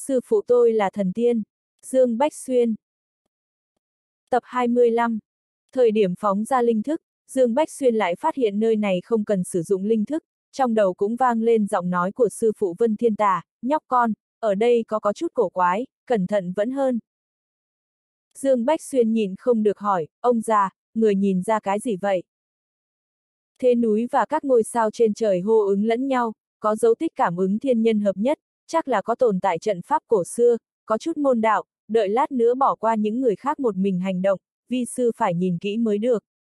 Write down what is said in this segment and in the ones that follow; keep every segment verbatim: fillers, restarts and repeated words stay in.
Sư phụ tôi là thần tiên. Dương Bách Xuyên. Tập hai mươi lăm. Thời điểm phóng ra linh thức, Dương Bách Xuyên lại phát hiện nơi này không cần sử dụng linh thức, trong đầu cũng vang lên giọng nói của sư phụ Vân Thiên Tà, nhóc con, ở đây có có chút cổ quái, cẩn thận vẫn hơn. Dương Bách Xuyên nhìn không được hỏi, ông già, người nhìn ra cái gì vậy? Thế núi và các ngôi sao trên trời hô ứng lẫn nhau, có dấu tích cảm ứng thiên nhân hợp nhất, chắc là có tồn tại trận pháp cổ xưa, có chút môn đạo, đợi lát nữa bỏ qua những người khác một mình hành động, vi sư phải nhìn kỹ mới được.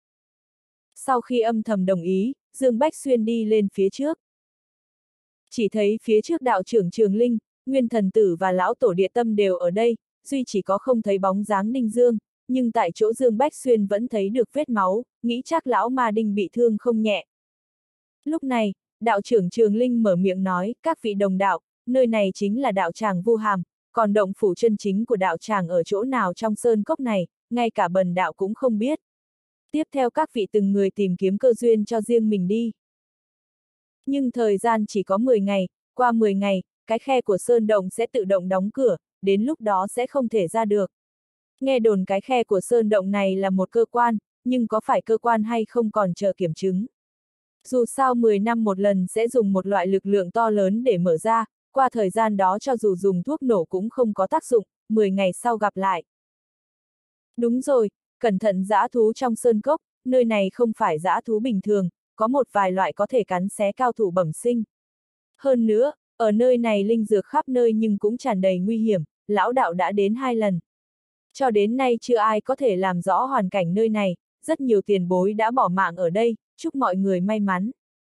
Sau khi âm thầm đồng ý, Dương Bách Xuyên đi lên phía trước. Chỉ thấy phía trước đạo trưởng Trường Linh, Nguyên Thần Tử và Lão Tổ Địa Tâm đều ở đây, duy chỉ có không thấy bóng dáng Đinh Dương, nhưng tại chỗ Dương Bách Xuyên vẫn thấy được vết máu, nghĩ chắc lão ma Đinh bị thương không nhẹ. Lúc này, đạo trưởng Trường Linh mở miệng nói, các vị đồng đạo, nơi này chính là đạo tràng Vu Hàm, còn động phủ chân chính của đạo tràng ở chỗ nào trong sơn cốc này, ngay cả bần đạo cũng không biết. Tiếp theo các vị từng người tìm kiếm cơ duyên cho riêng mình đi. Nhưng thời gian chỉ có mười ngày, qua mười ngày, cái khe của sơn động sẽ tự động đóng cửa, đến lúc đó sẽ không thể ra được. Nghe đồn cái khe của sơn động này là một cơ quan, nhưng có phải cơ quan hay không còn chờ kiểm chứng. Dù sao mười năm một lần sẽ dùng một loại lực lượng to lớn để mở ra, qua thời gian đó cho dù dùng thuốc nổ cũng không có tác dụng, mười ngày sau gặp lại. Đúng rồi, cẩn thận dã thú trong sơn cốc, nơi này không phải dã thú bình thường, có một vài loại có thể cắn xé cao thủ bẩm sinh. Hơn nữa, ở nơi này linh dược khắp nơi nhưng cũng tràn đầy nguy hiểm, lão đạo đã đến hai lần. Cho đến nay chưa ai có thể làm rõ hoàn cảnh nơi này, rất nhiều tiền bối đã bỏ mạng ở đây, chúc mọi người may mắn.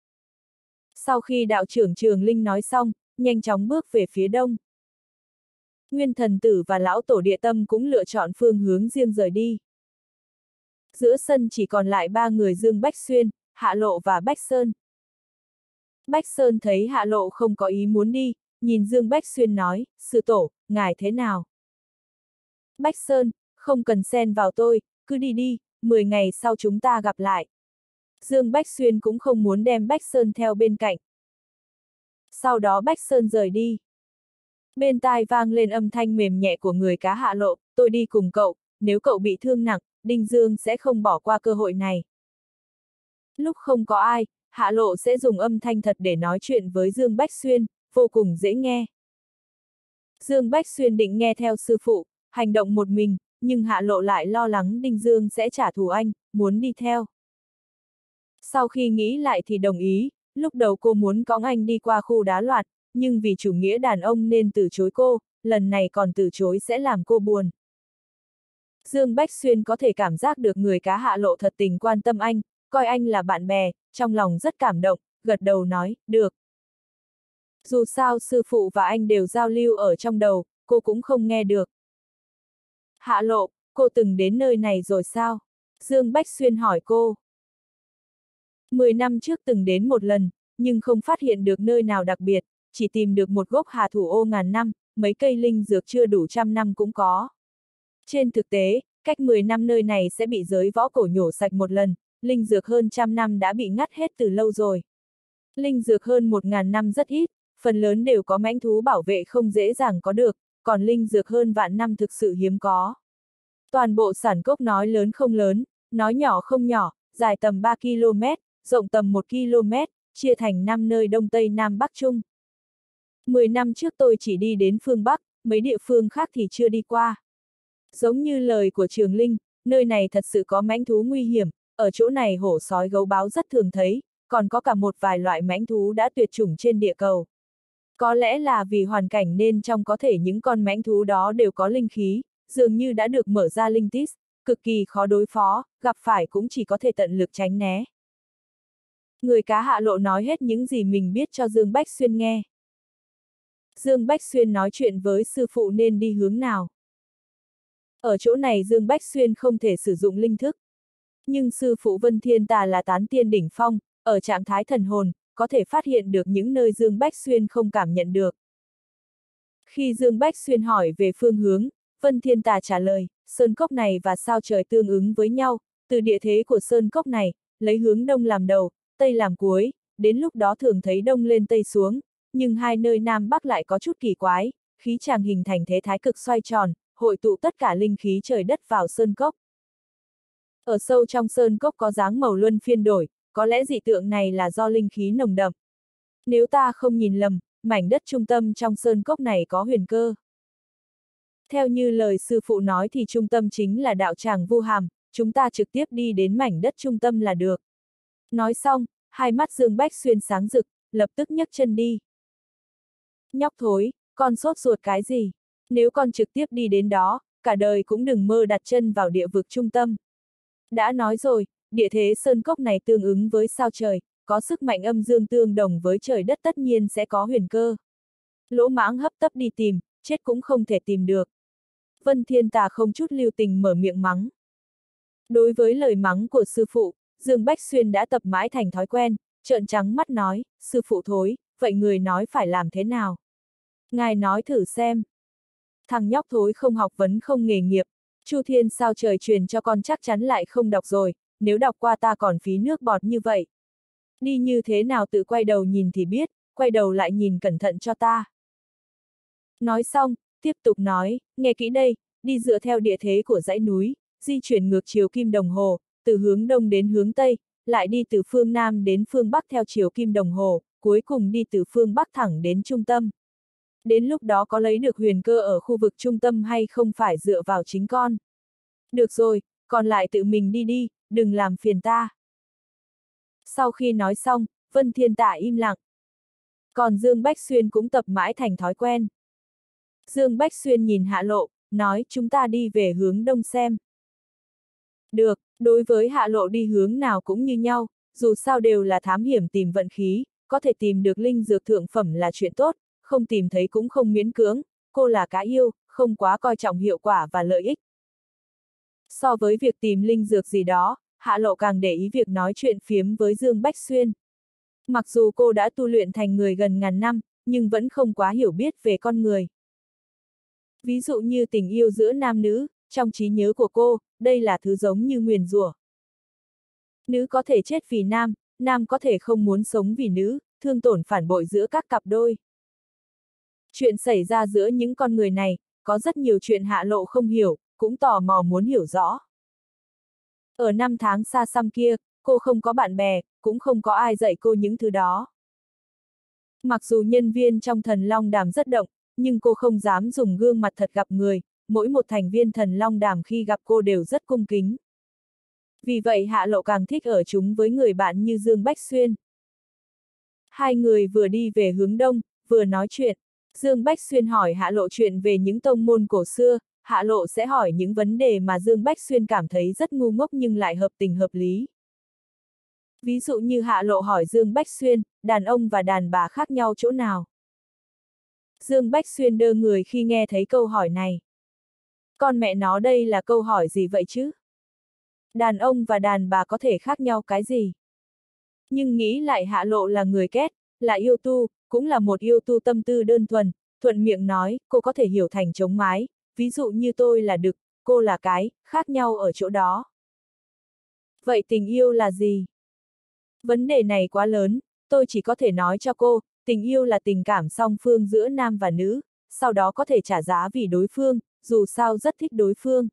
Sau khi đạo trưởng Trường Linh nói xong, nhanh chóng bước về phía đông. Nguyên Thần Tử và Lão Tổ Địa Tâm cũng lựa chọn phương hướng riêng rời đi. Giữa sân chỉ còn lại ba người Dương Bách Xuyên, Hạ Lộ và Bách Sơn. Bách Sơn thấy Hạ Lộ không có ý muốn đi, nhìn Dương Bách Xuyên nói, sư tổ, ngài thế nào? Bách Sơn, không cần xen vào tôi, cứ đi đi, mười ngày sau chúng ta gặp lại. Dương Bách Xuyên cũng không muốn đem Bách Sơn theo bên cạnh. Sau đó Bách Sơn rời đi. Bên tai vang lên âm thanh mềm nhẹ của người cá Hạ Lộ, tôi đi cùng cậu, nếu cậu bị thương nặng, Đinh Dương sẽ không bỏ qua cơ hội này. Lúc không có ai, Hạ Lộ sẽ dùng âm thanh thật để nói chuyện với Dương Bách Xuyên, vô cùng dễ nghe. Dương Bách Xuyên định nghe theo sư phụ, hành động một mình, nhưng Hạ Lộ lại lo lắng Đinh Dương sẽ trả thù anh, muốn đi theo. Sau khi nghĩ lại thì đồng ý, lúc đầu cô muốn cõng anh đi qua khu đá loạn, nhưng vì chủ nghĩa đàn ông nên từ chối cô, lần này còn từ chối sẽ làm cô buồn. Dương Bách Xuyên có thể cảm giác được người cá Hạ Lộ thật tình quan tâm anh, coi anh là bạn bè, trong lòng rất cảm động, gật đầu nói, được. Dù sao sư phụ và anh đều giao lưu ở trong đầu, cô cũng không nghe được. Hạ Lộ, cô từng đến nơi này rồi sao? Dương Bách Xuyên hỏi cô. Mười năm trước từng đến một lần, nhưng không phát hiện được nơi nào đặc biệt, chỉ tìm được một gốc hà thủ ô ngàn năm, mấy cây linh dược chưa đủ trăm năm cũng có. Trên thực tế, cách mười năm nơi này sẽ bị giới võ cổ nhổ sạch một lần, linh dược hơn trăm năm đã bị ngắt hết từ lâu rồi. Linh dược hơn một ngàn năm rất ít, phần lớn đều có mãnh thú bảo vệ không dễ dàng có được, còn linh dược hơn vạn năm thực sự hiếm có. Toàn bộ sản cốc nói lớn không lớn, nói nhỏ không nhỏ, dài tầm ba ki lô mét, rộng tầm một ki lô mét, chia thành năm nơi Đông Tây Nam Bắc Trung. Mười năm trước tôi chỉ đi đến phương Bắc, mấy địa phương khác thì chưa đi qua. Giống như lời của Trường Linh, nơi này thật sự có mãnh thú nguy hiểm, ở chỗ này hổ sói gấu báo rất thường thấy, còn có cả một vài loại mãnh thú đã tuyệt chủng trên địa cầu. Có lẽ là vì hoàn cảnh nên trong có thể những con mãnh thú đó đều có linh khí, dường như đã được mở ra linh tít, cực kỳ khó đối phó, gặp phải cũng chỉ có thể tận lực tránh né. Người cá Hạ Lộ nói hết những gì mình biết cho Dương Bách Xuyên nghe. Dương Bách Xuyên nói chuyện với sư phụ nên đi hướng nào. Ở chỗ này Dương Bách Xuyên không thể sử dụng linh thức. Nhưng sư phụ Vân Thiên Tà là tán tiên đỉnh phong, ở trạng thái thần hồn, có thể phát hiện được những nơi Dương Bách Xuyên không cảm nhận được. Khi Dương Bách Xuyên hỏi về phương hướng, Vân Thiên Tà trả lời, sơn cốc này và sao trời tương ứng với nhau, từ địa thế của sơn cốc này, lấy hướng đông làm đầu, tây làm cuối, đến lúc đó thường thấy đông lên tây xuống, nhưng hai nơi nam bắc lại có chút kỳ quái, khí tràng hình thành thế thái cực xoay tròn, hội tụ tất cả linh khí trời đất vào sơn cốc. Ở sâu trong sơn cốc có dáng màu luân phiên đổi, có lẽ dị tượng này là do linh khí nồng đậm. Nếu ta không nhìn lầm, mảnh đất trung tâm trong sơn cốc này có huyền cơ. Theo như lời sư phụ nói thì trung tâm chính là đạo tràng Vu Hàm, chúng ta trực tiếp đi đến mảnh đất trung tâm là được. Nói xong, hai mắt Dương Bách Xuyên sáng rực, lập tức nhấc chân đi. Nhóc thối, con sốt ruột cái gì? Nếu con trực tiếp đi đến đó, cả đời cũng đừng mơ đặt chân vào địa vực trung tâm. Đã nói rồi, địa thế sơn cốc này tương ứng với sao trời, có sức mạnh âm dương tương đồng với trời đất tất nhiên sẽ có huyền cơ. Lỗ mãng hấp tấp đi tìm, chết cũng không thể tìm được. Vân Thiên Tà không chút lưu tình mở miệng mắng. Đối với lời mắng của sư phụ, Dương Bách Xuyên đã tập mãi thành thói quen, trợn trắng mắt nói, sư phụ thối, vậy người nói phải làm thế nào? Ngài nói thử xem. Thằng nhóc thối không học vấn không nghề nghiệp, Chu Thiên sao trời truyền cho con chắc chắn lại không đọc rồi, nếu đọc qua ta còn phí nước bọt như vậy. Đi như thế nào tự quay đầu nhìn thì biết, quay đầu lại nhìn cẩn thận cho ta. Nói xong, tiếp tục nói, nghe kỹ đây, đi dựa theo địa thế của dãy núi, di chuyển ngược chiều kim đồng hồ, từ hướng đông đến hướng tây, lại đi từ phương nam đến phương bắc theo chiều kim đồng hồ, cuối cùng đi từ phương bắc thẳng đến trung tâm. Đến lúc đó có lấy được huyền cơ ở khu vực trung tâm hay không phải dựa vào chính con. Được rồi, còn lại tự mình đi đi, đừng làm phiền ta. Sau khi nói xong, Vân Thiên Tà im lặng. Còn Dương Bách Xuyên cũng tập mãi thành thói quen. Dương Bách Xuyên nhìn Hạ Lộ, nói chúng ta đi về hướng đông xem. Được, đối với Hạ Lộ đi hướng nào cũng như nhau, dù sao đều là thám hiểm tìm vận khí, có thể tìm được linh dược thượng phẩm là chuyện tốt, không tìm thấy cũng không miễn cưỡng, cô là cá yêu, không quá coi trọng hiệu quả và lợi ích. So với việc tìm linh dược gì đó, Hạ Lộ càng để ý việc nói chuyện phiếm với Dương Bách Xuyên. Mặc dù cô đã tu luyện thành người gần ngàn năm, nhưng vẫn không quá hiểu biết về con người. Ví dụ như tình yêu giữa nam nữ, trong trí nhớ của cô, đây là thứ giống như nguyền rủa. Nữ có thể chết vì nam, nam có thể không muốn sống vì nữ, thương tổn phản bội giữa các cặp đôi. Chuyện xảy ra giữa những con người này, có rất nhiều chuyện Hạ Lộ không hiểu, cũng tò mò muốn hiểu rõ. Ở năm tháng xa xăm kia, cô không có bạn bè, cũng không có ai dạy cô những thứ đó. Mặc dù nhân viên trong Thần Long Đàm rất động, nhưng cô không dám dùng gương mặt thật gặp người, mỗi một thành viên Thần Long Đàm khi gặp cô đều rất cung kính. Vì vậy Hạ Lộ càng thích ở chúng với người bạn như Dương Bách Xuyên. Hai người vừa đi về hướng đông, vừa nói chuyện. Dương Bách Xuyên hỏi Hạ Lộ chuyện về những tông môn cổ xưa, Hạ Lộ sẽ hỏi những vấn đề mà Dương Bách Xuyên cảm thấy rất ngu ngốc nhưng lại hợp tình hợp lý. Ví dụ như Hạ Lộ hỏi Dương Bách Xuyên, đàn ông và đàn bà khác nhau chỗ nào? Dương Bách Xuyên đơ người khi nghe thấy câu hỏi này. Con mẹ nó đây là câu hỏi gì vậy chứ? Đàn ông và đàn bà có thể khác nhau cái gì? Nhưng nghĩ lại Hạ Lộ là người kết, là yêu tu, cũng là một yêu tu tâm tư đơn thuần, thuận miệng nói, cô có thể hiểu thành trống mái, ví dụ như tôi là đực, cô là cái, khác nhau ở chỗ đó. Vậy tình yêu là gì? Vấn đề này quá lớn, tôi chỉ có thể nói cho cô, tình yêu là tình cảm song phương giữa nam và nữ, sau đó có thể trả giá vì đối phương, dù sao rất thích đối phương.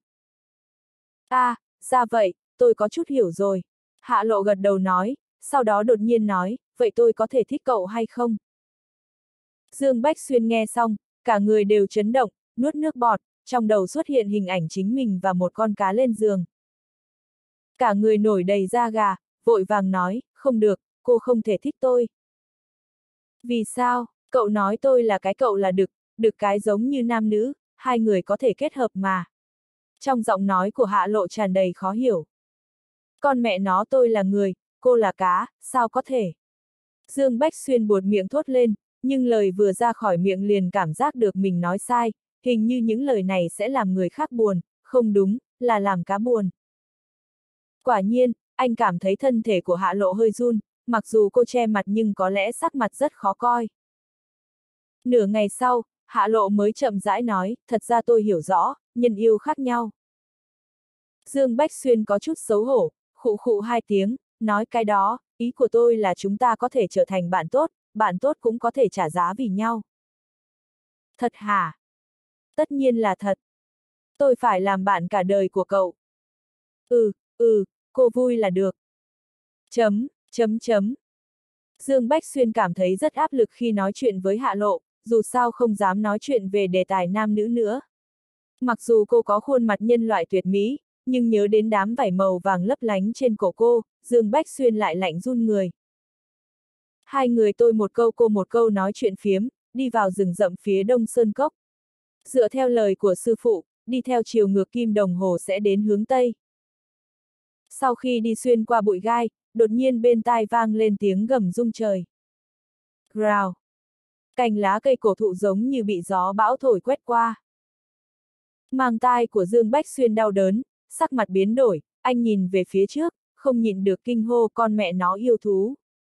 À, ra vậy, tôi có chút hiểu rồi. Hạ Lộ gật đầu nói, sau đó đột nhiên nói, vậy tôi có thể thích cậu hay không? Dương Bách Xuyên nghe xong, cả người đều chấn động, nuốt nước bọt, trong đầu xuất hiện hình ảnh chính mình và một con cá lên giường. Cả người nổi đầy da gà, vội vàng nói, không được, cô không thể thích tôi. Vì sao? Cậu nói tôi là cái cậu là đực, đực cái giống như nam nữ, hai người có thể kết hợp mà. Trong giọng nói của Hạ Lộ tràn đầy khó hiểu. Con mẹ nó tôi là người, cô là cá, sao có thể? Dương Bách Xuyên buột miệng thốt lên, nhưng lời vừa ra khỏi miệng liền cảm giác được mình nói sai, hình như những lời này sẽ làm người khác buồn, không đúng, là làm cá buồn. Quả nhiên, anh cảm thấy thân thể của Hạ Lộ hơi run, mặc dù cô che mặt nhưng có lẽ sắc mặt rất khó coi. Nửa ngày sau, Hạ Lộ mới chậm rãi nói, thật ra tôi hiểu rõ, nhân yêu khác nhau. Dương Bách Xuyên có chút xấu hổ, khụ khụ hai tiếng, nói cái đó, ý của tôi là chúng ta có thể trở thành bạn tốt, bạn tốt cũng có thể trả giá vì nhau. Thật hả? Tất nhiên là thật. Tôi phải làm bạn cả đời của cậu. Ừ, ừ, cô vui là được. Chấm, chấm chấm. Dương Bách Xuyên cảm thấy rất áp lực khi nói chuyện với Hạ Lộ, dù sao không dám nói chuyện về đề tài nam nữ nữa. Mặc dù cô có khuôn mặt nhân loại tuyệt mỹ, nhưng nhớ đến đám vảy màu vàng lấp lánh trên cổ cô, Dương Bách Xuyên lại lạnh run người. Hai người tôi một câu cô một câu nói chuyện phiếm, đi vào rừng rậm phía đông Sơn Cốc. Dựa theo lời của sư phụ, đi theo chiều ngược kim đồng hồ sẽ đến hướng Tây. Sau khi đi xuyên qua bụi gai, đột nhiên bên tai vang lên tiếng gầm rung trời. Rào! Cành lá cây cổ thụ giống như bị gió bão thổi quét qua. Màng tai của Dương Bách Xuyên đau đớn, sắc mặt biến đổi, anh nhìn về phía trước, không nhịn được kinh hô con mẹ nó yêu thú.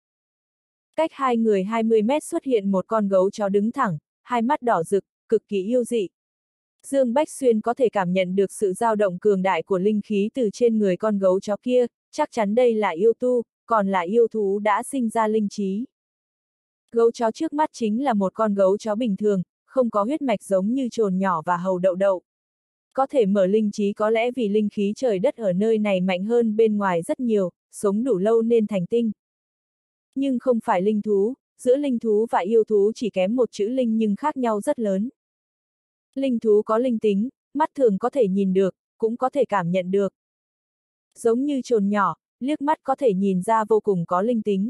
Cách hai người hai mươi mét xuất hiện một con gấu chó đứng thẳng, hai mắt đỏ rực, cực kỳ yêu dị. Dương Bách Xuyên có thể cảm nhận được sự dao động cường đại của linh khí từ trên người con gấu chó kia, chắc chắn đây là yêu tu, còn là yêu thú đã sinh ra linh trí. Gấu chó trước mắt chính là một con gấu chó bình thường, không có huyết mạch giống như trồn nhỏ và hầu đậu đậu. Có thể mở linh trí có lẽ vì linh khí trời đất ở nơi này mạnh hơn bên ngoài rất nhiều, sống đủ lâu nên thành tinh. Nhưng không phải linh thú, giữa linh thú và yêu thú chỉ kém một chữ linh nhưng khác nhau rất lớn. Linh thú có linh tính, mắt thường có thể nhìn được, cũng có thể cảm nhận được. Giống như trồn nhỏ, liếc mắt có thể nhìn ra vô cùng có linh tính.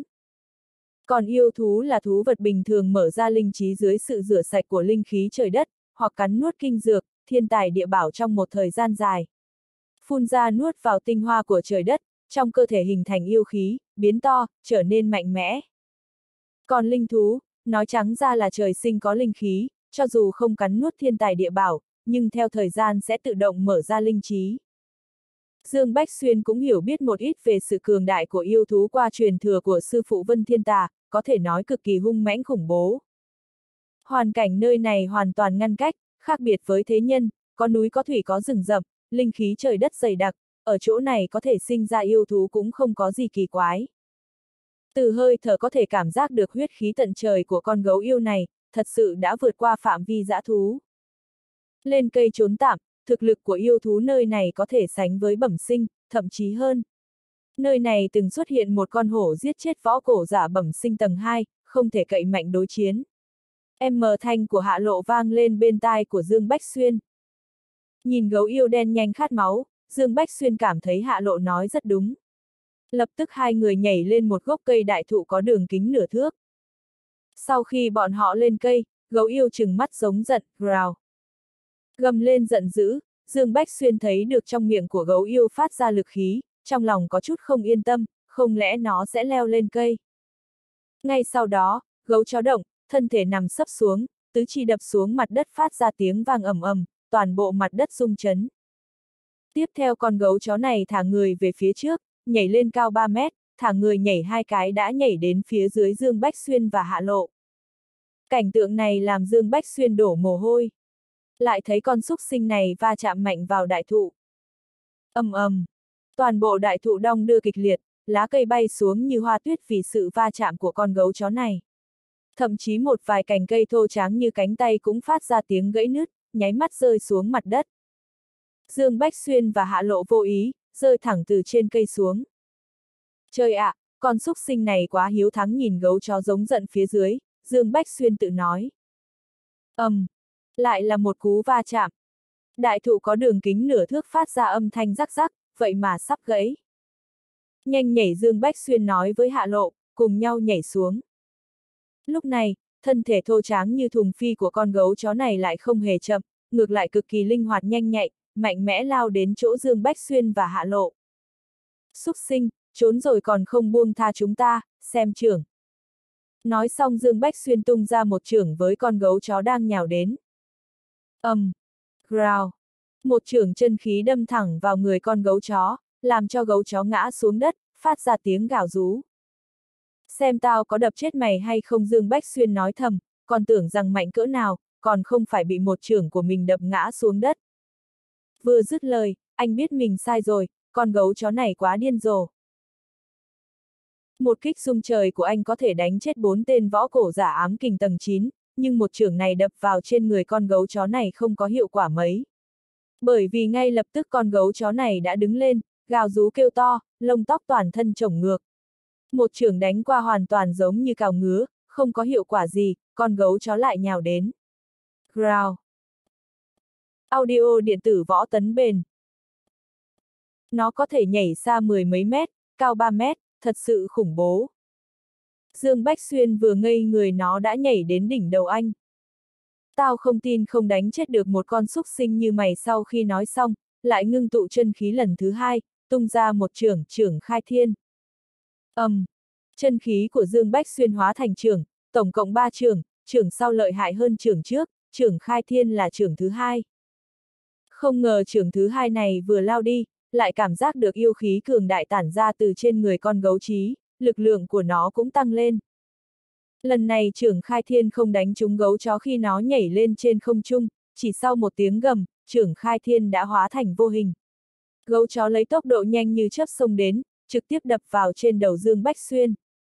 Còn yêu thú là thú vật bình thường mở ra linh trí dưới sự rửa sạch của linh khí trời đất, hoặc cắn nuốt kinh dược, thiên tài địa bảo trong một thời gian dài. Phun ra nuốt vào tinh hoa của trời đất, trong cơ thể hình thành yêu khí, biến to, trở nên mạnh mẽ. Còn linh thú, nói trắng ra là trời sinh có linh khí, cho dù không cắn nuốt thiên tài địa bảo, nhưng theo thời gian sẽ tự động mở ra linh trí. Dương Bách Xuyên cũng hiểu biết một ít về sự cường đại của yêu thú qua truyền thừa của sư phụ Vân Thiên Tà, có thể nói cực kỳ hung mãnh khủng bố. Hoàn cảnh nơi này hoàn toàn ngăn cách, khác biệt với thế nhân, có núi có thủy có rừng rậm, linh khí trời đất dày đặc, ở chỗ này có thể sinh ra yêu thú cũng không có gì kỳ quái. Từ hơi thở có thể cảm giác được huyết khí tận trời của con gấu yêu này, thật sự đã vượt qua phạm vi dã thú. Lên cây trốn tạm, thực lực của yêu thú nơi này có thể sánh với bẩm sinh, thậm chí hơn. Nơi này từng xuất hiện một con hổ giết chết võ cổ giả bẩm sinh tầng hai, không thể cậy mạnh đối chiến. Em mờ thanh của Hạ Lộ vang lên bên tai của Dương Bách Xuyên. Nhìn gấu yêu đen nhanh khát máu, Dương Bách Xuyên cảm thấy Hạ Lộ nói rất đúng. Lập tức hai người nhảy lên một gốc cây đại thụ có đường kính nửa thước. Sau khi bọn họ lên cây, gấu yêu trừng mắt giống giận, rào. Gầm lên giận dữ, Dương Bách Xuyên thấy được trong miệng của gấu yêu phát ra lực khí, trong lòng có chút không yên tâm, không lẽ nó sẽ leo lên cây. Ngay sau đó, gấu chó động, thân thể nằm sấp xuống, tứ chi đập xuống mặt đất phát ra tiếng vang ầm ầm, toàn bộ mặt đất rung chấn. Tiếp theo con gấu chó này thả người về phía trước, nhảy lên cao ba mét, thả người nhảy hai cái đã nhảy đến phía dưới Dương Bách Xuyên và Hạ Lộ. Cảnh tượng này làm Dương Bách Xuyên đổ mồ hôi. Lại thấy con súc sinh này va chạm mạnh vào đại thụ. Ầm ầm, toàn bộ đại thụ đong đưa kịch liệt, lá cây bay xuống như hoa tuyết vì sự va chạm của con gấu chó này. Thậm chí một vài cành cây thô tráng như cánh tay cũng phát ra tiếng gãy nứt, nháy mắt rơi xuống mặt đất. Dương Bách Xuyên và Hạ Lộ vô ý, rơi thẳng từ trên cây xuống. Trời ạ, à, con súc sinh này quá hiếu thắng nhìn gấu chó giống giận phía dưới, Dương Bách Xuyên tự nói. Ầm, um, lại là một cú va chạm. Đại thụ có đường kính nửa thước phát ra âm thanh rắc rắc, vậy mà sắp gãy. Nhanh nhảy Dương Bách Xuyên nói với Hạ Lộ, cùng nhau nhảy xuống. Lúc này, thân thể thô tráng như thùng phi của con gấu chó này lại không hề chậm, ngược lại cực kỳ linh hoạt nhanh nhạy, mạnh mẽ lao đến chỗ Dương Bách Xuyên và Hạ Lộ. Súc sinh, trốn rồi còn không buông tha chúng ta, xem chưởng. Nói xong Dương Bách Xuyên tung ra một chưởng với con gấu chó đang nhào đến. Ầm, um, growl. Một chưởng chân khí đâm thẳng vào người con gấu chó, làm cho gấu chó ngã xuống đất, phát ra tiếng gào rú. Xem tao có đập chết mày hay không, Dương Bách Xuyên nói thầm, còn tưởng rằng mạnh cỡ nào, còn không phải bị một chưởng của mình đập ngã xuống đất. Vừa dứt lời, anh biết mình sai rồi, con gấu chó này quá điên rồ. Một kích rung trời của anh có thể đánh chết bốn tên võ cổ giả ám kình tầng chín, nhưng một chưởng này đập vào trên người con gấu chó này không có hiệu quả mấy. Bởi vì ngay lập tức con gấu chó này đã đứng lên, gào rú kêu to, lông tóc toàn thân chổng ngược. Một chưởng đánh qua hoàn toàn giống như cào ngứa, không có hiệu quả gì, con gấu chó lại nhào đến. Growl. Audio điện tử võ tấn bền. Nó có thể nhảy xa mười mấy mét, cao ba mét, thật sự khủng bố. Dương Bách Xuyên vừa ngây người nó đã nhảy đến đỉnh đầu anh. Tao không tin không đánh chết được một con súc sinh như mày. Sau khi nói xong, lại ngưng tụ chân khí lần thứ hai, tung ra một chưởng, chưởng khai thiên. ầm, um, chân khí của Dương Bách Xuyên hóa thành chưởng, tổng cộng ba chưởng, chưởng sau lợi hại hơn chưởng trước, chưởng khai thiên là chưởng thứ hai. Không ngờ chưởng thứ hai này vừa lao đi, lại cảm giác được yêu khí cường đại tản ra từ trên người con gấu trí, lực lượng của nó cũng tăng lên. Lần này chưởng khai thiên không đánh trúng gấu chó khi nó nhảy lên trên không trung, chỉ sau một tiếng gầm, chưởng khai thiên đã hóa thành vô hình. Gấu chó lấy tốc độ nhanh như chớp xông đến, trực tiếp đập vào trên đầu Dương Bách Xuyên.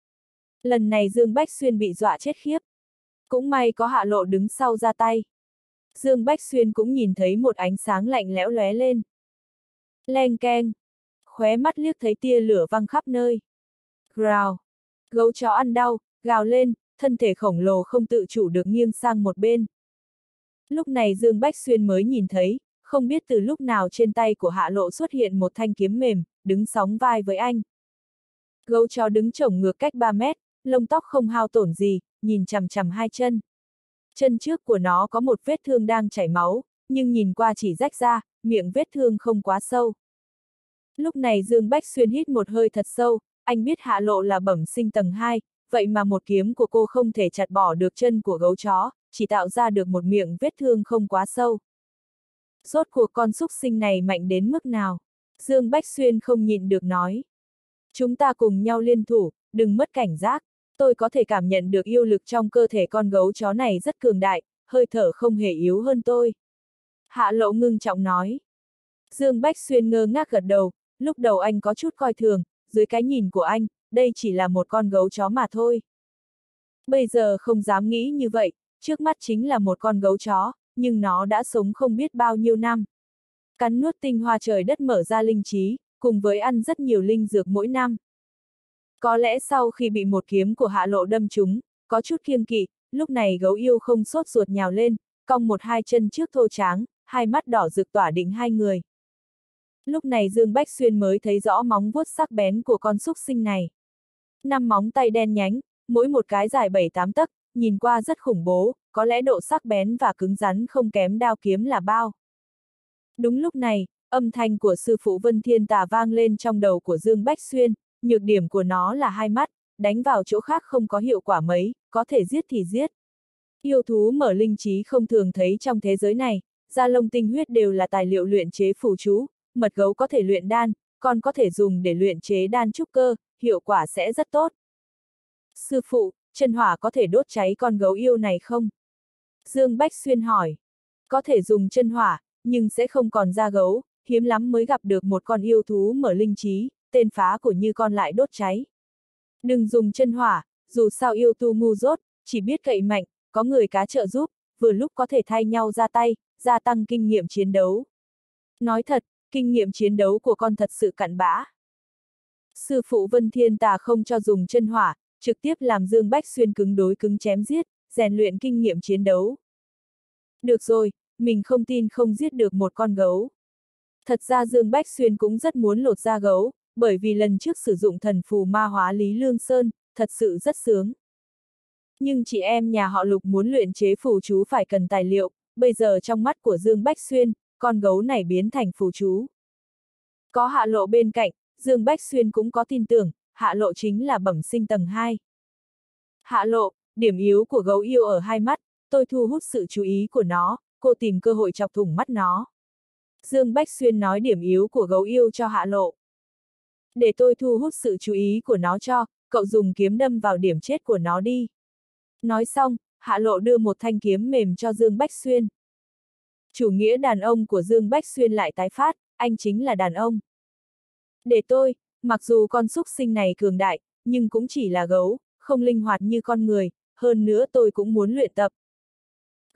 Lần này Dương Bách Xuyên bị dọa chết khiếp. Cũng may có Hạ Lộ đứng sau ra tay. Dương Bách Xuyên cũng nhìn thấy một ánh sáng lạnh lẽo lóe lên. Leng keng. Khóe mắt liếc thấy tia lửa văng khắp nơi. Growl. Gấu chó ăn đau, gào lên, thân thể khổng lồ không tự chủ được nghiêng sang một bên. Lúc này Dương Bách Xuyên mới nhìn thấy, không biết từ lúc nào trên tay của Hạ Lộ xuất hiện một thanh kiếm mềm, đứng sóng vai với anh. Gấu chó đứng chổng ngược cách ba mét, lông tóc không hao tổn gì, nhìn chằm chằm hai chân. Chân trước của nó có một vết thương đang chảy máu, nhưng nhìn qua chỉ rách ra, miệng vết thương không quá sâu. Lúc này Dương Bách Xuyên hít một hơi thật sâu, anh biết Hạ Lộ là bẩm sinh tầng hai, vậy mà một kiếm của cô không thể chặt bỏ được chân của gấu chó, chỉ tạo ra được một miệng vết thương không quá sâu. Rốt cuộc con súc sinh này mạnh đến mức nào? Dương Bách Xuyên không nhịn được nói. Chúng ta cùng nhau liên thủ, đừng mất cảnh giác. Tôi có thể cảm nhận được yêu lực trong cơ thể con gấu chó này rất cường đại, hơi thở không hề yếu hơn tôi. Hạ Lộ ngưng trọng nói. Dương Bách Xuyên ngơ ngác gật đầu, lúc đầu anh có chút coi thường, dưới cái nhìn của anh, đây chỉ là một con gấu chó mà thôi. Bây giờ không dám nghĩ như vậy, trước mắt chính là một con gấu chó, nhưng nó đã sống không biết bao nhiêu năm. Cắn nuốt tinh hoa trời đất mở ra linh trí, cùng với ăn rất nhiều linh dược mỗi năm. Có lẽ sau khi bị một kiếm của Hạ Lộ đâm trúng, có chút kiêng kỵ, lúc này gấu yêu không sốt ruột nhào lên, cong một hai chân trước thô tráng, hai mắt đỏ rực tỏa định hai người. Lúc này Dương Bách Xuyên mới thấy rõ móng vuốt sắc bén của con súc sinh này. Năm móng tay đen nhánh, mỗi một cái dài bảy tám tấc, nhìn qua rất khủng bố, có lẽ độ sắc bén và cứng rắn không kém đao kiếm là bao. Đúng lúc này, âm thanh của sư phụ Vân Thiên Tà vang lên trong đầu của Dương Bách Xuyên, nhược điểm của nó là hai mắt, đánh vào chỗ khác không có hiệu quả mấy, có thể giết thì giết. Yêu thú mở linh trí không thường thấy trong thế giới này, da lông tinh huyết đều là tài liệu luyện chế phù chú, mật gấu có thể luyện đan, còn có thể dùng để luyện chế đan trúc cơ, hiệu quả sẽ rất tốt. Sư phụ, chân hỏa có thể đốt cháy con gấu yêu này không? Dương Bách Xuyên hỏi. Có thể dùng chân hỏa, nhưng sẽ không còn da gấu, hiếm lắm mới gặp được một con yêu thú mở linh trí, tên phá của như con lại đốt cháy. Đừng dùng chân hỏa, dù sao yêu tu ngu dốt, chỉ biết cậy mạnh, có người cá trợ giúp, vừa lúc có thể thay nhau ra tay, gia tăng kinh nghiệm chiến đấu. Nói thật, kinh nghiệm chiến đấu của con thật sự cặn bã. Sư phụ Vân Thiên Tà không cho dùng chân hỏa, trực tiếp làm Dương Bách Xuyên cứng đối cứng chém giết, rèn luyện kinh nghiệm chiến đấu. Được rồi, mình không tin không giết được một con gấu. Thật ra Dương Bách Xuyên cũng rất muốn lột da gấu, bởi vì lần trước sử dụng thần phù ma hóa Lý Lương Sơn, thật sự rất sướng. Nhưng chị em nhà họ Lục muốn luyện chế phù chú phải cần tài liệu, bây giờ trong mắt của Dương Bách Xuyên, con gấu này biến thành phù chú. Có Hạ Lộ bên cạnh, Dương Bách Xuyên cũng có tin tưởng, Hạ Lộ chính là bẩm sinh tầng hai. Hạ Lộ, điểm yếu của gấu yêu ở hai mắt, tôi thu hút sự chú ý của nó, cô tìm cơ hội chọc thủng mắt nó. Dương Bách Xuyên nói điểm yếu của gấu yêu cho Hạ Lộ. Để tôi thu hút sự chú ý của nó cho, cậu dùng kiếm đâm vào điểm chết của nó đi. Nói xong, Hạ Lộ đưa một thanh kiếm mềm cho Dương Bách Xuyên. Chủ nghĩa đàn ông của Dương Bách Xuyên lại tái phát, anh chính là đàn ông. Để tôi, mặc dù con súc sinh này cường đại, nhưng cũng chỉ là gấu, không linh hoạt như con người, hơn nữa tôi cũng muốn luyện tập,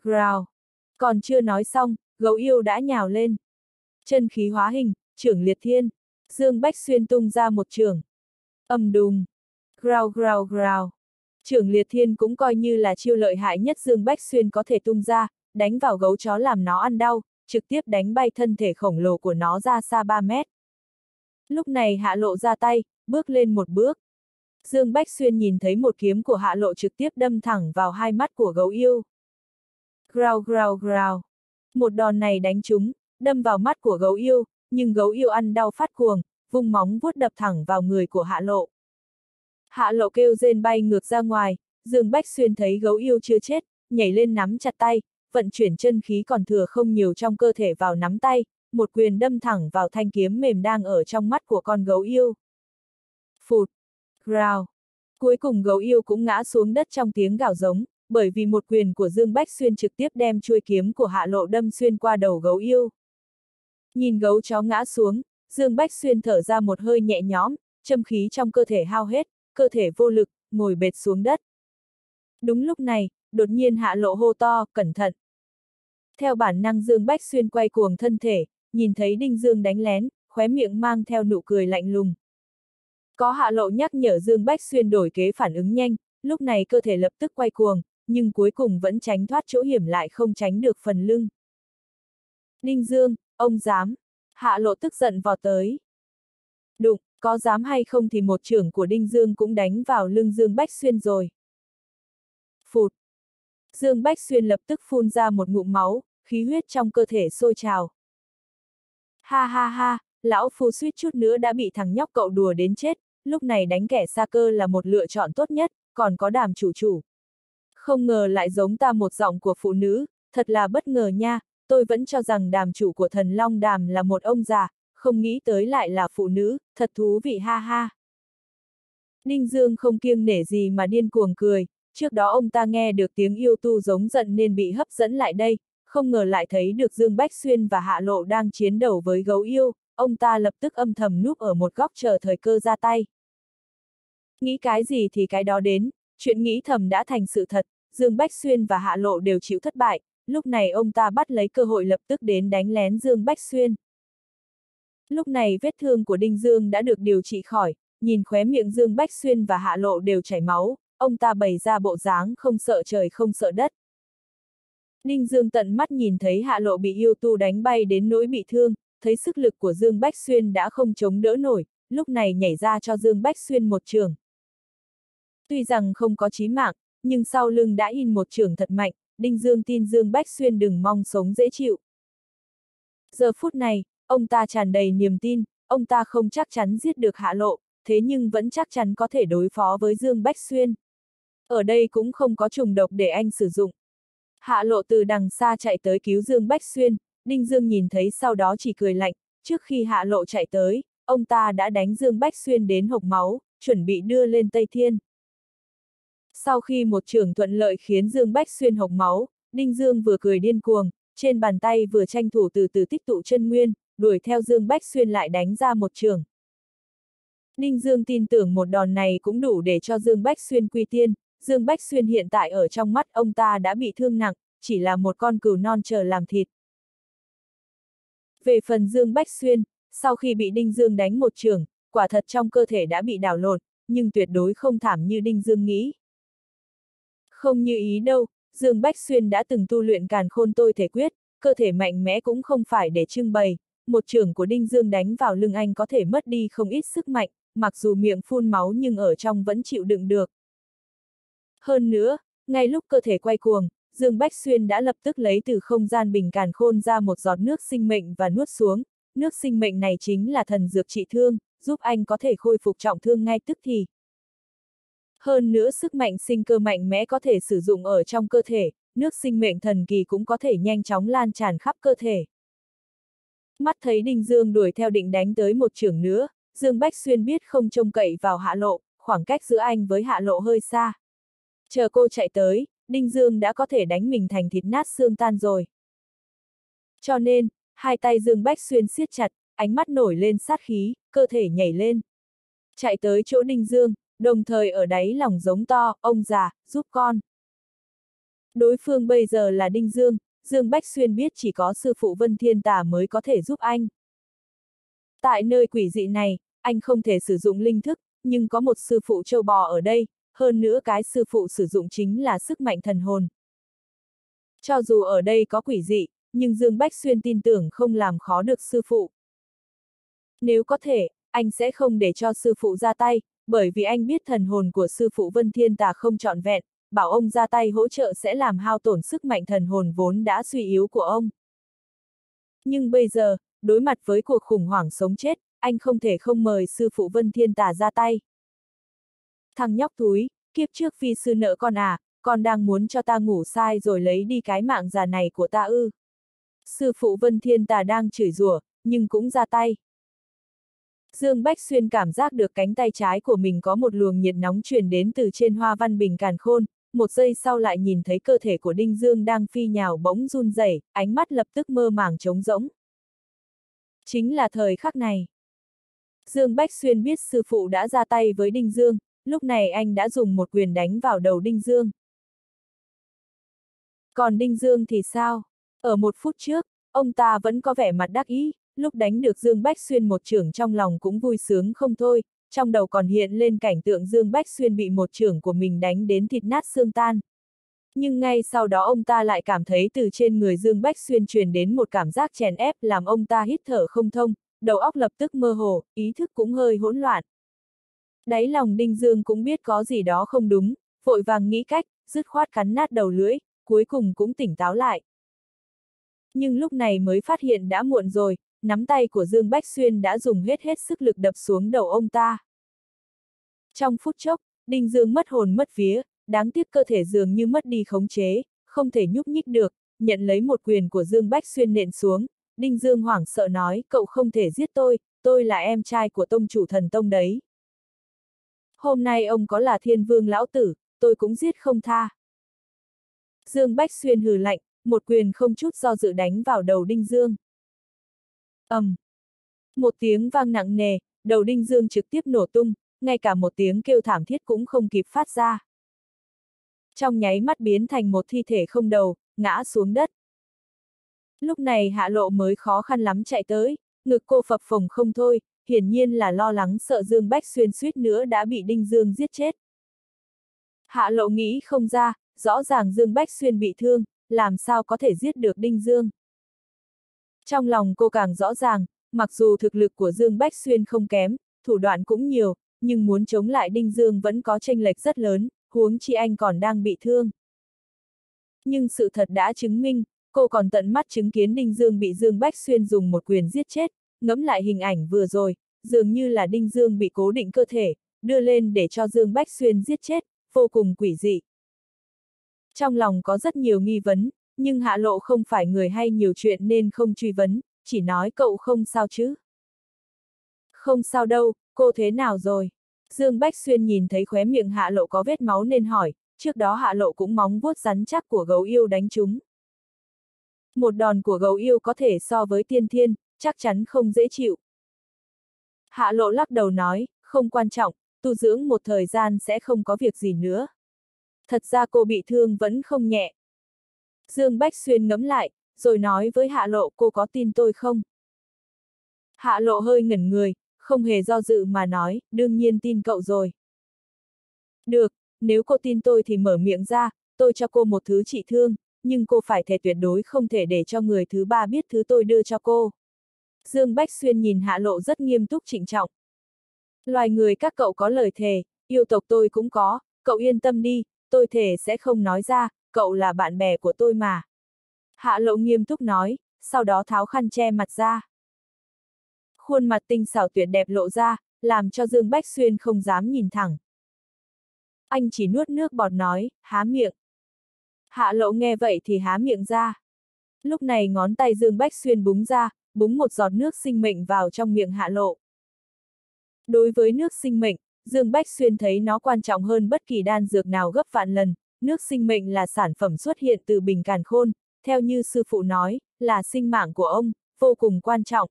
Growl. Còn chưa nói xong, gấu yêu đã nhào lên. Chân khí hóa hình, chưởng liệt thiên. Dương Bách Xuyên tung ra một chưởng. Ầm đùng. Growl growl growl. Chưởng liệt thiên cũng coi như là chiêu lợi hại nhất Dương Bách Xuyên có thể tung ra, đánh vào gấu chó làm nó ăn đau, trực tiếp đánh bay thân thể khổng lồ của nó ra xa ba mét. Lúc này Hạ Lộ ra tay, bước lên một bước. Dương Bách Xuyên nhìn thấy một kiếm của Hạ Lộ trực tiếp đâm thẳng vào hai mắt của gấu yêu. Growl growl growl. Một đòn này đánh trúng, đâm vào mắt của gấu yêu, nhưng gấu yêu ăn đau phát cuồng, vung móng vuốt đập thẳng vào người của Hạ Lộ. Hạ Lộ kêu rên bay ngược ra ngoài, Dương Bách Xuyên thấy gấu yêu chưa chết, nhảy lên nắm chặt tay, vận chuyển chân khí còn thừa không nhiều trong cơ thể vào nắm tay, một quyền đâm thẳng vào thanh kiếm mềm đang ở trong mắt của con gấu yêu. Phụt! Growl! Cuối cùng gấu yêu cũng ngã xuống đất trong tiếng gào giống, bởi vì một quyền của Dương Bách Xuyên trực tiếp đem chuôi kiếm của Hạ Lộ đâm xuyên qua đầu gấu yêu. Nhìn gấu chó ngã xuống, Dương Bách Xuyên thở ra một hơi nhẹ nhõm, châm khí trong cơ thể hao hết, cơ thể vô lực, ngồi bệt xuống đất. Đúng lúc này, đột nhiên Hạ Lộ hô to, cẩn thận. Theo bản năng Dương Bách Xuyên quay cuồng thân thể, nhìn thấy Đinh Dương đánh lén, khóe miệng mang theo nụ cười lạnh lùng. Có Hạ Lộ nhắc nhở Dương Bách Xuyên đổi kế phản ứng nhanh, lúc này cơ thể lập tức quay cuồng, nhưng cuối cùng vẫn tránh thoát chỗ hiểm lại không tránh được phần lưng. Đinh Dương, ông dám! Hạ Lộ tức giận vọt tới. Đụng, có dám hay không thì một chưởng của Đinh Dương cũng đánh vào lưng Dương Bách Xuyên rồi. Phụt! Dương Bách Xuyên lập tức phun ra một ngụm máu, khí huyết trong cơ thể sôi trào. Ha ha ha, lão phu suýt chút nữa đã bị thằng nhóc cậu đùa đến chết, lúc này đánh kẻ xa cơ là một lựa chọn tốt nhất, còn có Đàm chủ chủ. Không ngờ lại giống ta một giọng của phụ nữ, thật là bất ngờ nha, tôi vẫn cho rằng Đàm chủ của Thần Long Đàm là một ông già, không nghĩ tới lại là phụ nữ, thật thú vị ha ha. Đinh Dương không kiêng nể gì mà điên cuồng cười, trước đó ông ta nghe được tiếng yêu tu giống giận nên bị hấp dẫn lại đây, không ngờ lại thấy được Dương Bách Xuyên và Hạ Lộ đang chiến đấu với gấu yêu, ông ta lập tức âm thầm núp ở một góc chờ thời cơ ra tay. Nghĩ cái gì thì cái đó đến, chuyện nghĩ thầm đã thành sự thật, Dương Bách Xuyên và Hạ Lộ đều chịu thất bại, lúc này ông ta bắt lấy cơ hội lập tức đến đánh lén Dương Bách Xuyên. Lúc này vết thương của Đinh Dương đã được điều trị khỏi, nhìn khóe miệng Dương Bách Xuyên và Hạ Lộ đều chảy máu, ông ta bày ra bộ dáng không sợ trời không sợ đất. Đinh Dương tận mắt nhìn thấy Hạ Lộ bị yêu tu đánh bay đến nỗi bị thương, thấy sức lực của Dương Bách Xuyên đã không chống đỡ nổi, lúc này nhảy ra cho Dương Bách Xuyên một chưởng. Tuy rằng không có chí mạng, nhưng sau lưng đã in một chưởng thật mạnh, Đinh Dương tin Dương Bách Xuyên đừng mong sống dễ chịu. Giờ phút này, ông ta tràn đầy niềm tin, ông ta không chắc chắn giết được Hạ Lộ, thế nhưng vẫn chắc chắn có thể đối phó với Dương Bách Xuyên. Ở đây cũng không có trùng độc để anh sử dụng. Hạ Lộ từ đằng xa chạy tới cứu Dương Bách Xuyên, Đinh Dương nhìn thấy sau đó chỉ cười lạnh, trước khi Hạ Lộ chạy tới, ông ta đã đánh Dương Bách Xuyên đến hộc máu, chuẩn bị đưa lên Tây Thiên. Sau khi một chưởng thuận lợi khiến Dương Bách Xuyên hộc máu, Đinh Dương vừa cười điên cuồng, trên bàn tay vừa tranh thủ từ từ tích tụ chân nguyên, đuổi theo Dương Bách Xuyên lại đánh ra một chưởng. Đinh Dương tin tưởng một đòn này cũng đủ để cho Dương Bách Xuyên quy tiên, Dương Bách Xuyên hiện tại ở trong mắt ông ta đã bị thương nặng, chỉ là một con cừu non chờ làm thịt. Về phần Dương Bách Xuyên, sau khi bị Đinh Dương đánh một chưởng, quả thật trong cơ thể đã bị đảo lộn, nhưng tuyệt đối không thảm như Đinh Dương nghĩ. Không như ý đâu, Dương Bách Xuyên đã từng tu luyện Càn Khôn Tôi Thể Quyết, cơ thể mạnh mẽ cũng không phải để trưng bày, một chưởng của Đinh Dương đánh vào lưng anh có thể mất đi không ít sức mạnh, mặc dù miệng phun máu nhưng ở trong vẫn chịu đựng được. Hơn nữa, ngay lúc cơ thể quay cuồng, Dương Bách Xuyên đã lập tức lấy từ không gian bình càn khôn ra một giọt nước sinh mệnh và nuốt xuống, nước sinh mệnh này chính là thần dược trị thương, giúp anh có thể khôi phục trọng thương ngay tức thì. Hơn nữa sức mạnh sinh cơ mạnh mẽ có thể sử dụng ở trong cơ thể, nước sinh mệnh thần kỳ cũng có thể nhanh chóng lan tràn khắp cơ thể. Mắt thấy Đinh Dương đuổi theo định đánh tới một chưởng nữa, Dương Bách Xuyên biết không trông cậy vào Hạ Lộ, khoảng cách giữa anh với Hạ Lộ hơi xa. Chờ cô chạy tới, Đinh Dương đã có thể đánh mình thành thịt nát xương tan rồi. Cho nên, hai tay Dương Bách Xuyên siết chặt, ánh mắt nổi lên sát khí, cơ thể nhảy lên. Chạy tới chỗ Đinh Dương, đồng thời ở đáy lòng giống to, ông già, giúp con. Đối phương bây giờ là Đinh Dương, Dương Bách Xuyên biết chỉ có sư phụ Vân Thiên Tà mới có thể giúp anh. Tại nơi quỷ dị này, anh không thể sử dụng linh thức, nhưng có một sư phụ châu bò ở đây, hơn nữa cái sư phụ sử dụng chính là sức mạnh thần hồn. Cho dù ở đây có quỷ dị, nhưng Dương Bách Xuyên tin tưởng không làm khó được sư phụ. Nếu có thể, anh sẽ không để cho sư phụ ra tay, bởi vì anh biết thần hồn của sư phụ Vân Thiên Tà không trọn vẹn, bảo ông ra tay hỗ trợ sẽ làm hao tổn sức mạnh thần hồn vốn đã suy yếu của ông. Nhưng bây giờ, đối mặt với cuộc khủng hoảng sống chết, anh không thể không mời sư phụ Vân Thiên Tà ra tay. Thằng nhóc thúi, kiếp trước phi sư nợ con à, con đang muốn cho ta ngủ sai rồi lấy đi cái mạng già này của ta ư. Sư phụ Vân Thiên Tà đang chửi rủa, nhưng cũng ra tay. Dương Bách Xuyên cảm giác được cánh tay trái của mình có một luồng nhiệt nóng truyền đến từ trên hoa văn bình càn khôn, một giây sau lại nhìn thấy cơ thể của Đinh Dương đang phi nhào bỗng run rẩy, ánh mắt lập tức mơ màng trống rỗng. Chính là thời khắc này. Dương Bách Xuyên biết sư phụ đã ra tay với Đinh Dương, lúc này anh đã dùng một quyền đánh vào đầu Đinh Dương. Còn Đinh Dương thì sao? Ở một phút trước, ông ta vẫn có vẻ mặt đắc ý, lúc đánh được Dương Bách Xuyên một chưởng trong lòng cũng vui sướng không thôi, trong đầu còn hiện lên cảnh tượng Dương Bách Xuyên bị một chưởng của mình đánh đến thịt nát xương tan. Nhưng ngay sau đó ông ta lại cảm thấy từ trên người Dương Bách Xuyên truyền đến một cảm giác chèn ép làm ông ta hít thở không thông, đầu óc lập tức mơ hồ, ý thức cũng hơi hỗn loạn. Đáy lòng Đinh Dương cũng biết có gì đó không đúng, vội vàng nghĩ cách, dứt khoát cắn nát đầu lưỡi, cuối cùng cũng tỉnh táo lại. Nhưng lúc này mới phát hiện đã muộn rồi, nắm tay của Dương Bách Xuyên đã dùng hết hết sức lực đập xuống đầu ông ta. Trong phút chốc, Đinh Dương mất hồn mất vía, đáng tiếc cơ thể dường như mất đi khống chế, không thể nhúc nhích được, nhận lấy một quyền của Dương Bách Xuyên nện xuống, Đinh Dương hoảng sợ nói, cậu không thể giết tôi, tôi là em trai của tông chủ thần tông đấy. Hôm nay ông có là thiên vương lão tử, tôi cũng giết không tha. Dương Bách Xuyên hừ lạnh, một quyền không chút do dự đánh vào đầu Đinh Dương. ầm, um. Một tiếng vang nặng nề, đầu Đinh Dương trực tiếp nổ tung, ngay cả một tiếng kêu thảm thiết cũng không kịp phát ra. Trong nháy mắt biến thành một thi thể không đầu, ngã xuống đất. Lúc này Hạ Lộ mới khó khăn lắm chạy tới, ngực cô phập phồng không thôi, hiển nhiên là lo lắng sợ Dương Bách Xuyên suýt nữa đã bị Đinh Dương giết chết. Hạ Lộ nghĩ không ra, rõ ràng Dương Bách Xuyên bị thương, làm sao có thể giết được Đinh Dương. Trong lòng cô càng rõ ràng, mặc dù thực lực của Dương Bách Xuyên không kém, thủ đoạn cũng nhiều, nhưng muốn chống lại Đinh Dương vẫn có chênh lệch rất lớn, huống chi anh còn đang bị thương. Nhưng sự thật đã chứng minh, cô còn tận mắt chứng kiến Đinh Dương bị Dương Bách Xuyên dùng một quyền giết chết, ngẫm lại hình ảnh vừa rồi, dường như là Đinh Dương bị cố định cơ thể, đưa lên để cho Dương Bách Xuyên giết chết, vô cùng quỷ dị. Trong lòng có rất nhiều nghi vấn, nhưng Hạ Lộ không phải người hay nhiều chuyện nên không truy vấn, chỉ nói cậu không sao chứ. Không sao đâu, cô thế nào rồi? Dương Bách Xuyên nhìn thấy khóe miệng Hạ Lộ có vết máu nên hỏi, trước đó Hạ Lộ cũng móng vuốt rắn chắc của gấu yêu đánh trúng. Một đòn của gấu yêu có thể so với tiên thiên, chắc chắn không dễ chịu. Hạ Lộ lắc đầu nói, không quan trọng, tu dưỡng một thời gian sẽ không có việc gì nữa. Thật ra cô bị thương vẫn không nhẹ. Dương Bách Xuyên ngẫm lại, rồi nói với Hạ Lộ, cô có tin tôi không? Hạ Lộ hơi ngẩn người, không hề do dự mà nói, đương nhiên tin cậu rồi. Được, nếu cô tin tôi thì mở miệng ra, tôi cho cô một thứ trị thương, nhưng cô phải thề tuyệt đối không thể để cho người thứ ba biết thứ tôi đưa cho cô. Dương Bách Xuyên nhìn Hạ Lộ rất nghiêm túc trịnh trọng. Loài người các cậu có lời thề, yêu tộc tôi cũng có, cậu yên tâm đi, tôi thề sẽ không nói ra, cậu là bạn bè của tôi mà. Hạ Lộ nghiêm túc nói, sau đó tháo khăn che mặt ra. Khuôn mặt tinh xảo tuyệt đẹp lộ ra, làm cho Dương Bách Xuyên không dám nhìn thẳng. Anh chỉ nuốt nước bọt nói, há miệng. Hạ Lộ nghe vậy thì há miệng ra. Lúc này ngón tay Dương Bách Xuyên búng ra, búng một giọt nước sinh mệnh vào trong miệng Hạ Lộ. Đối với nước sinh mệnh, Dương Bách Xuyên thấy nó quan trọng hơn bất kỳ đan dược nào gấp vạn lần, nước sinh mệnh là sản phẩm xuất hiện từ bình càn khôn, theo như sư phụ nói, là sinh mạng của ông, vô cùng quan trọng.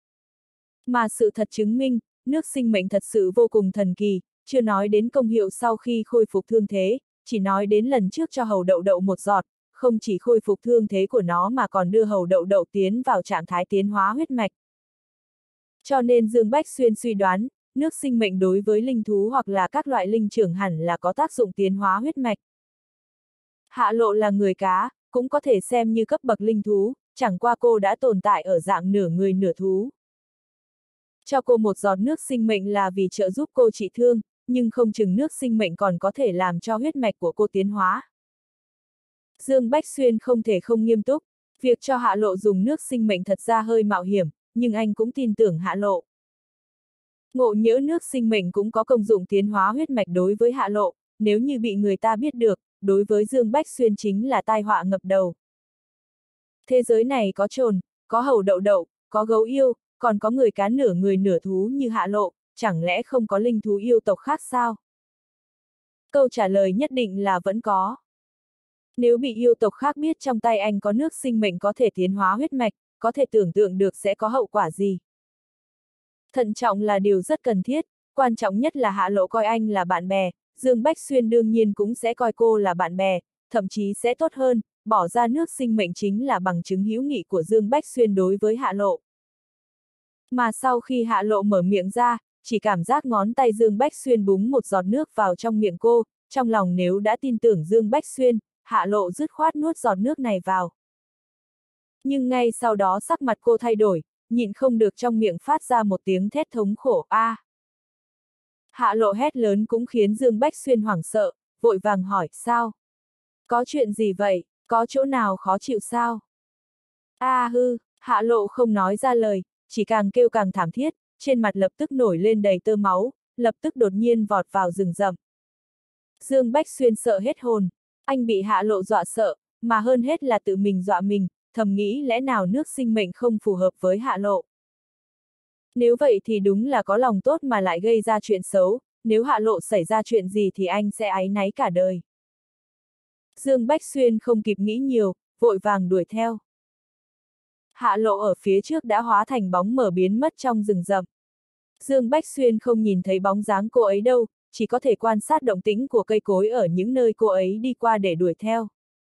Mà sự thật chứng minh, nước sinh mệnh thật sự vô cùng thần kỳ, chưa nói đến công hiệu sau khi khôi phục thương thế, chỉ nói đến lần trước cho hầu đậu đậu một giọt, không chỉ khôi phục thương thế của nó mà còn đưa hầu đậu đậu tiến vào trạng thái tiến hóa huyết mạch. Cho nên Dương Bách Xuyên suy đoán, nước sinh mệnh đối với linh thú hoặc là các loại linh trưởng hẳn là có tác dụng tiến hóa huyết mạch. Hạ Lộ là người cá, cũng có thể xem như cấp bậc linh thú, chẳng qua cô đã tồn tại ở dạng nửa người nửa thú. Cho cô một giọt nước sinh mệnh là vì trợ giúp cô trị thương, nhưng không chừng nước sinh mệnh còn có thể làm cho huyết mạch của cô tiến hóa. Dương Bách Xuyên không thể không nghiêm túc, việc cho Hạ Lộ dùng nước sinh mệnh thật ra hơi mạo hiểm, nhưng anh cũng tin tưởng Hạ Lộ. Ngộ nhỡ nước sinh mệnh cũng có công dụng tiến hóa huyết mạch đối với Hạ Lộ, nếu như bị người ta biết được, đối với Dương Bách Xuyên chính là tai họa ngập đầu. Thế giới này có trồn, có hầu đậu đậu, có gấu yêu, còn có người cá nửa người nửa thú như Hạ Lộ, chẳng lẽ không có linh thú yêu tộc khác sao? Câu trả lời nhất định là vẫn có. Nếu bị yêu tộc khác biết trong tay anh có nước sinh mệnh có thể tiến hóa huyết mạch, có thể tưởng tượng được sẽ có hậu quả gì. Thận trọng là điều rất cần thiết, quan trọng nhất là Hạ Lộ coi anh là bạn bè, Dương Bách Xuyên đương nhiên cũng sẽ coi cô là bạn bè, thậm chí sẽ tốt hơn, bỏ ra nước sinh mệnh chính là bằng chứng hữu nghị của Dương Bách Xuyên đối với Hạ Lộ. Mà sau khi Hạ Lộ mở miệng ra, chỉ cảm giác ngón tay Dương Bách Xuyên búng một giọt nước vào trong miệng cô, trong lòng nếu đã tin tưởng Dương Bách Xuyên, Hạ Lộ dứt khoát nuốt giọt nước này vào. Nhưng ngay sau đó sắc mặt cô thay đổi, nhịn không được trong miệng phát ra một tiếng thét thống khổ a. À. Hạ Lộ hét lớn cũng khiến Dương Bách Xuyên hoảng sợ, vội vàng hỏi, sao? Có chuyện gì vậy, có chỗ nào khó chịu sao? A à, hư, Hạ Lộ không nói ra lời, chỉ càng kêu càng thảm thiết, trên mặt lập tức nổi lên đầy tơ máu, lập tức đột nhiên vọt vào rừng rậm. Dương Bách Xuyên sợ hết hồn, anh bị Hạ Lộ dọa sợ, mà hơn hết là tự mình dọa mình, thầm nghĩ lẽ nào nước sinh mệnh không phù hợp với Hạ Lộ. Nếu vậy thì đúng là có lòng tốt mà lại gây ra chuyện xấu, nếu Hạ Lộ xảy ra chuyện gì thì anh sẽ áy náy cả đời. Dương Bách Xuyên không kịp nghĩ nhiều, vội vàng đuổi theo. Hạ Lộ ở phía trước đã hóa thành bóng mờ biến mất trong rừng rậm. Dương Bách Xuyên không nhìn thấy bóng dáng cô ấy đâu, chỉ có thể quan sát động tĩnh của cây cối ở những nơi cô ấy đi qua để đuổi theo.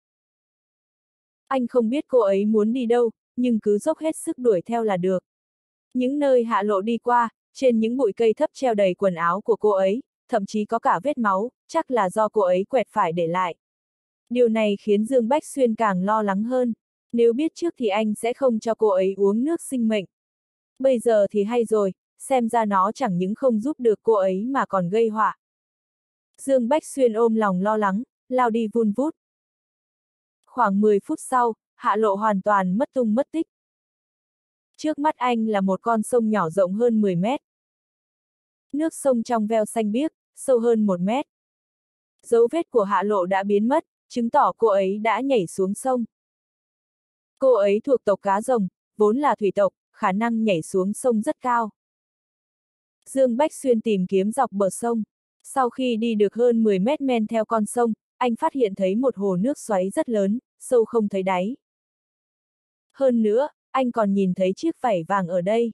Anh không biết cô ấy muốn đi đâu, nhưng cứ dốc hết sức đuổi theo là được. Những nơi Hạ Lộ đi qua, trên những bụi cây thấp treo đầy quần áo của cô ấy, thậm chí có cả vết máu, chắc là do cô ấy quẹt phải để lại. Điều này khiến Dương Bách Xuyên càng lo lắng hơn. Nếu biết trước thì anh sẽ không cho cô ấy uống nước sinh mệnh. Bây giờ thì hay rồi, xem ra nó chẳng những không giúp được cô ấy mà còn gây họa. Dương Bách Xuyên ôm lòng lo lắng, lao đi vun vút. Khoảng mười phút sau, Hạ Lộ hoàn toàn mất tung mất tích. Trước mắt anh là một con sông nhỏ rộng hơn mười mét. Nước sông trong veo xanh biếc, sâu hơn một mét. Dấu vết của Hạ Lộ đã biến mất, chứng tỏ cô ấy đã nhảy xuống sông. Cô ấy thuộc tộc cá rồng, vốn là thủy tộc, khả năng nhảy xuống sông rất cao. Dương Bách Xuyên tìm kiếm dọc bờ sông. Sau khi đi được hơn mười mét men theo con sông, anh phát hiện thấy một hồ nước xoáy rất lớn, sâu không thấy đáy. Hơn nữa, anh còn nhìn thấy chiếc vảy vàng ở đây.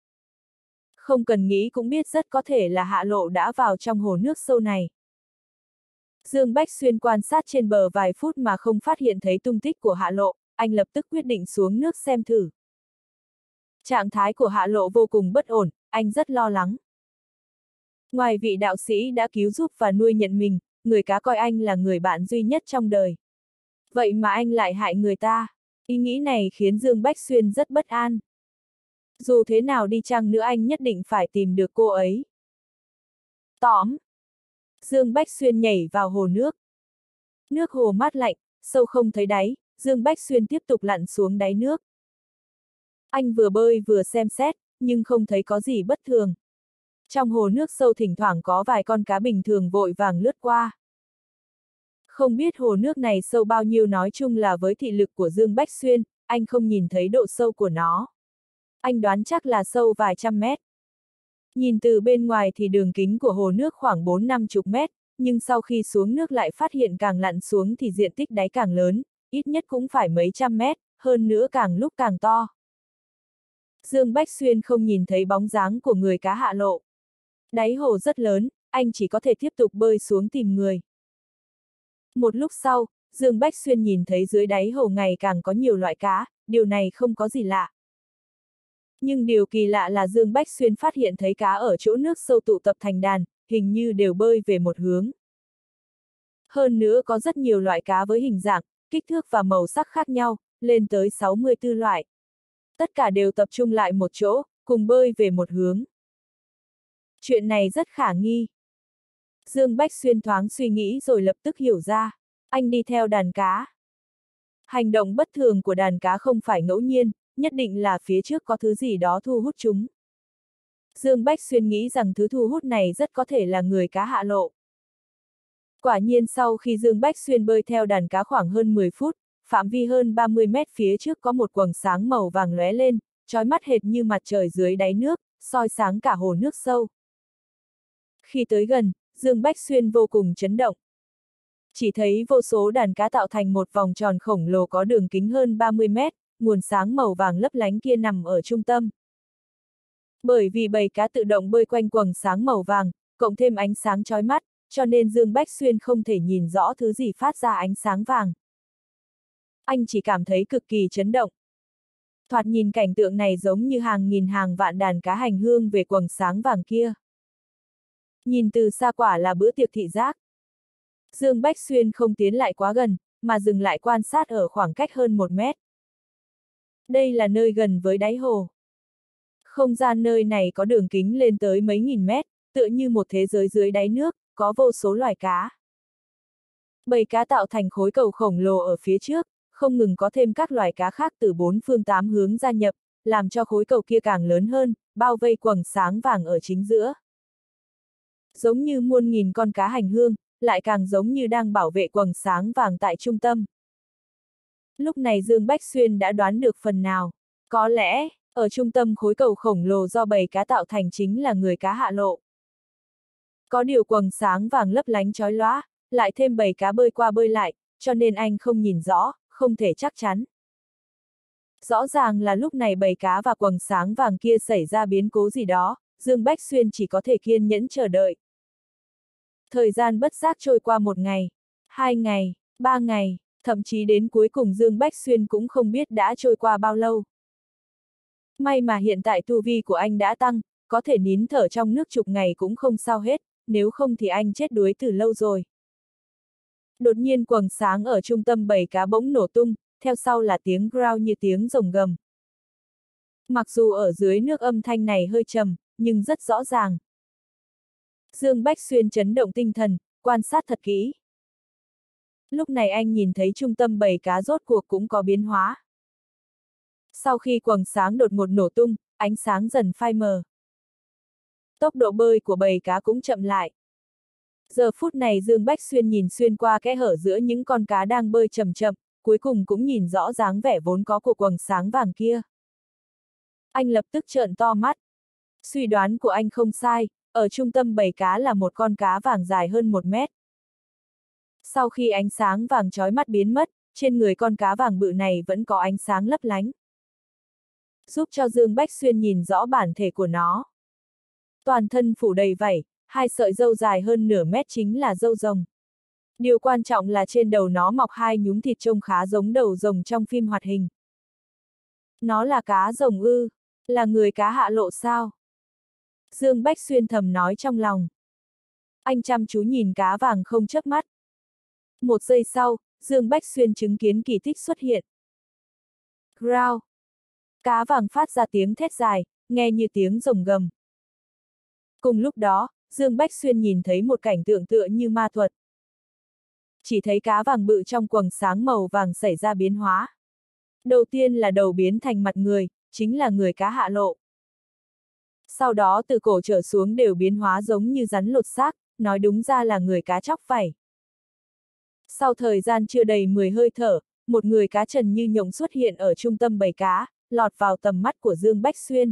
Không cần nghĩ cũng biết rất có thể là Hạ Lộ đã vào trong hồ nước sâu này. Dương Bách Xuyên quan sát trên bờ vài phút mà không phát hiện thấy tung tích của Hạ Lộ, anh lập tức quyết định xuống nước xem thử. Trạng thái của Hạ Lộ vô cùng bất ổn, anh rất lo lắng. Ngoài vị đạo sĩ đã cứu giúp và nuôi nhận mình, người cá coi anh là người bạn duy nhất trong đời. Vậy mà anh lại hại người ta. Ý nghĩ này khiến Dương Bách Xuyên rất bất an. Dù thế nào đi chăng nữa anh nhất định phải tìm được cô ấy. Tóm. Dương Bách Xuyên nhảy vào hồ nước. Nước hồ mát lạnh, sâu không thấy đáy, Dương Bách Xuyên tiếp tục lặn xuống đáy nước. Anh vừa bơi vừa xem xét, nhưng không thấy có gì bất thường. Trong hồ nước sâu thỉnh thoảng có vài con cá bình thường vội vàng lướt qua. Không biết hồ nước này sâu bao nhiêu, nói chung là với thị lực của Dương Bách Xuyên, anh không nhìn thấy độ sâu của nó. Anh đoán chắc là sâu vài trăm mét. Nhìn từ bên ngoài thì đường kính của hồ nước khoảng bốn năm chục mét, nhưng sau khi xuống nước lại phát hiện càng lặn xuống thì diện tích đáy càng lớn, ít nhất cũng phải mấy trăm mét, hơn nữa càng lúc càng to. Dương Bách Xuyên không nhìn thấy bóng dáng của người cá Hạ Lộ. Đáy hồ rất lớn, anh chỉ có thể tiếp tục bơi xuống tìm người. Một lúc sau, Dương Bách Xuyên nhìn thấy dưới đáy hồ ngày càng có nhiều loại cá, điều này không có gì lạ. Nhưng điều kỳ lạ là Dương Bách Xuyên phát hiện thấy cá ở chỗ nước sâu tụ tập thành đàn, hình như đều bơi về một hướng. Hơn nữa có rất nhiều loại cá với hình dạng, kích thước và màu sắc khác nhau, lên tới sáu mươi tư loại. Tất cả đều tập trung lại một chỗ, cùng bơi về một hướng. Chuyện này rất khả nghi. Dương Bách Xuyên thoáng suy nghĩ rồi lập tức hiểu ra. Anh đi theo đàn cá. Hành động bất thường của đàn cá không phải ngẫu nhiên, nhất định là phía trước có thứ gì đó thu hút chúng. Dương Bách Xuyên nghĩ rằng thứ thu hút này rất có thể là người cá hạ lộ. Quả nhiên sau khi Dương Bách Xuyên bơi theo đàn cá khoảng hơn mười phút, phạm vi hơn ba mươi mét phía trước có một quầng sáng màu vàng lóe lên, chói mắt hệt như mặt trời dưới đáy nước, soi sáng cả hồ nước sâu. Khi tới gần, Dương Bách Xuyên vô cùng chấn động. Chỉ thấy vô số đàn cá tạo thành một vòng tròn khổng lồ có đường kính hơn ba mươi mét, nguồn sáng màu vàng lấp lánh kia nằm ở trung tâm. Bởi vì bầy cá tự động bơi quanh quầng sáng màu vàng, cộng thêm ánh sáng chói mắt, cho nên Dương Bách Xuyên không thể nhìn rõ thứ gì phát ra ánh sáng vàng. Anh chỉ cảm thấy cực kỳ chấn động. Thoạt nhìn cảnh tượng này giống như hàng nghìn hàng vạn đàn cá hành hương về quầng sáng vàng kia. Nhìn từ xa quả là bữa tiệc thị giác. Dương Bách Xuyên không tiến lại quá gần, mà dừng lại quan sát ở khoảng cách hơn một mét. Đây là nơi gần với đáy hồ. Không gian nơi này có đường kính lên tới mấy nghìn mét, tựa như một thế giới dưới đáy nước, có vô số loài cá. Bầy cá tạo thành khối cầu khổng lồ ở phía trước, không ngừng có thêm các loài cá khác từ bốn phương tám hướng gia nhập, làm cho khối cầu kia càng lớn hơn, bao vây quầng sáng vàng ở chính giữa. Giống như muôn nghìn con cá hành hương, lại càng giống như đang bảo vệ quầng sáng vàng tại trung tâm. Lúc này Dương Bách Xuyên đã đoán được phần nào. Có lẽ, ở trung tâm khối cầu khổng lồ do bầy cá tạo thành chính là người cá hạ lộ. Có điều quầng sáng vàng lấp lánh chói lóa, lại thêm bầy cá bơi qua bơi lại, cho nên anh không nhìn rõ, không thể chắc chắn. Rõ ràng là lúc này bầy cá và quầng sáng vàng kia xảy ra biến cố gì đó, Dương Bách Xuyên chỉ có thể kiên nhẫn chờ đợi. Thời gian bất giác trôi qua một ngày, hai ngày, ba ngày, thậm chí đến cuối cùng Dương Bách Xuyên cũng không biết đã trôi qua bao lâu. May mà hiện tại tu vi của anh đã tăng, có thể nín thở trong nước chục ngày cũng không sao hết, nếu không thì anh chết đuối từ lâu rồi. Đột nhiên quầng sáng ở trung tâm bầy cá bỗng nổ tung, theo sau là tiếng growl như tiếng rồng gầm. Mặc dù ở dưới nước âm thanh này hơi trầm, nhưng rất rõ ràng. Dương Bách Xuyên chấn động tinh thần, quan sát thật kỹ. Lúc này anh nhìn thấy trung tâm bầy cá rốt cuộc cũng có biến hóa. Sau khi quầng sáng đột ngột nổ tung, ánh sáng dần phai mờ. Tốc độ bơi của bầy cá cũng chậm lại. Giờ phút này Dương Bách Xuyên nhìn xuyên qua kẽ hở giữa những con cá đang bơi chậm chậm, cuối cùng cũng nhìn rõ dáng vẻ vốn có của quầng sáng vàng kia. Anh lập tức trợn to mắt. Suy đoán của anh không sai, ở trung tâm bầy cá là một con cá vàng dài hơn một mét. Sau khi ánh sáng vàng chói mắt biến mất, trên người con cá vàng bự này vẫn có ánh sáng lấp lánh, giúp cho Dương Bách Xuyên nhìn rõ bản thể của nó. Toàn thân phủ đầy vảy, hai sợi râu dài hơn nửa mét chính là râu rồng. Điều quan trọng là trên đầu nó mọc hai nhúm thịt trông khá giống đầu rồng trong phim hoạt hình. Nó là cá rồng ư, là người cá hạ lộ sao? Dương Bách Xuyên thầm nói trong lòng. Anh chăm chú nhìn cá vàng không chớp mắt. Một giây sau, Dương Bách Xuyên chứng kiến kỳ tích xuất hiện. Growl. Cá vàng phát ra tiếng thét dài, nghe như tiếng rồng gầm. Cùng lúc đó, Dương Bách Xuyên nhìn thấy một cảnh tượng tựa như ma thuật. Chỉ thấy cá vàng bự trong quầng sáng màu vàng xảy ra biến hóa. Đầu tiên là đầu biến thành mặt người, chính là người cá hạ lộ. Sau đó từ cổ trở xuống đều biến hóa giống như rắn lột xác, nói đúng ra là người cá chóc vảy. Sau thời gian chưa đầy mười hơi thở, một người cá trần như nhộng xuất hiện ở trung tâm bầy cá, lọt vào tầm mắt của Dương Bách Xuyên.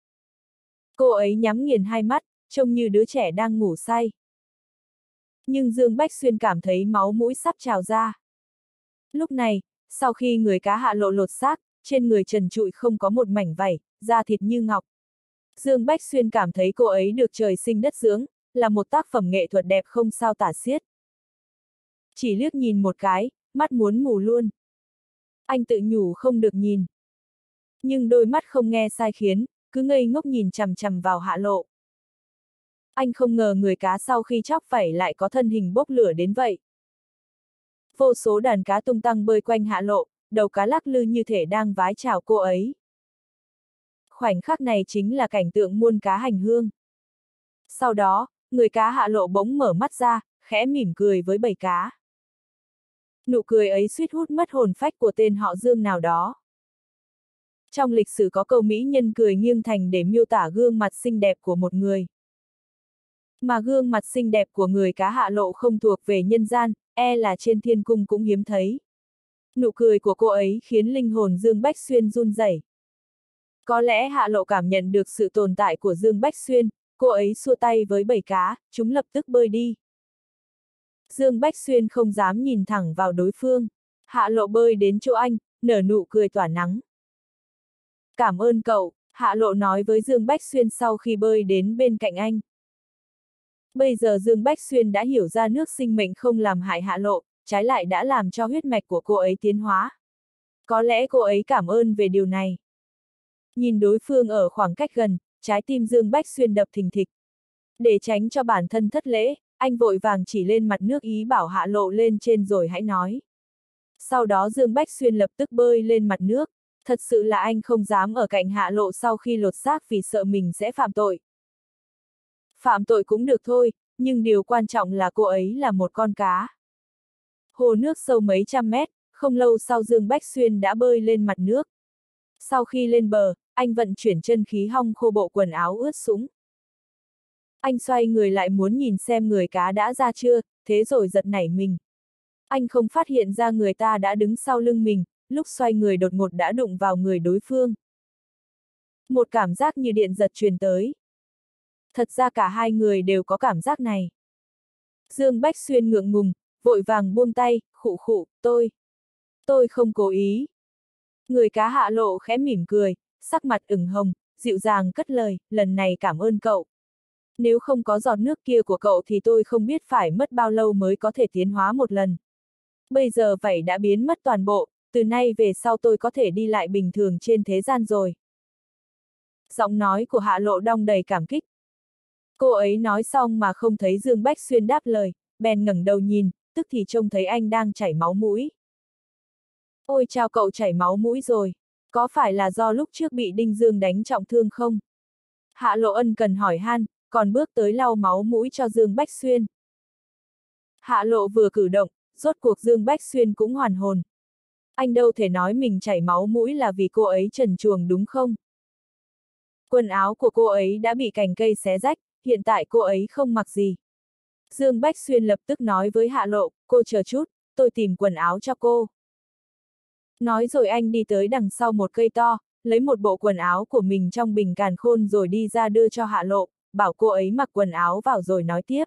Cô ấy nhắm nghiền hai mắt, trông như đứa trẻ đang ngủ say. Nhưng Dương Bách Xuyên cảm thấy máu mũi sắp trào ra. Lúc này, sau khi người cá hạ lộ lột xác, trên người trần trụi không có một mảnh vảy, da thịt như ngọc. Dương Bách Xuyên cảm thấy cô ấy được trời sinh đất dưỡng, là một tác phẩm nghệ thuật đẹp không sao tả xiết. Chỉ liếc nhìn một cái, mắt muốn mù luôn. Anh tự nhủ không được nhìn. Nhưng đôi mắt không nghe sai khiến, cứ ngây ngốc nhìn chằm chằm vào Hạ Lộ. Anh không ngờ người cá sau khi chóc vảy lại có thân hình bốc lửa đến vậy. Vô số đàn cá tung tăng bơi quanh Hạ Lộ, đầu cá lắc lư như thể đang vái chào cô ấy. Khoảnh khắc này chính là cảnh tượng muôn cá hành hương. Sau đó, người cá Hạ Lộ bỗng mở mắt ra, khẽ mỉm cười với bầy cá. Nụ cười ấy suýt hút mất hồn phách của tên họ Dương nào đó. Trong lịch sử có câu mỹ nhân cười nghiêng thành để miêu tả gương mặt xinh đẹp của một người. Mà gương mặt xinh đẹp của người cá Hạ Lộ không thuộc về nhân gian, e là trên thiên cung cũng hiếm thấy. Nụ cười của cô ấy khiến linh hồn Dương Bách Xuyên run rẩy. Có lẽ Hạ Lộ cảm nhận được sự tồn tại của Dương Bách Xuyên, cô ấy xua tay với bầy cá, chúng lập tức bơi đi. Dương Bách Xuyên không dám nhìn thẳng vào đối phương. Hạ Lộ bơi đến chỗ anh, nở nụ cười tỏa nắng. Cảm ơn cậu, Hạ Lộ nói với Dương Bách Xuyên sau khi bơi đến bên cạnh anh. Bây giờ Dương Bách Xuyên đã hiểu ra nước sinh mệnh không làm hại Hạ Lộ, trái lại đã làm cho huyết mạch của cô ấy tiến hóa. Có lẽ cô ấy cảm ơn về điều này. Nhìn đối phương ở khoảng cách gần, trái tim Dương Bách Xuyên đập thình thịch. Để tránh cho bản thân thất lễ, anh vội vàng chỉ lên mặt nước ý bảo Hạ Lộ lên trên rồi hãy nói. Sau đó Dương Bách Xuyên lập tức bơi lên mặt nước. Thật sự là anh không dám ở cạnh Hạ Lộ sau khi lột xác vì sợ mình sẽ phạm tội. Phạm tội cũng được thôi, nhưng điều quan trọng là cô ấy là một con cá. Hồ nước sâu mấy trăm mét, không lâu sau Dương Bách Xuyên đã bơi lên mặt nước. Sau khi lên bờ, anh vận chuyển chân khí hong khô bộ quần áo ướt sũng. Anh xoay người lại muốn nhìn xem người cá đã ra chưa, thế rồi giật nảy mình. Anh không phát hiện ra người ta đã đứng sau lưng mình, lúc xoay người đột ngột đã đụng vào người đối phương. Một cảm giác như điện giật truyền tới. Thật ra cả hai người đều có cảm giác này. Dương Bách Xuyên ngượng ngùng, vội vàng buông tay, khụ khụ, tôi. Tôi không cố ý. Người cá Hạ Lộ khẽ mỉm cười, sắc mặt ửng hồng, dịu dàng cất lời, lần này cảm ơn cậu. Nếu không có giọt nước kia của cậu thì tôi không biết phải mất bao lâu mới có thể tiến hóa một lần. Bây giờ vảy đã biến mất toàn bộ, từ nay về sau tôi có thể đi lại bình thường trên thế gian rồi. Giọng nói của Hạ Lộ đong đầy cảm kích. Cô ấy nói xong mà không thấy Dương Bách Xuyên đáp lời, bèn ngẩng đầu nhìn, tức thì trông thấy anh đang chảy máu mũi. Ôi chao, cậu chảy máu mũi rồi, có phải là do lúc trước bị Đinh Dương đánh trọng thương không? Hạ Lộ ân cần hỏi han, còn bước tới lau máu mũi cho Dương Bách Xuyên. Hạ Lộ vừa cử động, rốt cuộc Dương Bách Xuyên cũng hoàn hồn. Anh đâu thể nói mình chảy máu mũi là vì cô ấy trần truồng đúng không? Quần áo của cô ấy đã bị cành cây xé rách, hiện tại cô ấy không mặc gì. Dương Bách Xuyên lập tức nói với Hạ Lộ, cô chờ chút, tôi tìm quần áo cho cô. Nói rồi anh đi tới đằng sau một cây to, lấy một bộ quần áo của mình trong bình càn khôn rồi đi ra đưa cho Hạ Lộ, bảo cô ấy mặc quần áo vào rồi nói tiếp.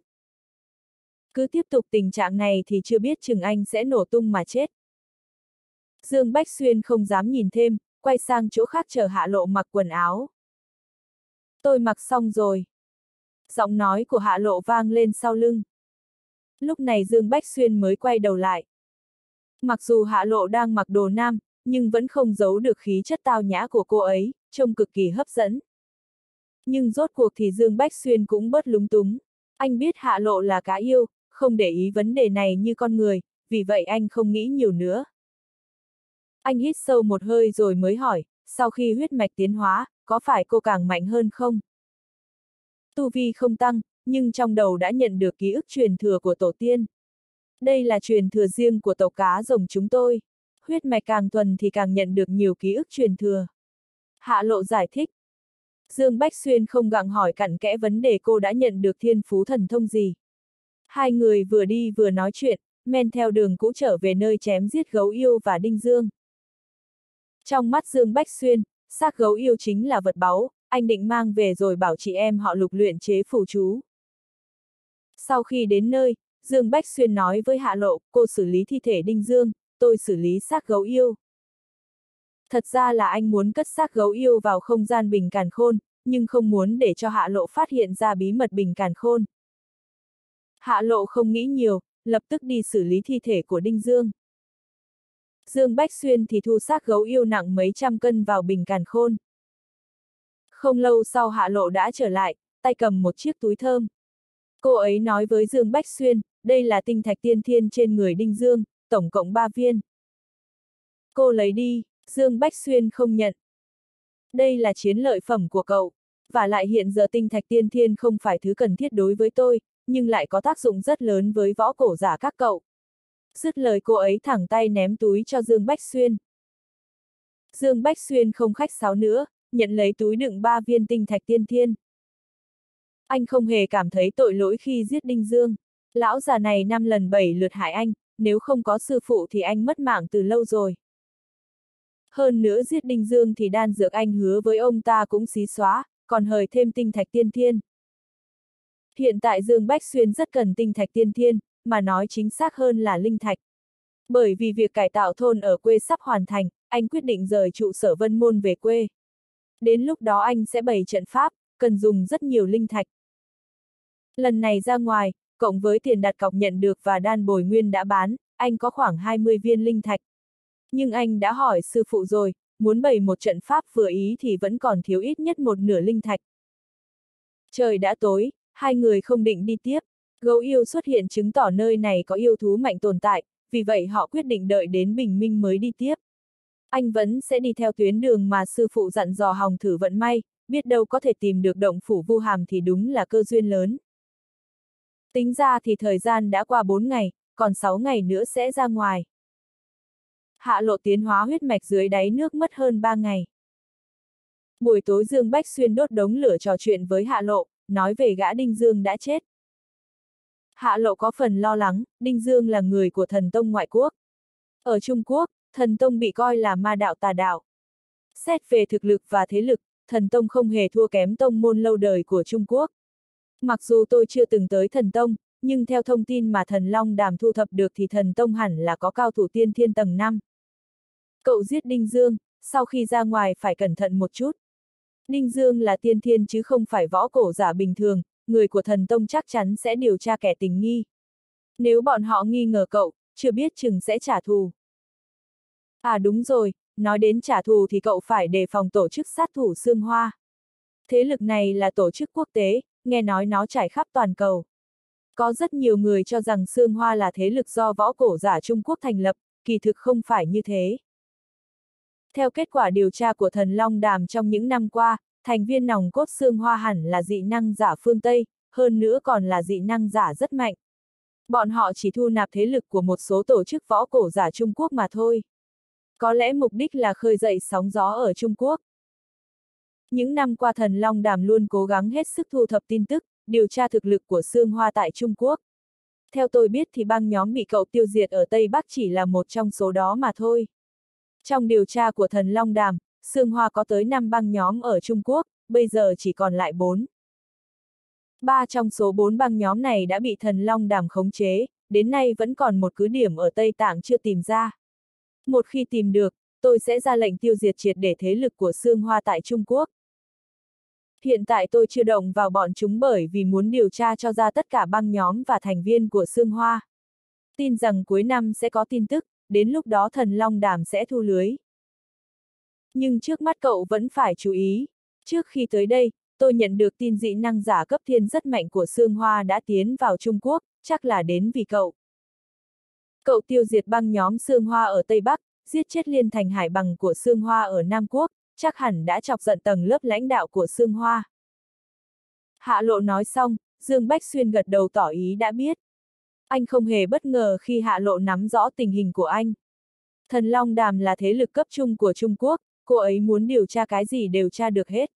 Cứ tiếp tục tình trạng này thì chưa biết chừng anh sẽ nổ tung mà chết. Dương Bách Xuyên không dám nhìn thêm, quay sang chỗ khác chờ Hạ Lộ mặc quần áo. Tôi mặc xong rồi. Giọng nói của Hạ Lộ vang lên sau lưng. Lúc này Dương Bách Xuyên mới quay đầu lại. Mặc dù Hạ Lộ đang mặc đồ nam, nhưng vẫn không giấu được khí chất tao nhã của cô ấy, trông cực kỳ hấp dẫn. Nhưng rốt cuộc thì Dương Bách Xuyên cũng bớt lúng túng. Anh biết Hạ Lộ là cá yêu, không để ý vấn đề này như con người, vì vậy anh không nghĩ nhiều nữa. Anh hít sâu một hơi rồi mới hỏi, sau khi huyết mạch tiến hóa, có phải cô càng mạnh hơn không? Tu vi không tăng, nhưng trong đầu đã nhận được ký ức truyền thừa của tổ tiên. Đây là truyền thừa riêng của tộc cá rồng chúng tôi. Huyết mạch càng thuần thì càng nhận được nhiều ký ức truyền thừa. Hạ Lộ giải thích. Dương Bách Xuyên không gặng hỏi cặn kẽ vấn đề cô đã nhận được thiên phú thần thông gì. Hai người vừa đi vừa nói chuyện, men theo đường cũ trở về nơi chém giết gấu yêu và Đinh Dương. Trong mắt Dương Bách Xuyên, xác gấu yêu chính là vật báu, anh định mang về rồi bảo chị em họ Lục luyện chế phù chú. Sau khi đến nơi, Dương Bách Xuyên nói với Hạ Lộ, cô xử lý thi thể Đinh Dương, tôi xử lý xác gấu yêu. Thật ra là anh muốn cất xác gấu yêu vào không gian bình càn khôn, nhưng không muốn để cho Hạ Lộ phát hiện ra bí mật bình càn khôn. Hạ Lộ không nghĩ nhiều, lập tức đi xử lý thi thể của Đinh Dương. Dương Bách Xuyên thì thu xác gấu yêu nặng mấy trăm cân vào bình càn khôn. Không lâu sau Hạ Lộ đã trở lại, tay cầm một chiếc túi thơm. Cô ấy nói với Dương Bách Xuyên, đây là tinh thạch tiên thiên trên người Đinh Dương, tổng cộng ba viên. Cô lấy đi, Dương Bách Xuyên không nhận. Đây là chiến lợi phẩm của cậu. Và lại hiện giờ tinh thạch tiên thiên không phải thứ cần thiết đối với tôi, nhưng lại có tác dụng rất lớn với võ cổ giả các cậu. Dứt lời cô ấy thẳng tay ném túi cho Dương Bách Xuyên. Dương Bách Xuyên không khách sáo nữa, nhận lấy túi đựng ba viên tinh thạch tiên thiên. Anh không hề cảm thấy tội lỗi khi giết Đinh Dương. Lão già này năm lần bảy lượt hại anh, nếu không có sư phụ thì anh mất mạng từ lâu rồi. Hơn nữa giết Đinh Dương thì đan dược anh hứa với ông ta cũng xí xóa, còn hời thêm tinh thạch tiên thiên. Hiện tại Dương Bách Xuyên rất cần tinh thạch tiên thiên, mà nói chính xác hơn là linh thạch. Bởi vì việc cải tạo thôn ở quê sắp hoàn thành, anh quyết định rời trụ sở Vân Môn về quê. Đến lúc đó anh sẽ bày trận pháp, cần dùng rất nhiều linh thạch. Lần này ra ngoài, cộng với tiền đặt cọc nhận được và đan bồi nguyên đã bán, anh có khoảng hai mươi viên linh thạch. Nhưng anh đã hỏi sư phụ rồi, muốn bày một trận pháp vừa ý thì vẫn còn thiếu ít nhất một nửa linh thạch. Trời đã tối, hai người không định đi tiếp. Gấu yêu xuất hiện chứng tỏ nơi này có yêu thú mạnh tồn tại, vì vậy họ quyết định đợi đến bình minh mới đi tiếp. Anh vẫn sẽ đi theo tuyến đường mà sư phụ dặn dò hòng thử vận may, biết đâu có thể tìm được động phủ Vu Hàm thì đúng là cơ duyên lớn. Tính ra thì thời gian đã qua bốn ngày, còn sáu ngày nữa sẽ ra ngoài. Hạ Lộ tiến hóa huyết mạch dưới đáy nước mất hơn ba ngày. Buổi tối Dương Bách Xuyên đốt đống lửa trò chuyện với Hạ Lộ, nói về gã Đinh Dương đã chết. Hạ Lộ có phần lo lắng, Đinh Dương là người của thần tông ngoại quốc. Ở Trung Quốc, thần tông bị coi là ma đạo tà đạo. Xét về thực lực và thế lực, thần tông không hề thua kém tông môn lâu đời của Trung Quốc. Mặc dù tôi chưa từng tới thần tông, nhưng theo thông tin mà thần Long Đàm thu thập được thì thần tông hẳn là có cao thủ tiên thiên tầng năm. Cậu giết Đinh Dương, sau khi ra ngoài phải cẩn thận một chút. Đinh Dương là tiên thiên chứ không phải võ cổ giả bình thường, người của thần tông chắc chắn sẽ điều tra kẻ tình nghi. Nếu bọn họ nghi ngờ cậu, chưa biết chừng sẽ trả thù. À đúng rồi, nói đến trả thù thì cậu phải đề phòng tổ chức sát thủ Sương Hoa. Thế lực này là tổ chức quốc tế, nghe nói nó trải khắp toàn cầu. Có rất nhiều người cho rằng Sương Hoa là thế lực do võ cổ giả Trung Quốc thành lập, kỳ thực không phải như thế. Theo kết quả điều tra của thần Long Đàm trong những năm qua, thành viên nòng cốt Sương Hoa hẳn là dị năng giả phương Tây, hơn nữa còn là dị năng giả rất mạnh. Bọn họ chỉ thu nạp thế lực của một số tổ chức võ cổ giả Trung Quốc mà thôi. Có lẽ mục đích là khơi dậy sóng gió ở Trung Quốc. Những năm qua thần Long Đàm luôn cố gắng hết sức thu thập tin tức, điều tra thực lực của Sương Hoa tại Trung Quốc. Theo tôi biết thì băng nhóm bị cậu tiêu diệt ở Tây Bắc chỉ là một trong số đó mà thôi. Trong điều tra của thần Long Đàm, Sương Hoa có tới năm băng nhóm ở Trung Quốc, bây giờ chỉ còn lại bốn. Ba trong số bốn băng nhóm này đã bị thần Long Đàm khống chế, đến nay vẫn còn một cứ điểm ở Tây Tạng chưa tìm ra. Một khi tìm được, tôi sẽ ra lệnh tiêu diệt triệt để thế lực của Sương Hoa tại Trung Quốc. Hiện tại tôi chưa động vào bọn chúng bởi vì muốn điều tra cho ra tất cả băng nhóm và thành viên của Sương Hoa. Tin rằng cuối năm sẽ có tin tức, đến lúc đó thần Long Đàm sẽ thu lưới. Nhưng trước mắt cậu vẫn phải chú ý. Trước khi tới đây, tôi nhận được tin dị năng giả cấp thiên rất mạnh của Sương Hoa đã tiến vào Trung Quốc, chắc là đến vì cậu. Cậu tiêu diệt băng nhóm Sương Hoa ở Tây Bắc, giết chết Liên Thành Hải Bằng của Sương Hoa ở Nam Quốc, chắc hẳn đã chọc giận tầng lớp lãnh đạo của Sương Hoa. Hạ Lộ nói xong, Dương Bách Xuyên gật đầu tỏ ý đã biết. Anh không hề bất ngờ khi Hạ Lộ nắm rõ tình hình của anh. Thần Long Đàm là thế lực cấp trung của Trung Quốc, cô ấy muốn điều tra cái gì đều tra được hết.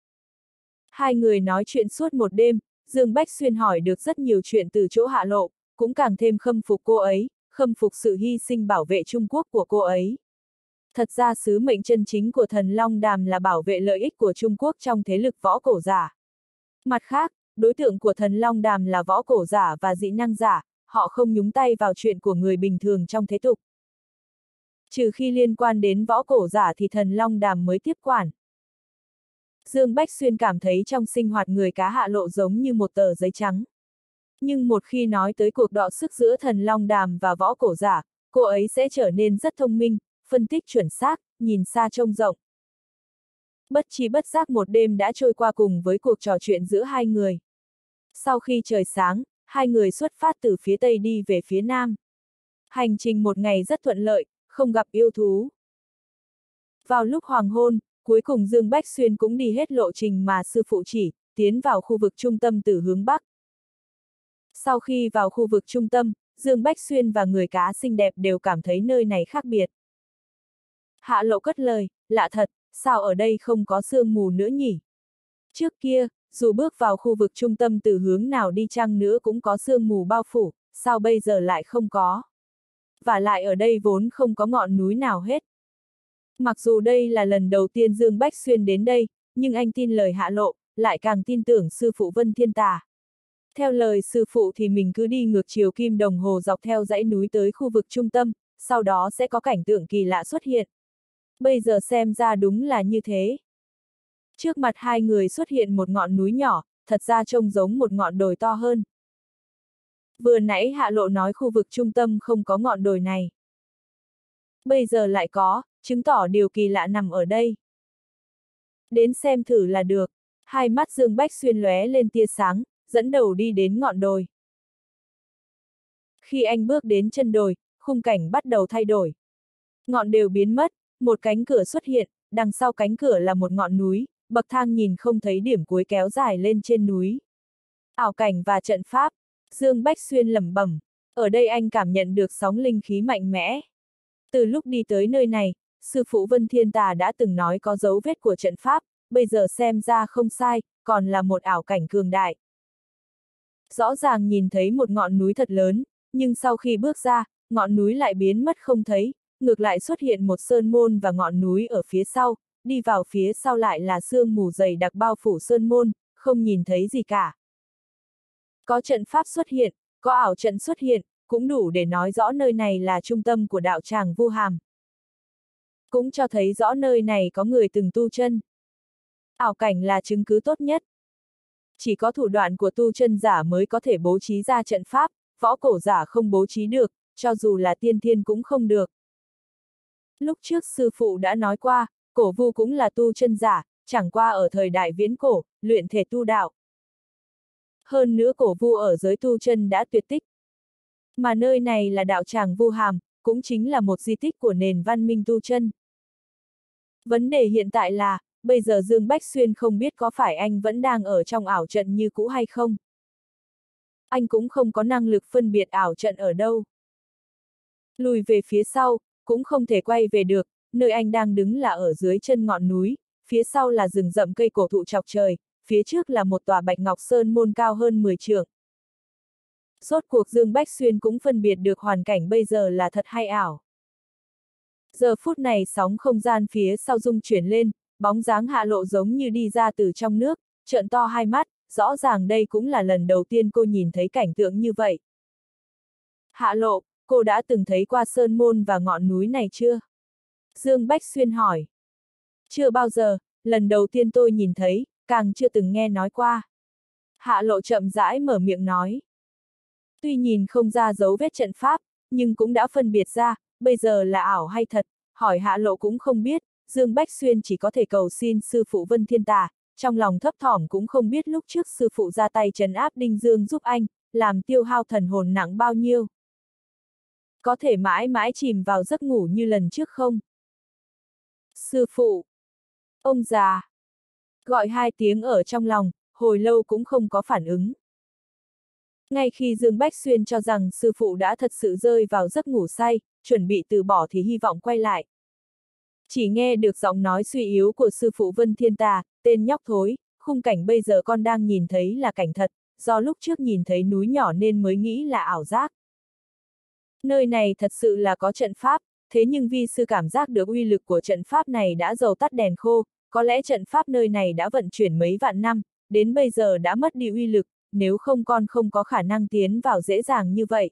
Hai người nói chuyện suốt một đêm, Dương Bách Xuyên hỏi được rất nhiều chuyện từ chỗ Hạ Lộ, cũng càng thêm khâm phục cô ấy, khâm phục sự hy sinh bảo vệ Trung Quốc của cô ấy. Thật ra sứ mệnh chân chính của thần Long Đàm là bảo vệ lợi ích của Trung Quốc trong thế lực võ cổ giả. Mặt khác, đối tượng của thần Long Đàm là võ cổ giả và dị năng giả, họ không nhúng tay vào chuyện của người bình thường trong thế tục. Trừ khi liên quan đến võ cổ giả thì thần Long Đàm mới tiếp quản. Dương Bách Xuyên cảm thấy trong sinh hoạt người cá Hạ Lộ giống như một tờ giấy trắng. Nhưng một khi nói tới cuộc đọ sức giữa thần long đàm và võ cổ giả, cô ấy sẽ trở nên rất thông minh, phân tích chuẩn xác, nhìn xa trông rộng. Bất chi bất giác một đêm đã trôi qua cùng với cuộc trò chuyện giữa hai người. Sau khi trời sáng, hai người xuất phát từ phía tây đi về phía nam. Hành trình một ngày rất thuận lợi, không gặp yêu thú. Vào lúc hoàng hôn, cuối cùng Dương Bách Xuyên cũng đi hết lộ trình mà sư phụ chỉ, tiến vào khu vực trung tâm từ hướng bắc. Sau khi vào khu vực trung tâm, Dương Bách Xuyên và người cá xinh đẹp đều cảm thấy nơi này khác biệt. Hạ Lộ cất lời, lạ thật, sao ở đây không có sương mù nữa nhỉ? Trước kia, dù bước vào khu vực trung tâm từ hướng nào đi chăng nữa cũng có sương mù bao phủ, sao bây giờ lại không có? Và lại ở đây vốn không có ngọn núi nào hết. Mặc dù đây là lần đầu tiên Dương Bách Xuyên đến đây, nhưng anh tin lời Hạ Lộ, lại càng tin tưởng sư phụ Vân Thiên Tà. Theo lời sư phụ thì mình cứ đi ngược chiều kim đồng hồ dọc theo dãy núi tới khu vực trung tâm, sau đó sẽ có cảnh tượng kỳ lạ xuất hiện. Bây giờ xem ra đúng là như thế. Trước mặt hai người xuất hiện một ngọn núi nhỏ, thật ra trông giống một ngọn đồi to hơn. Vừa nãy Hạ Lộ nói khu vực trung tâm không có ngọn đồi này. Bây giờ lại có, chứng tỏ điều kỳ lạ nằm ở đây. Đến xem thử là được. Hai mắt Dương Bách Xuyên lóe lên tia sáng, dẫn đầu đi đến ngọn đồi. Khi anh bước đến chân đồi, khung cảnh bắt đầu thay đổi. Ngọn đều biến mất, một cánh cửa xuất hiện, đằng sau cánh cửa là một ngọn núi, bậc thang nhìn không thấy điểm cuối kéo dài lên trên núi. Ảo cảnh và trận pháp, Dương Bách Xuyên lẩm bẩm, ở đây anh cảm nhận được sóng linh khí mạnh mẽ. Từ lúc đi tới nơi này, sư phụ Vân Thiên Tà đã từng nói có dấu vết của trận pháp, bây giờ xem ra không sai, còn là một ảo cảnh cường đại. Rõ ràng nhìn thấy một ngọn núi thật lớn, nhưng sau khi bước ra, ngọn núi lại biến mất không thấy, ngược lại xuất hiện một sơn môn và ngọn núi ở phía sau, đi vào phía sau lại là sương mù dày đặc bao phủ sơn môn, không nhìn thấy gì cả. Có trận pháp xuất hiện, có ảo trận xuất hiện, cũng đủ để nói rõ nơi này là trung tâm của đạo tràng Vu Hàm. Cũng cho thấy rõ nơi này có người từng tu chân. Ảo cảnh là chứng cứ tốt nhất. Chỉ có thủ đoạn của tu chân giả mới có thể bố trí ra trận pháp, võ cổ giả không bố trí được, cho dù là tiên thiên cũng không được. Lúc trước sư phụ đã nói qua, cổ Vu cũng là tu chân giả, chẳng qua ở thời đại viễn cổ, luyện thể tu đạo. Hơn nữa cổ Vu ở giới tu chân đã tuyệt tích. Mà nơi này là đạo tràng Vu Hàm, cũng chính là một di tích của nền văn minh tu chân. Vấn đề hiện tại là, bây giờ Dương Bách Xuyên không biết có phải anh vẫn đang ở trong ảo trận như cũ hay không. Anh cũng không có năng lực phân biệt ảo trận ở đâu. Lùi về phía sau, cũng không thể quay về được, nơi anh đang đứng là ở dưới chân ngọn núi, phía sau là rừng rậm cây cổ thụ chọc trời, phía trước là một tòa Bạch Ngọc Sơn môn cao hơn mười trượng. Rốt cuộc Dương Bách Xuyên cũng phân biệt được hoàn cảnh bây giờ là thật hay ảo. Giờ phút này sóng không gian phía sau rung chuyển lên, bóng dáng Hạ Lộ giống như đi ra từ trong nước, trợn to hai mắt, rõ ràng đây cũng là lần đầu tiên cô nhìn thấy cảnh tượng như vậy. Hạ Lộ, cô đã từng thấy qua sơn môn và ngọn núi này chưa? Dương Bách Xuyên hỏi. Chưa bao giờ, lần đầu tiên tôi nhìn thấy, càng chưa từng nghe nói qua. Hạ Lộ chậm rãi mở miệng nói. Tuy nhìn không ra dấu vết trận pháp, nhưng cũng đã phân biệt ra, bây giờ là ảo hay thật, hỏi Hạ Lộ cũng không biết, Dương Bách Xuyên chỉ có thể cầu xin sư phụ Vân Thiên Tà, trong lòng thấp thỏm cũng không biết lúc trước sư phụ ra tay trấn áp Đinh Dương giúp anh, làm tiêu hao thần hồn nặng bao nhiêu. Có thể mãi mãi chìm vào giấc ngủ như lần trước không? Sư phụ! Ông già! Gọi hai tiếng ở trong lòng, hồi lâu cũng không có phản ứng. Ngay khi Dương Bách Xuyên cho rằng sư phụ đã thật sự rơi vào giấc ngủ say, chuẩn bị từ bỏ thì hy vọng quay lại. Chỉ nghe được giọng nói suy yếu của sư phụ Vân Thiên Tà, tên nhóc thối, khung cảnh bây giờ con đang nhìn thấy là cảnh thật, do lúc trước nhìn thấy núi nhỏ nên mới nghĩ là ảo giác. Nơi này thật sự là có trận pháp, thế nhưng vi sư cảm giác được uy lực của trận pháp này đã dầu tắt đèn khô, có lẽ trận pháp nơi này đã vận chuyển mấy vạn năm, đến bây giờ đã mất đi uy lực, nếu không con không có khả năng tiến vào dễ dàng như vậy.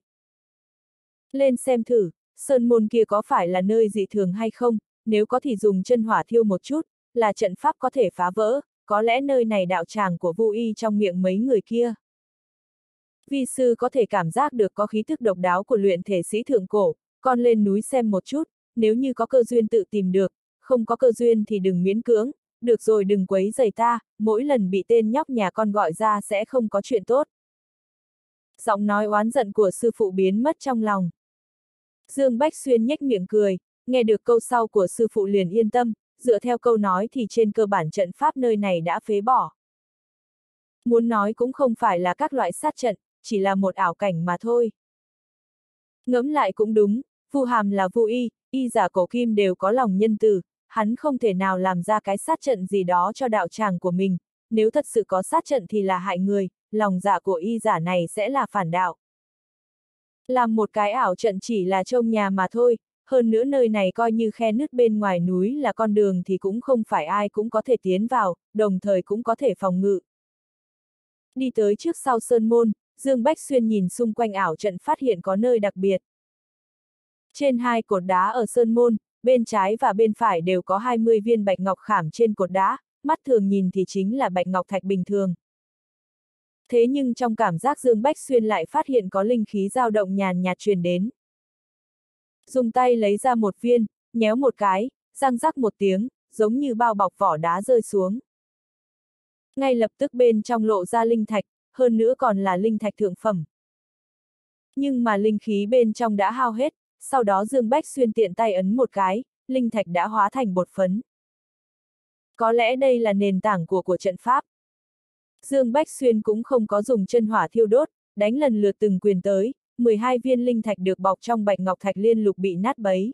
Lên xem thử, sơn môn kia có phải là nơi dị thường hay không, nếu có thì dùng chân hỏa thiêu một chút, là trận pháp có thể phá vỡ, có lẽ nơi này đạo tràng của Vu Y trong miệng mấy người kia. Vi sư có thể cảm giác được có khí thức độc đáo của luyện thể sĩ thượng cổ, con lên núi xem một chút, nếu như có cơ duyên tự tìm được, không có cơ duyên thì đừng miễn cưỡng, được rồi đừng quấy rầy ta, mỗi lần bị tên nhóc nhà con gọi ra sẽ không có chuyện tốt. Giọng nói oán giận của sư phụ biến mất trong lòng. Dương Bách Xuyên nhếch miệng cười, nghe được câu sau của sư phụ liền yên tâm, dựa theo câu nói thì trên cơ bản trận pháp nơi này đã phế bỏ. Muốn nói cũng không phải là các loại sát trận, chỉ là một ảo cảnh mà thôi. Ngẫm lại cũng đúng, Vu Hàm là Vu Y, y giả cổ kim đều có lòng nhân từ, hắn không thể nào làm ra cái sát trận gì đó cho đạo tràng của mình, nếu thật sự có sát trận thì là hại người, lòng dạ của y giả này sẽ là phản đạo. Làm một cái ảo trận chỉ là trông nhà mà thôi, hơn nữa nơi này coi như khe nứt bên ngoài núi là con đường thì cũng không phải ai cũng có thể tiến vào, đồng thời cũng có thể phòng ngự. Đi tới trước sau sơn môn, Dương Bách Xuyên nhìn xung quanh ảo trận phát hiện có nơi đặc biệt. Trên hai cột đá ở sơn môn, bên trái và bên phải đều có hai mươi viên bạch ngọc khảm trên cột đá, mắt thường nhìn thì chính là bạch ngọc thạch bình thường. Thế nhưng trong cảm giác Dương Bách Xuyên lại phát hiện có linh khí dao động nhàn nhạt truyền đến. Dùng tay lấy ra một viên, nhéo một cái, răng rắc một tiếng, giống như bao bọc vỏ đá rơi xuống. Ngay lập tức bên trong lộ ra linh thạch, hơn nữa còn là linh thạch thượng phẩm. Nhưng mà linh khí bên trong đã hao hết, sau đó Dương Bách Xuyên tiện tay ấn một cái, linh thạch đã hóa thành bột phấn. Có lẽ đây là nền tảng của của trận pháp. Dương Bách Xuyên cũng không có dùng chân hỏa thiêu đốt, đánh lần lượt từng quyền tới, mười hai viên linh thạch được bọc trong bạch ngọc thạch liên lục bị nát bấy.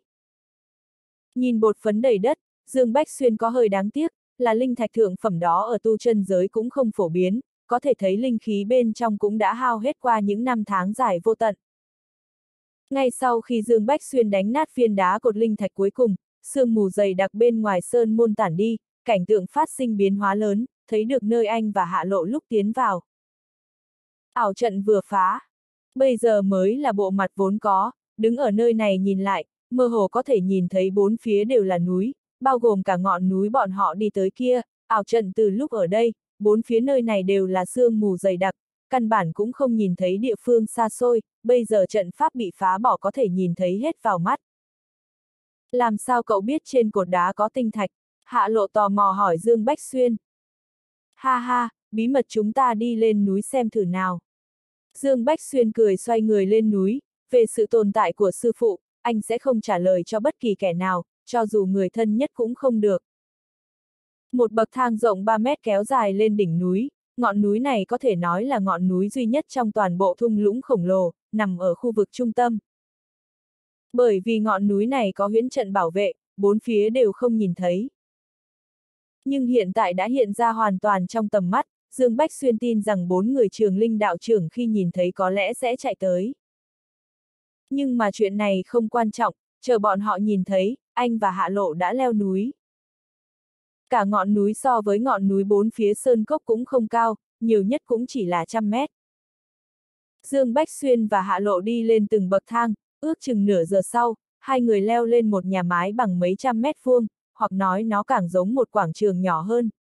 Nhìn bột phấn đầy đất, Dương Bách Xuyên có hơi đáng tiếc, là linh thạch thượng phẩm đó ở tu chân giới cũng không phổ biến, có thể thấy linh khí bên trong cũng đã hao hết qua những năm tháng dài vô tận. Ngay sau khi Dương Bách Xuyên đánh nát viên đá cột linh thạch cuối cùng, sương mù dày đặc bên ngoài sơn môn tản đi, cảnh tượng phát sinh biến hóa lớn, thấy được nơi anh và Hạ Lộ lúc tiến vào. Ảo trận vừa phá. Bây giờ mới là bộ mặt vốn có, đứng ở nơi này nhìn lại, mơ hồ có thể nhìn thấy bốn phía đều là núi, bao gồm cả ngọn núi bọn họ đi tới kia, ảo trận từ lúc ở đây, bốn phía nơi này đều là sương mù dày đặc, căn bản cũng không nhìn thấy địa phương xa xôi, bây giờ trận pháp bị phá bỏ có thể nhìn thấy hết vào mắt. Làm sao cậu biết trên cột đá có tinh thạch? Hạ Lộ tò mò hỏi Dương Bách Xuyên. Ha ha, bí mật chúng ta đi lên núi xem thử nào. Dương Bách Xuyên cười xoay người lên núi, về sự tồn tại của sư phụ, anh sẽ không trả lời cho bất kỳ kẻ nào, cho dù người thân nhất cũng không được. Một bậc thang rộng ba mét kéo dài lên đỉnh núi, ngọn núi này có thể nói là ngọn núi duy nhất trong toàn bộ thung lũng khổng lồ, nằm ở khu vực trung tâm. Bởi vì ngọn núi này có huyễn trận bảo vệ, bốn phía đều không nhìn thấy. Nhưng hiện tại đã hiện ra hoàn toàn trong tầm mắt, Dương Bách Xuyên tin rằng bốn người Trường Linh đạo trưởng khi nhìn thấy có lẽ sẽ chạy tới. Nhưng mà chuyện này không quan trọng, chờ bọn họ nhìn thấy, anh và Hạ Lộ đã leo núi. Cả ngọn núi so với ngọn núi bốn phía sơn cốc cũng không cao, nhiều nhất cũng chỉ là trăm mét. Dương Bách Xuyên và Hạ Lộ đi lên từng bậc thang, ước chừng nửa giờ sau, hai người leo lên một nhà mái bằng mấy trăm mét vuông, hoặc nói nó càng giống một quảng trường nhỏ hơn.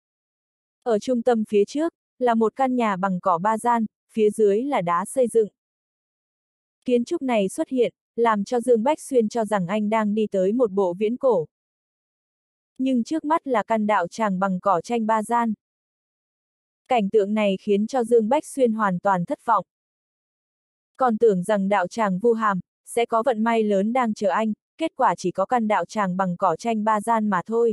Ở trung tâm phía trước, là một căn nhà bằng cỏ ba gian, phía dưới là đá xây dựng. Kiến trúc này xuất hiện, làm cho Dương Bách Xuyên cho rằng anh đang đi tới một bộ viễn cổ. Nhưng trước mắt là căn đạo tràng bằng cỏ tranh ba gian. Cảnh tượng này khiến cho Dương Bách Xuyên hoàn toàn thất vọng. Còn tưởng rằng đạo tràng Vu Hàm sẽ có vận may lớn đang chờ anh, kết quả chỉ có căn đạo tràng bằng cỏ tranh ba gian mà thôi.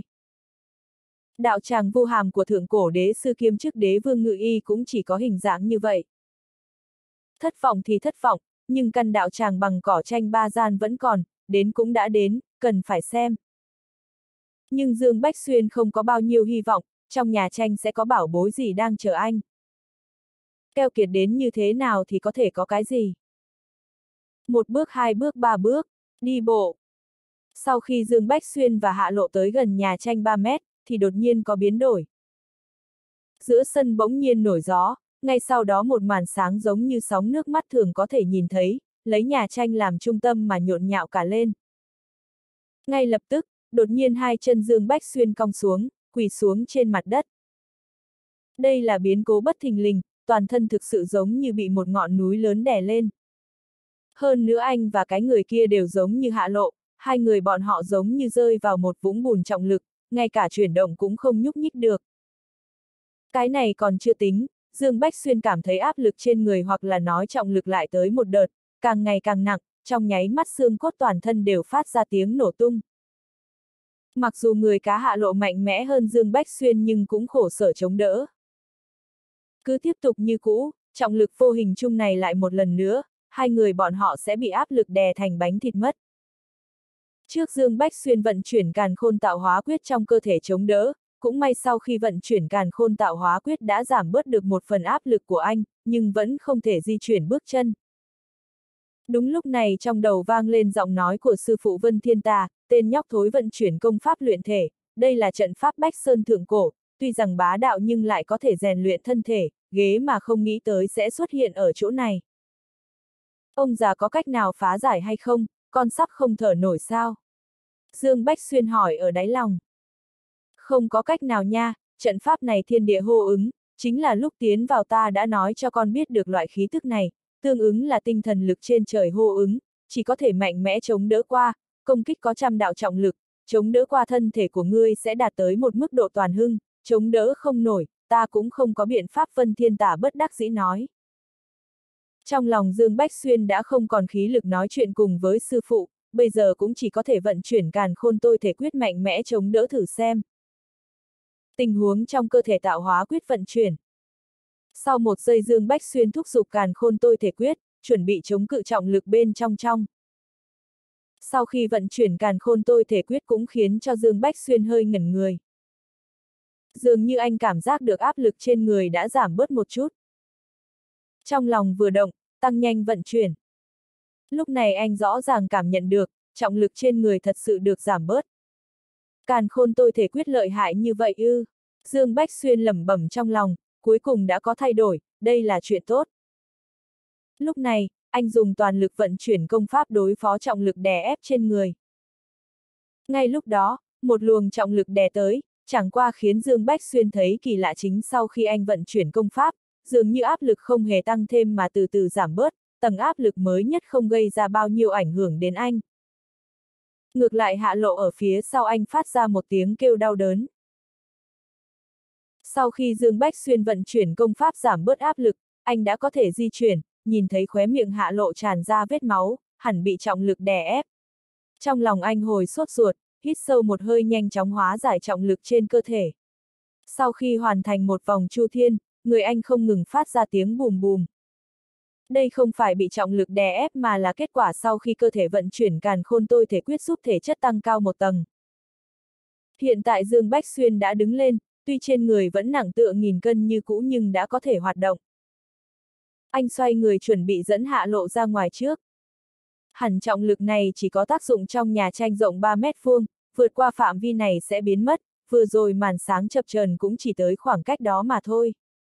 Đạo tràng Vu Hàm của thượng cổ đế sư kiêm chức đế vương Ngự Y cũng chỉ có hình dạng như vậy. Thất vọng thì thất vọng, nhưng căn đạo tràng bằng cỏ tranh ba gian vẫn còn, đến cũng đã đến, cần phải xem. Nhưng Dương Bách Xuyên không có bao nhiêu hy vọng, trong nhà tranh sẽ có bảo bối gì đang chờ anh. Keo kiệt đến như thế nào thì có thể có cái gì? Một bước hai bước ba bước, đi bộ. Sau khi Dương Bách Xuyên và Hạ Lộ tới gần nhà tranh ba mét, thì đột nhiên có biến đổi. Giữa sân bỗng nhiên nổi gió, ngay sau đó một màn sáng giống như sóng nước mắt thường có thể nhìn thấy, lấy nhà tranh làm trung tâm mà nhộn nhạo cả lên. Ngay lập tức, đột nhiên hai chân Dương Bách Xuyên cong xuống, quỳ xuống trên mặt đất. Đây là biến cố bất thình lình, toàn thân thực sự giống như bị một ngọn núi lớn đè lên. Hơn nữa anh và cái người kia đều giống như Hạ Lộ, hai người bọn họ giống như rơi vào một vũng bùn trọng lực, ngay cả chuyển động cũng không nhúc nhích được. Cái này còn chưa tính, Dương Bách Xuyên cảm thấy áp lực trên người hoặc là nói trọng lực lại tới một đợt, càng ngày càng nặng, trong nháy mắt xương cốt toàn thân đều phát ra tiếng nổ tung. Mặc dù người cá Hạ Lộ mạnh mẽ hơn Dương Bách Xuyên nhưng cũng khổ sở chống đỡ. Cứ tiếp tục như cũ, trọng lực vô hình chung này lại một lần nữa, hai người bọn họ sẽ bị áp lực đè thành bánh thịt mất. Trước Dương Bách Xuyên vận chuyển càn khôn tạo hóa quyết trong cơ thể chống đỡ, cũng may sau khi vận chuyển càn khôn tạo hóa quyết đã giảm bớt được một phần áp lực của anh, nhưng vẫn không thể di chuyển bước chân. Đúng lúc này trong đầu vang lên giọng nói của sư phụ Vân Thiên Tà, tên nhóc thối vận chuyển công pháp luyện thể, đây là trận pháp Bách Sơn thượng cổ, tuy rằng bá đạo nhưng lại có thể rèn luyện thân thể, ghế mà không nghĩ tới sẽ xuất hiện ở chỗ này. Ông già có cách nào phá giải hay không, con sắp không thở nổi sao? Dương Bách Xuyên hỏi ở đáy lòng. Không có cách nào nha, trận pháp này thiên địa hô ứng, chính là lúc tiến vào ta đã nói cho con biết được loại khí thức này, tương ứng là tinh thần lực trên trời hô ứng, chỉ có thể mạnh mẽ chống đỡ qua, công kích có trăm đạo trọng lực, chống đỡ qua thân thể của ngươi sẽ đạt tới một mức độ toàn hưng, chống đỡ không nổi, ta cũng không có biện pháp. Vân Thiên Tà bất đắc dĩ nói. Trong lòng Dương Bách Xuyên đã không còn khí lực nói chuyện cùng với sư phụ, bây giờ cũng chỉ có thể vận chuyển càn khôn tôi thể quyết mạnh mẽ chống đỡ thử xem. Tình huống trong cơ thể tạo hóa quyết vận chuyển. Sau một giây Dương Bách Xuyên thúc giục càn khôn tôi thể quyết, chuẩn bị chống cự trọng lực bên trong trong. Sau khi vận chuyển càn khôn tôi thể quyết cũng khiến cho Dương Bách Xuyên hơi ngẩn người. Dường như anh cảm giác được áp lực trên người đã giảm bớt một chút. Trong lòng vừa động, tăng nhanh vận chuyển. Lúc này anh rõ ràng cảm nhận được, trọng lực trên người thật sự được giảm bớt. Càn khôn tôi thể quyết lợi hại như vậy ư? Dương Bách Xuyên lẩm bẩm trong lòng, cuối cùng đã có thay đổi, đây là chuyện tốt. Lúc này, anh dùng toàn lực vận chuyển công pháp đối phó trọng lực đè ép trên người. Ngay lúc đó, một luồng trọng lực đè tới, chẳng qua khiến Dương Bách Xuyên thấy kỳ lạ chính sau khi anh vận chuyển công pháp, dường như áp lực không hề tăng thêm mà từ từ giảm bớt, tầng áp lực mới nhất không gây ra bao nhiêu ảnh hưởng đến anh. Ngược lại Hạ Lộ ở phía sau anh phát ra một tiếng kêu đau đớn. Sau khi Dương Bách Xuyên vận chuyển công pháp giảm bớt áp lực, anh đã có thể di chuyển, nhìn thấy khóe miệng Hạ Lộ tràn ra vết máu, hẳn bị trọng lực đè ép. Trong lòng anh hồi sốt ruột, hít sâu một hơi nhanh chóng hóa giải trọng lực trên cơ thể. Sau khi hoàn thành một vòng chu thiên, người anh không ngừng phát ra tiếng bùm bùm. Đây không phải bị trọng lực đè ép mà là kết quả sau khi cơ thể vận chuyển càn khôn tôi thể quyết giúp thể chất tăng cao một tầng. Hiện tại Dương Bách Xuyên đã đứng lên, tuy trên người vẫn nặng tựa nghìn cân như cũ nhưng đã có thể hoạt động. Anh xoay người chuẩn bị dẫn Hạ Lộ ra ngoài trước. Hẳn trọng lực này chỉ có tác dụng trong nhà tranh rộng ba mét vuông, vượt qua phạm vi này sẽ biến mất, vừa rồi màn sáng chập chờn cũng chỉ tới khoảng cách đó mà thôi.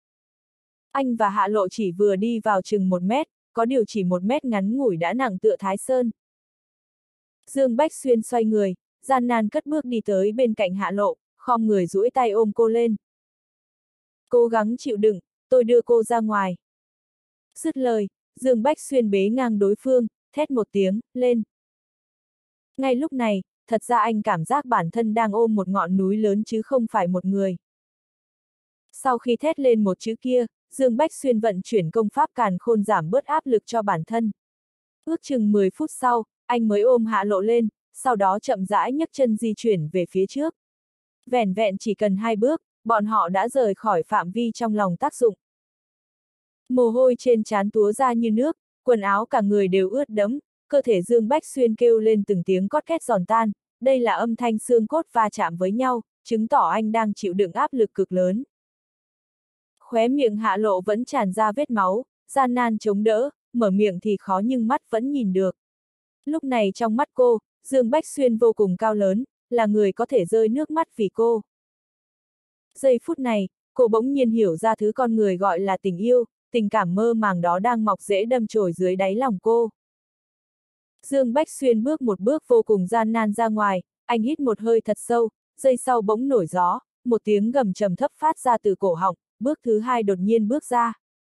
Anh và Hạ Lộ chỉ vừa đi vào chừng một mét, có điều chỉ một mét ngắn ngủi đã nặng tựa Thái Sơn. Dương Bách Xuyên xoay người, gian nan cất bước đi tới bên cạnh Hạ Lộ, khom người duỗi tay ôm cô lên. Cố gắng chịu đựng, tôi đưa cô ra ngoài. Dứt lời, Dương Bách Xuyên bế ngang đối phương, thét một tiếng, lên. Ngay lúc này, thật ra anh cảm giác bản thân đang ôm một ngọn núi lớn chứ không phải một người. Sau khi thét lên một chữ kia, Dương Bách Xuyên vận chuyển công pháp càn khôn giảm bớt áp lực cho bản thân. Ước chừng mười phút sau, anh mới ôm Hạ Lộ lên, sau đó chậm rãi nhấc chân di chuyển về phía trước. Vẻn vẹn chỉ cần hai bước, bọn họ đã rời khỏi phạm vi trong lòng tác dụng. Mồ hôi trên trán túa ra như nước, quần áo cả người đều ướt đẫm, cơ thể Dương Bách Xuyên kêu lên từng tiếng cót két giòn tan, đây là âm thanh xương cốt va chạm với nhau, chứng tỏ anh đang chịu đựng áp lực cực lớn. Khóe miệng Hạ Lộ vẫn tràn ra vết máu, gian nan chống đỡ, mở miệng thì khó nhưng mắt vẫn nhìn được. Lúc này trong mắt cô, Dương Bách Xuyên vô cùng cao lớn, là người có thể rơi nước mắt vì cô. Giây phút này, cô bỗng nhiên hiểu ra thứ con người gọi là tình yêu, tình cảm mơ màng đó đang mọc rễ đâm chồi dưới đáy lòng cô. Dương Bách Xuyên bước một bước vô cùng gian nan ra ngoài, anh hít một hơi thật sâu, giây sau bỗng nổi gió, một tiếng gầm trầm thấp phát ra từ cổ họng, bước thứ hai đột nhiên bước ra.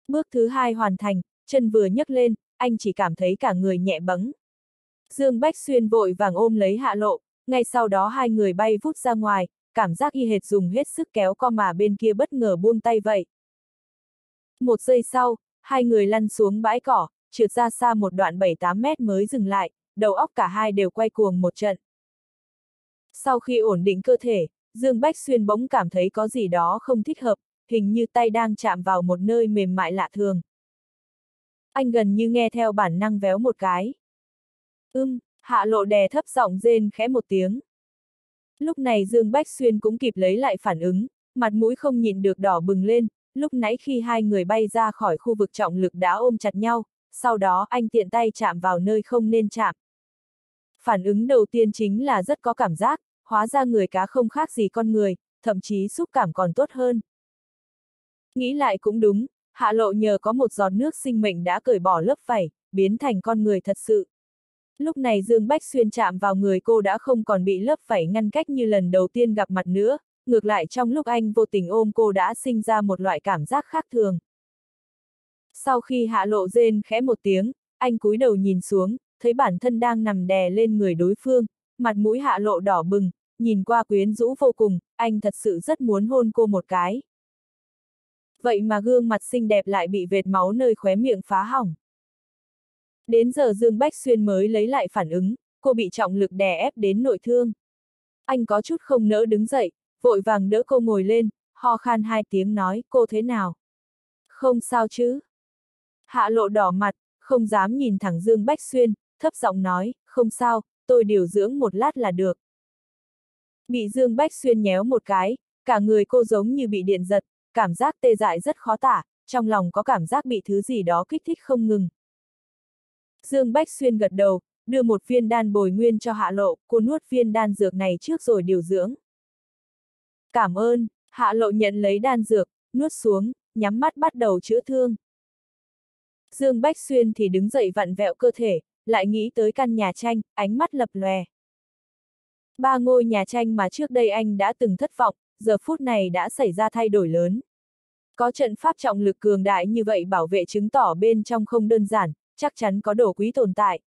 Bước thứ hai hoàn thành, chân vừa nhấc lên, anh chỉ cảm thấy cả người nhẹ bẫng. Dương Bách Xuyên vội vàng ôm lấy Hạ Lộ, ngay sau đó hai người bay vút ra ngoài, cảm giác y hệt dùng hết sức kéo co mà bên kia bất ngờ buông tay vậy. Một giây sau, hai người lăn xuống bãi cỏ, trượt ra xa một đoạn bảy tám mét mới dừng lại, đầu óc cả hai đều quay cuồng một trận. Sau khi ổn định cơ thể, Dương Bách Xuyên bỗng cảm thấy có gì đó không thích hợp, hình như tay đang chạm vào một nơi mềm mại lạ thường. Anh gần như nghe theo bản năng véo một cái. Ưm, Hạ Lộ đè thấp giọng rên khẽ một tiếng. Lúc này Dương Bách Xuyên cũng kịp lấy lại phản ứng, mặt mũi không nhịn được đỏ bừng lên, lúc nãy khi hai người bay ra khỏi khu vực trọng lực đã ôm chặt nhau, sau đó anh tiện tay chạm vào nơi không nên chạm. Phản ứng đầu tiên chính là rất có cảm giác, hóa ra người cá không khác gì con người, thậm chí xúc cảm còn tốt hơn. Nghĩ lại cũng đúng, Hạ Lộ nhờ có một giọt nước sinh mệnh đã cởi bỏ lớp vảy, biến thành con người thật sự. Lúc này Dương Bách Xuyên chạm vào người cô đã không còn bị lớp vảy ngăn cách như lần đầu tiên gặp mặt nữa, ngược lại trong lúc anh vô tình ôm cô đã sinh ra một loại cảm giác khác thường. Sau khi Hạ Lộ rên khẽ một tiếng, anh cúi đầu nhìn xuống, thấy bản thân đang nằm đè lên người đối phương, mặt mũi Hạ Lộ đỏ bừng, nhìn qua quyến rũ vô cùng, anh thật sự rất muốn hôn cô một cái. Vậy mà gương mặt xinh đẹp lại bị vệt máu nơi khóe miệng phá hỏng. Đến giờ Dương Bách Xuyên mới lấy lại phản ứng, cô bị trọng lực đè ép đến nội thương. Anh có chút không nỡ đứng dậy, vội vàng đỡ cô ngồi lên, ho khan hai tiếng nói, cô thế nào? Không sao chứ? Hạ Lộ đỏ mặt, không dám nhìn thẳng Dương Bách Xuyên, thấp giọng nói, không sao, tôi điều dưỡng một lát là được. Bị Dương Bách Xuyên nhéo một cái, cả người cô giống như bị điện giật, cảm giác tê dại rất khó tả, trong lòng có cảm giác bị thứ gì đó kích thích không ngừng. Dương Bách Xuyên gật đầu, đưa một viên đan bồi nguyên cho Hạ Lộ, cô nuốt viên đan dược này trước rồi điều dưỡng. Cảm ơn, Hạ Lộ nhận lấy đan dược, nuốt xuống, nhắm mắt bắt đầu chữa thương. Dương Bách Xuyên thì đứng dậy vặn vẹo cơ thể, lại nghĩ tới căn nhà tranh, ánh mắt lập lòe. Ba ngôi nhà tranh mà trước đây anh đã từng thất vọng, giờ phút này đã xảy ra thay đổi lớn. Có trận pháp trọng lực cường đại như vậy bảo vệ chứng tỏ bên trong không đơn giản, chắc chắn có đồ quý tồn tại.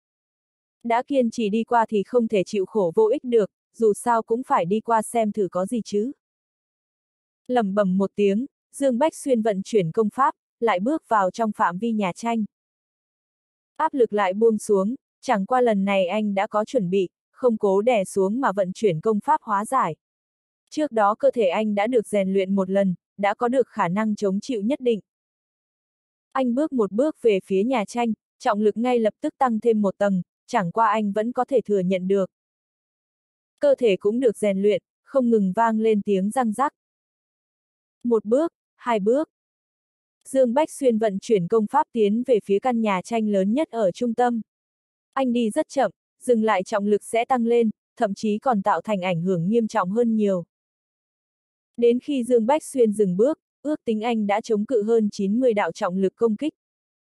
Đã kiên trì đi qua thì không thể chịu khổ vô ích được, dù sao cũng phải đi qua xem thử có gì chứ. Lẩm bẩm một tiếng, Dương Bách Xuyên vận chuyển công pháp, lại bước vào trong phạm vi nhà tranh. Áp lực lại buông xuống, chẳng qua lần này anh đã có chuẩn bị, không cố đè xuống mà vận chuyển công pháp hóa giải. Trước đó cơ thể anh đã được rèn luyện một lần, đã có được khả năng chống chịu nhất định. Anh bước một bước về phía nhà tranh, trọng lực ngay lập tức tăng thêm một tầng, chẳng qua anh vẫn có thể thừa nhận được. Cơ thể cũng được rèn luyện, không ngừng vang lên tiếng răng rắc. Một bước, hai bước. Dương Bách Xuyên vận chuyển công pháp tiến về phía căn nhà tranh lớn nhất ở trung tâm. Anh đi rất chậm, dừng lại trọng lực sẽ tăng lên, thậm chí còn tạo thành ảnh hưởng nghiêm trọng hơn nhiều. Đến khi Dương Bách Xuyên dừng bước, ước tính anh đã chống cự hơn chín mươi đạo trọng lực công kích.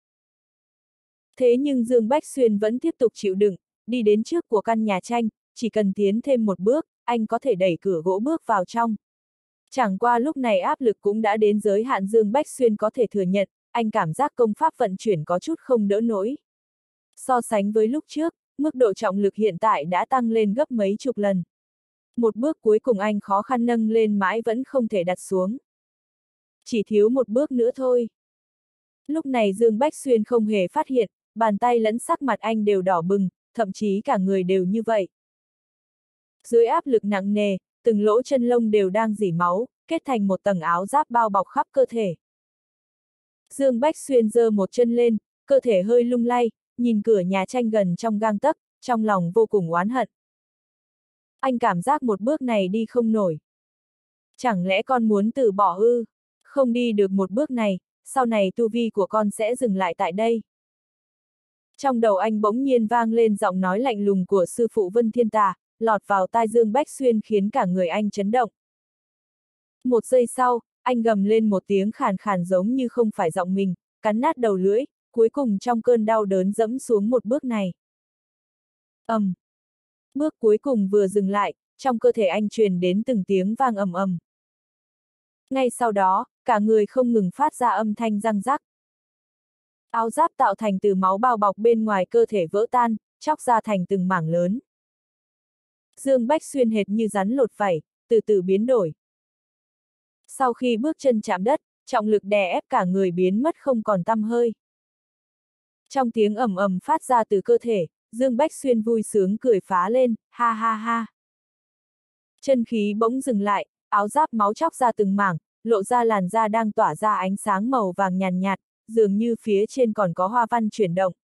Thế nhưng Dương Bách Xuyên vẫn tiếp tục chịu đựng, đi đến trước của căn nhà tranh, chỉ cần tiến thêm một bước, anh có thể đẩy cửa gỗ bước vào trong. Chẳng qua lúc này áp lực cũng đã đến giới hạn Dương Bách Xuyên có thể thừa nhận, anh cảm giác công pháp vận chuyển có chút không đỡ nổi. So sánh với lúc trước, mức độ trọng lực hiện tại đã tăng lên gấp mấy chục lần. Một bước cuối cùng anh khó khăn nâng lên mãi vẫn không thể đặt xuống. Chỉ thiếu một bước nữa thôi. Lúc này Dương Bách Xuyên không hề phát hiện, bàn tay lẫn sắc mặt anh đều đỏ bừng, thậm chí cả người đều như vậy. Dưới áp lực nặng nề, từng lỗ chân lông đều đang rỉ máu, kết thành một tầng áo giáp bao bọc khắp cơ thể. Dương Bách Xuyên giơ một chân lên, cơ thể hơi lung lay, nhìn cửa nhà tranh gần trong gang tấc, trong lòng vô cùng oán hận. Anh cảm giác một bước này đi không nổi. Chẳng lẽ con muốn từ bỏ ư? Không đi được một bước này, sau này tu vi của con sẽ dừng lại tại đây. Trong đầu anh bỗng nhiên vang lên giọng nói lạnh lùng của sư phụ Vân Thiên Tà, lọt vào tai Dương Bách Xuyên khiến cả người anh chấn động. Một giây sau, anh gầm lên một tiếng khàn khàn giống như không phải giọng mình, cắn nát đầu lưỡi, cuối cùng trong cơn đau đớn dẫm xuống một bước này. ầm, um. Bước cuối cùng vừa dừng lại, trong cơ thể anh truyền đến từng tiếng vang ầm ầm. Ngay sau đó, cả người không ngừng phát ra âm thanh răng rắc. Áo giáp tạo thành từ máu bao bọc bên ngoài cơ thể vỡ tan, chóc ra thành từng mảng lớn. Dương Bách Xuyên hệt như rắn lột vảy, từ từ biến đổi. Sau khi bước chân chạm đất, trọng lực đè ép cả người biến mất không còn tăm hơi. Trong tiếng ầm ầm phát ra từ cơ thể, Dương Bách Xuyên vui sướng cười phá lên, ha ha ha. Chân khí bỗng dừng lại, áo giáp máu chóc ra từng mảng, lộ ra làn da đang tỏa ra ánh sáng màu vàng nhàn nhạt, dường như phía trên còn có hoa văn chuyển động.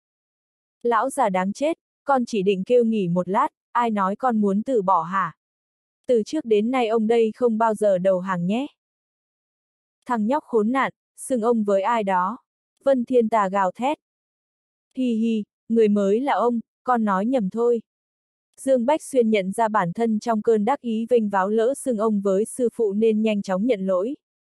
Lão già đáng chết, con chỉ định kêu nghỉ một lát, ai nói con muốn từ bỏ hả? Từ trước đến nay ông đây không bao giờ đầu hàng nhé. Thằng nhóc khốn nạn, xưng ông với ai đó. Vân Thiên Tà gào thét. Hi hi, người mới là ông, con nói nhầm thôi. Dương Bách Xuyên nhận ra bản thân trong cơn đắc ý vênh váo lỡ xưng ông với sư phụ nên nhanh chóng nhận lỗi.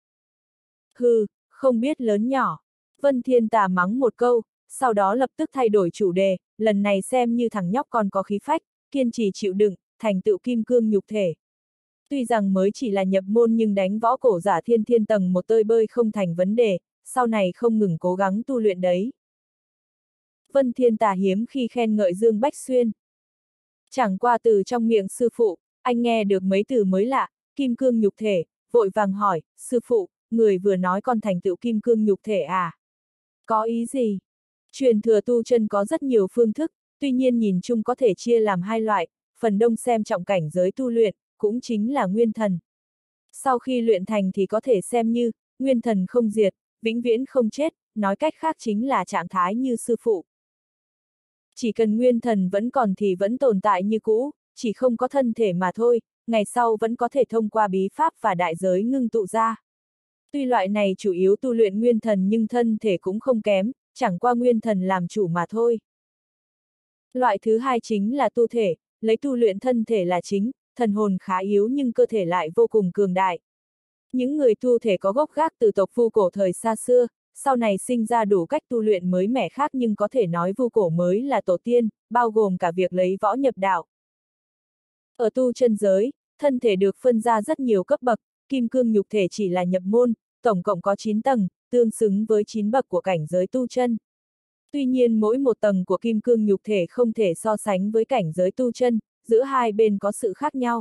Hừ, không biết lớn nhỏ. Vân Thiên Tà mắng một câu, sau đó lập tức thay đổi chủ đề, lần này xem như thằng nhóc còn có khí phách, kiên trì chịu đựng, thành tựu kim cương nhục thể. Tuy rằng mới chỉ là nhập môn nhưng đánh võ cổ giả thiên thiên tầng một tơi bơi không thành vấn đề, sau này không ngừng cố gắng tu luyện đấy. Vân Thiên Tà hiếm khi khen ngợi Dương Bách Xuyên. Chẳng qua từ trong miệng sư phụ, anh nghe được mấy từ mới lạ, kim cương nhục thể, vội vàng hỏi, sư phụ, người vừa nói con thành tựu kim cương nhục thể à? Có ý gì? Truyền thừa tu chân có rất nhiều phương thức, tuy nhiên nhìn chung có thể chia làm hai loại, phần đông xem trọng cảnh giới tu luyện, cũng chính là nguyên thần. Sau khi luyện thành thì có thể xem như, nguyên thần không diệt, vĩnh viễn không chết, nói cách khác chính là trạng thái như sư phụ. Chỉ cần nguyên thần vẫn còn thì vẫn tồn tại như cũ, chỉ không có thân thể mà thôi, ngày sau vẫn có thể thông qua bí pháp và đại giới ngưng tụ ra. Tuy loại này chủ yếu tu luyện nguyên thần nhưng thân thể cũng không kém, chẳng qua nguyên thần làm chủ mà thôi. Loại thứ hai chính là tu thể, lấy tu luyện thân thể là chính, thần hồn khá yếu nhưng cơ thể lại vô cùng cường đại. Những người tu thể có gốc gác từ tộc Vu cổ thời xa xưa, sau này sinh ra đủ cách tu luyện mới mẻ khác nhưng có thể nói Vu cổ mới là tổ tiên, bao gồm cả việc lấy võ nhập đạo. Ở tu chân giới, thân thể được phân ra rất nhiều cấp bậc, kim cương nhục thể chỉ là nhập môn, tổng cộng có chín tầng, tương xứng với chín bậc của cảnh giới tu chân. Tuy nhiên mỗi một tầng của kim cương nhục thể không thể so sánh với cảnh giới tu chân, giữa hai bên có sự khác nhau.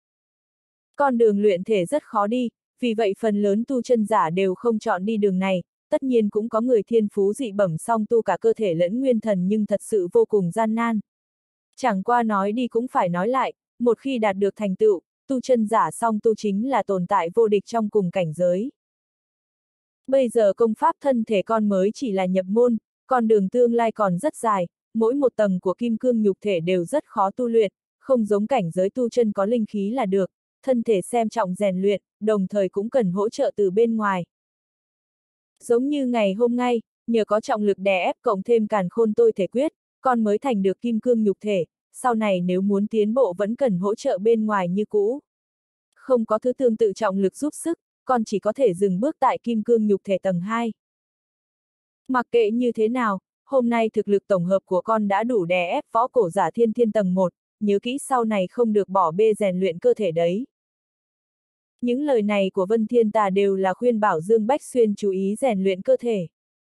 Con đường luyện thể rất khó đi, vì vậy phần lớn tu chân giả đều không chọn đi đường này, tất nhiên cũng có người thiên phú dị bẩm song tu cả cơ thể lẫn nguyên thần nhưng thật sự vô cùng gian nan. Chẳng qua nói đi cũng phải nói lại, một khi đạt được thành tựu, tu chân giả song tu chính là tồn tại vô địch trong cùng cảnh giới. Bây giờ công pháp thân thể con mới chỉ là nhập môn, con đường tương lai còn rất dài, mỗi một tầng của kim cương nhục thể đều rất khó tu luyện, không giống cảnh giới tu chân có linh khí là được, thân thể xem trọng rèn luyện, đồng thời cũng cần hỗ trợ từ bên ngoài. Giống như ngày hôm nay, nhờ có trọng lực đè ép cộng thêm càn khôn tôi thể quyết, con mới thành được kim cương nhục thể, sau này nếu muốn tiến bộ vẫn cần hỗ trợ bên ngoài như cũ. Không có thứ tương tự trọng lực giúp sức, con chỉ có thể dừng bước tại kim cương nhục thể tầng hai. Mặc kệ như thế nào, hôm nay thực lực tổng hợp của con đã đủ đè ép võ cổ giả thiên thiên tầng một, nhớ kỹ sau này không được bỏ bê rèn luyện cơ thể đấy. Những lời này của Vân Thiên Tà đều là khuyên bảo Dương Bách Xuyên chú ý rèn luyện cơ thể.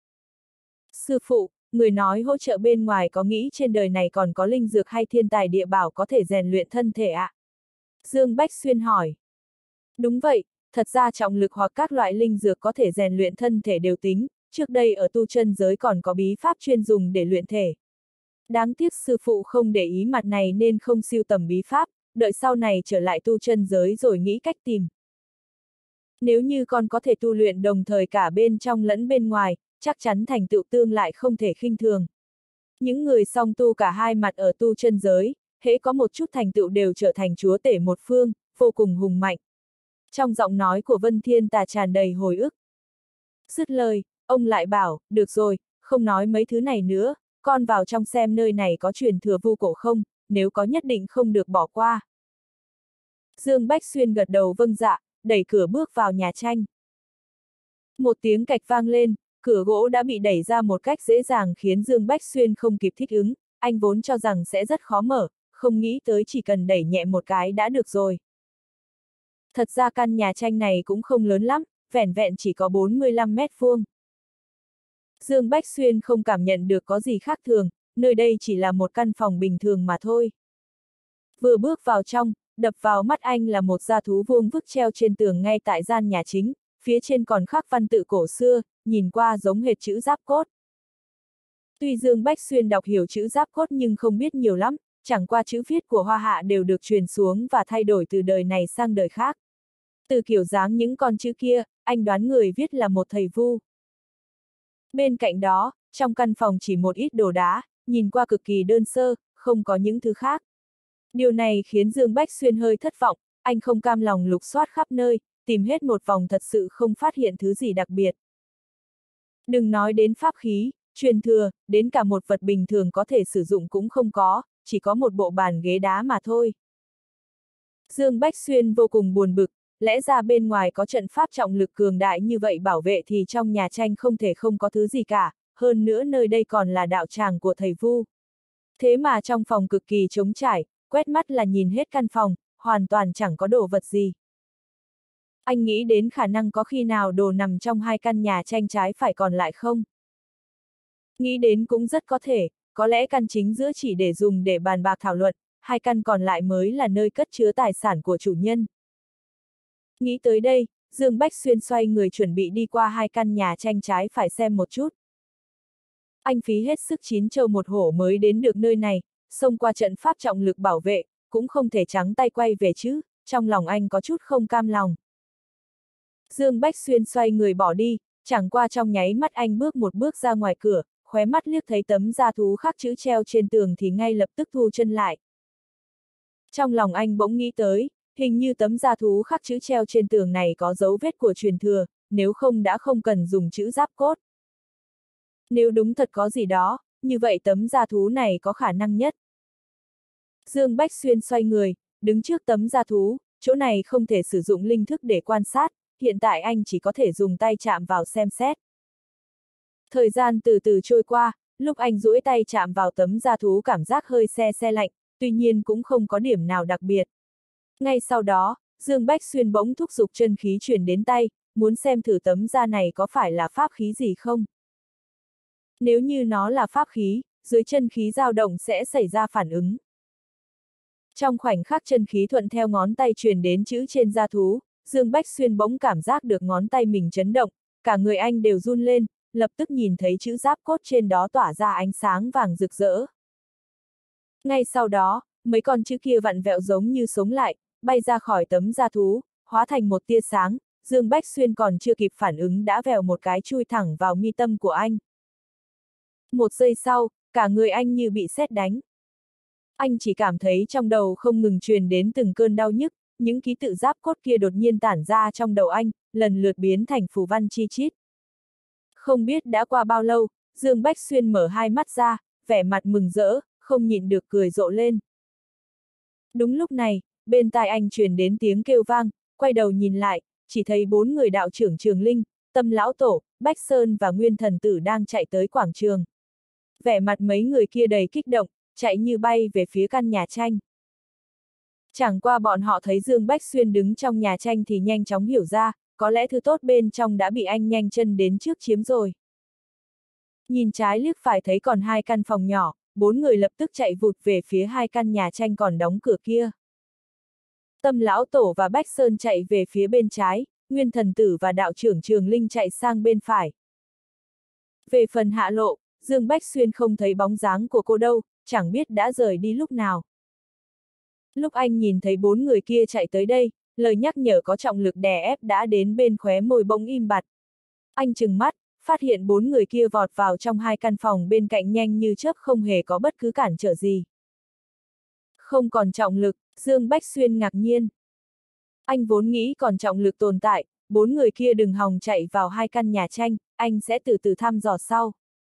Sư phụ, người nói hỗ trợ bên ngoài có nghĩ trên đời này còn có linh dược hay thiên tài địa bảo có thể rèn luyện thân thể ạ? À? Dương Bách Xuyên hỏi. Đúng vậy, thật ra trọng lực hoặc các loại linh dược có thể rèn luyện thân thể đều tính, trước đây ở tu chân giới còn có bí pháp chuyên dùng để luyện thể. Đáng tiếc sư phụ không để ý mặt này nên không siêu tầm bí pháp, đợi sau này trở lại tu chân giới rồi nghĩ cách tìm. Nếu như con có thể tu luyện đồng thời cả bên trong lẫn bên ngoài, chắc chắn thành tựu tương lại không thể khinh thường. Những người song tu cả hai mặt ở tu chân giới, hễ có một chút thành tựu đều trở thành chúa tể một phương, vô cùng hùng mạnh. Trong giọng nói của Vân Thiên Tà tràn đầy hồi ức. Dứt lời, ông lại bảo, được rồi, không nói mấy thứ này nữa, con vào trong xem nơi này có truyền thừa Vu cổ không, nếu có nhất định không được bỏ qua. Dương Bách Xuyên gật đầu vâng dạ, đẩy cửa bước vào nhà tranh. Một tiếng cạch vang lên, cửa gỗ đã bị đẩy ra một cách dễ dàng khiến Dương Bách Xuyên không kịp thích ứng, anh vốn cho rằng sẽ rất khó mở, không nghĩ tới chỉ cần đẩy nhẹ một cái đã được rồi. Thật ra căn nhà tranh này cũng không lớn lắm, vẻn vẹn chỉ có bốn mươi lăm mét vuông. Dương Bách Xuyên không cảm nhận được có gì khác thường, nơi đây chỉ là một căn phòng bình thường mà thôi. Vừa bước vào trong, đập vào mắt anh là một gia thú vuông vức treo trên tường ngay tại gian nhà chính, phía trên còn khắc văn tự cổ xưa, nhìn qua giống hệt chữ giáp cốt. Tuy Dương Bách Xuyên đọc hiểu chữ giáp cốt nhưng không biết nhiều lắm, chẳng qua chữ viết của Hoa Hạ đều được truyền xuống và thay đổi từ đời này sang đời khác. Từ kiểu dáng những con chữ kia, anh đoán người viết là một thầy vu. Bên cạnh đó, trong căn phòng chỉ một ít đồ đá, nhìn qua cực kỳ đơn sơ, không có những thứ khác. Điều này khiến Dương Bách Xuyên hơi thất vọng, anh không cam lòng lục soát khắp nơi, tìm hết một vòng thật sự không phát hiện thứ gì đặc biệt. Đừng nói đến pháp khí, truyền thừa, đến cả một vật bình thường có thể sử dụng cũng không có, chỉ có một bộ bàn ghế đá mà thôi. Dương Bách Xuyên vô cùng buồn bực, lẽ ra bên ngoài có trận pháp trọng lực cường đại như vậy bảo vệ thì trong nhà tranh không thể không có thứ gì cả, hơn nữa nơi đây còn là đạo tràng của thầy vu. Thế mà trong phòng cực kỳ trống trải, quét mắt là nhìn hết căn phòng, hoàn toàn chẳng có đồ vật gì. Anh nghĩ đến khả năng có khi nào đồ nằm trong hai căn nhà tranh trái phải còn lại không? Nghĩ đến cũng rất có thể, có lẽ căn chính giữa chỉ để dùng để bàn bạc thảo luận, hai căn còn lại mới là nơi cất chứa tài sản của chủ nhân. Nghĩ tới đây, Dương Bách Xuyên xoay người chuẩn bị đi qua hai căn nhà tranh trái phải xem một chút. Anh phí hết sức chín châu một hổ mới đến được nơi này, xông qua trận pháp trọng lực bảo vệ, cũng không thể trắng tay quay về chứ, trong lòng anh có chút không cam lòng. Dương Bách Xuyên xoay người bỏ đi, chẳng qua trong nháy mắt anh bước một bước ra ngoài cửa, khóe mắt liếc thấy tấm da thú khắc chữ treo trên tường thì ngay lập tức thu chân lại. Trong lòng anh bỗng nghĩ tới, hình như tấm da thú khắc chữ treo trên tường này có dấu vết của truyền thừa, nếu không đã không cần dùng chữ giáp cốt. Nếu đúng thật có gì đó, như vậy tấm da thú này có khả năng nhất. Dương Bách Xuyên xoay người, đứng trước tấm da thú, chỗ này không thể sử dụng linh thức để quan sát, hiện tại anh chỉ có thể dùng tay chạm vào xem xét. Thời gian từ từ trôi qua, lúc anh duỗi tay chạm vào tấm da thú cảm giác hơi se se lạnh, tuy nhiên cũng không có điểm nào đặc biệt. Ngay sau đó, Dương Bách Xuyên bỗng thúc giục chân khí truyền đến tay, muốn xem thử tấm da này có phải là pháp khí gì không. Nếu như nó là pháp khí, dưới chân khí dao động sẽ xảy ra phản ứng. Trong khoảnh khắc chân khí thuận theo ngón tay truyền đến chữ trên da thú, Dương Bách Xuyên bỗng cảm giác được ngón tay mình chấn động, cả người anh đều run lên, lập tức nhìn thấy chữ giáp cốt trên đó tỏa ra ánh sáng vàng rực rỡ. Ngay sau đó, mấy con chữ kia vặn vẹo giống như sống lại, bay ra khỏi tấm da thú, hóa thành một tia sáng, Dương Bách Xuyên còn chưa kịp phản ứng đã vèo một cái chui thẳng vào mi tâm của anh. Một giây sau, cả người anh như bị sét đánh. Anh chỉ cảm thấy trong đầu không ngừng truyền đến từng cơn đau nhức, những ký tự giáp cốt kia đột nhiên tản ra trong đầu anh, lần lượt biến thành phù văn chi chít. Không biết đã qua bao lâu, Dương Bách Xuyên mở hai mắt ra, vẻ mặt mừng rỡ, không nhịn được cười rộ lên. Đúng lúc này, bên tai anh truyền đến tiếng kêu vang, quay đầu nhìn lại, chỉ thấy bốn người đạo trưởng Trường Linh, Tâm Lão Tổ, Bách Sơn và Nguyên Thần Tử đang chạy tới quảng trường. Vẻ mặt mấy người kia đầy kích động, chạy như bay về phía căn nhà tranh. Chẳng qua bọn họ thấy Dương Bách Xuyên đứng trong nhà tranh thì nhanh chóng hiểu ra, có lẽ thứ tốt bên trong đã bị anh nhanh chân đến trước chiếm rồi. Nhìn trái liếc phải thấy còn hai căn phòng nhỏ, bốn người lập tức chạy vụt về phía hai căn nhà tranh còn đóng cửa kia. Tâm Lão Tổ và Bách Sơn chạy về phía bên trái, Nguyên Thần Tử và đạo trưởng Trường Linh chạy sang bên phải. Về phần hạ lộ, Dương Bách Xuyên không thấy bóng dáng của cô đâu, chẳng biết đã rời đi lúc nào. Lúc anh nhìn thấy bốn người kia chạy tới đây, lời nhắc nhở có trọng lực đè ép đã đến bên khóe môi bỗng im bặt. Anh trừng mắt, phát hiện bốn người kia vọt vào trong hai căn phòng bên cạnh nhanh như chớp không hề có bất cứ cản trở gì. Không còn trọng lực, Dương Bách Xuyên ngạc nhiên. Anh vốn nghĩ còn trọng lực tồn tại, bốn người kia đừng hòng chạy vào hai căn nhà tranh, anh sẽ từ từ thăm dò sau.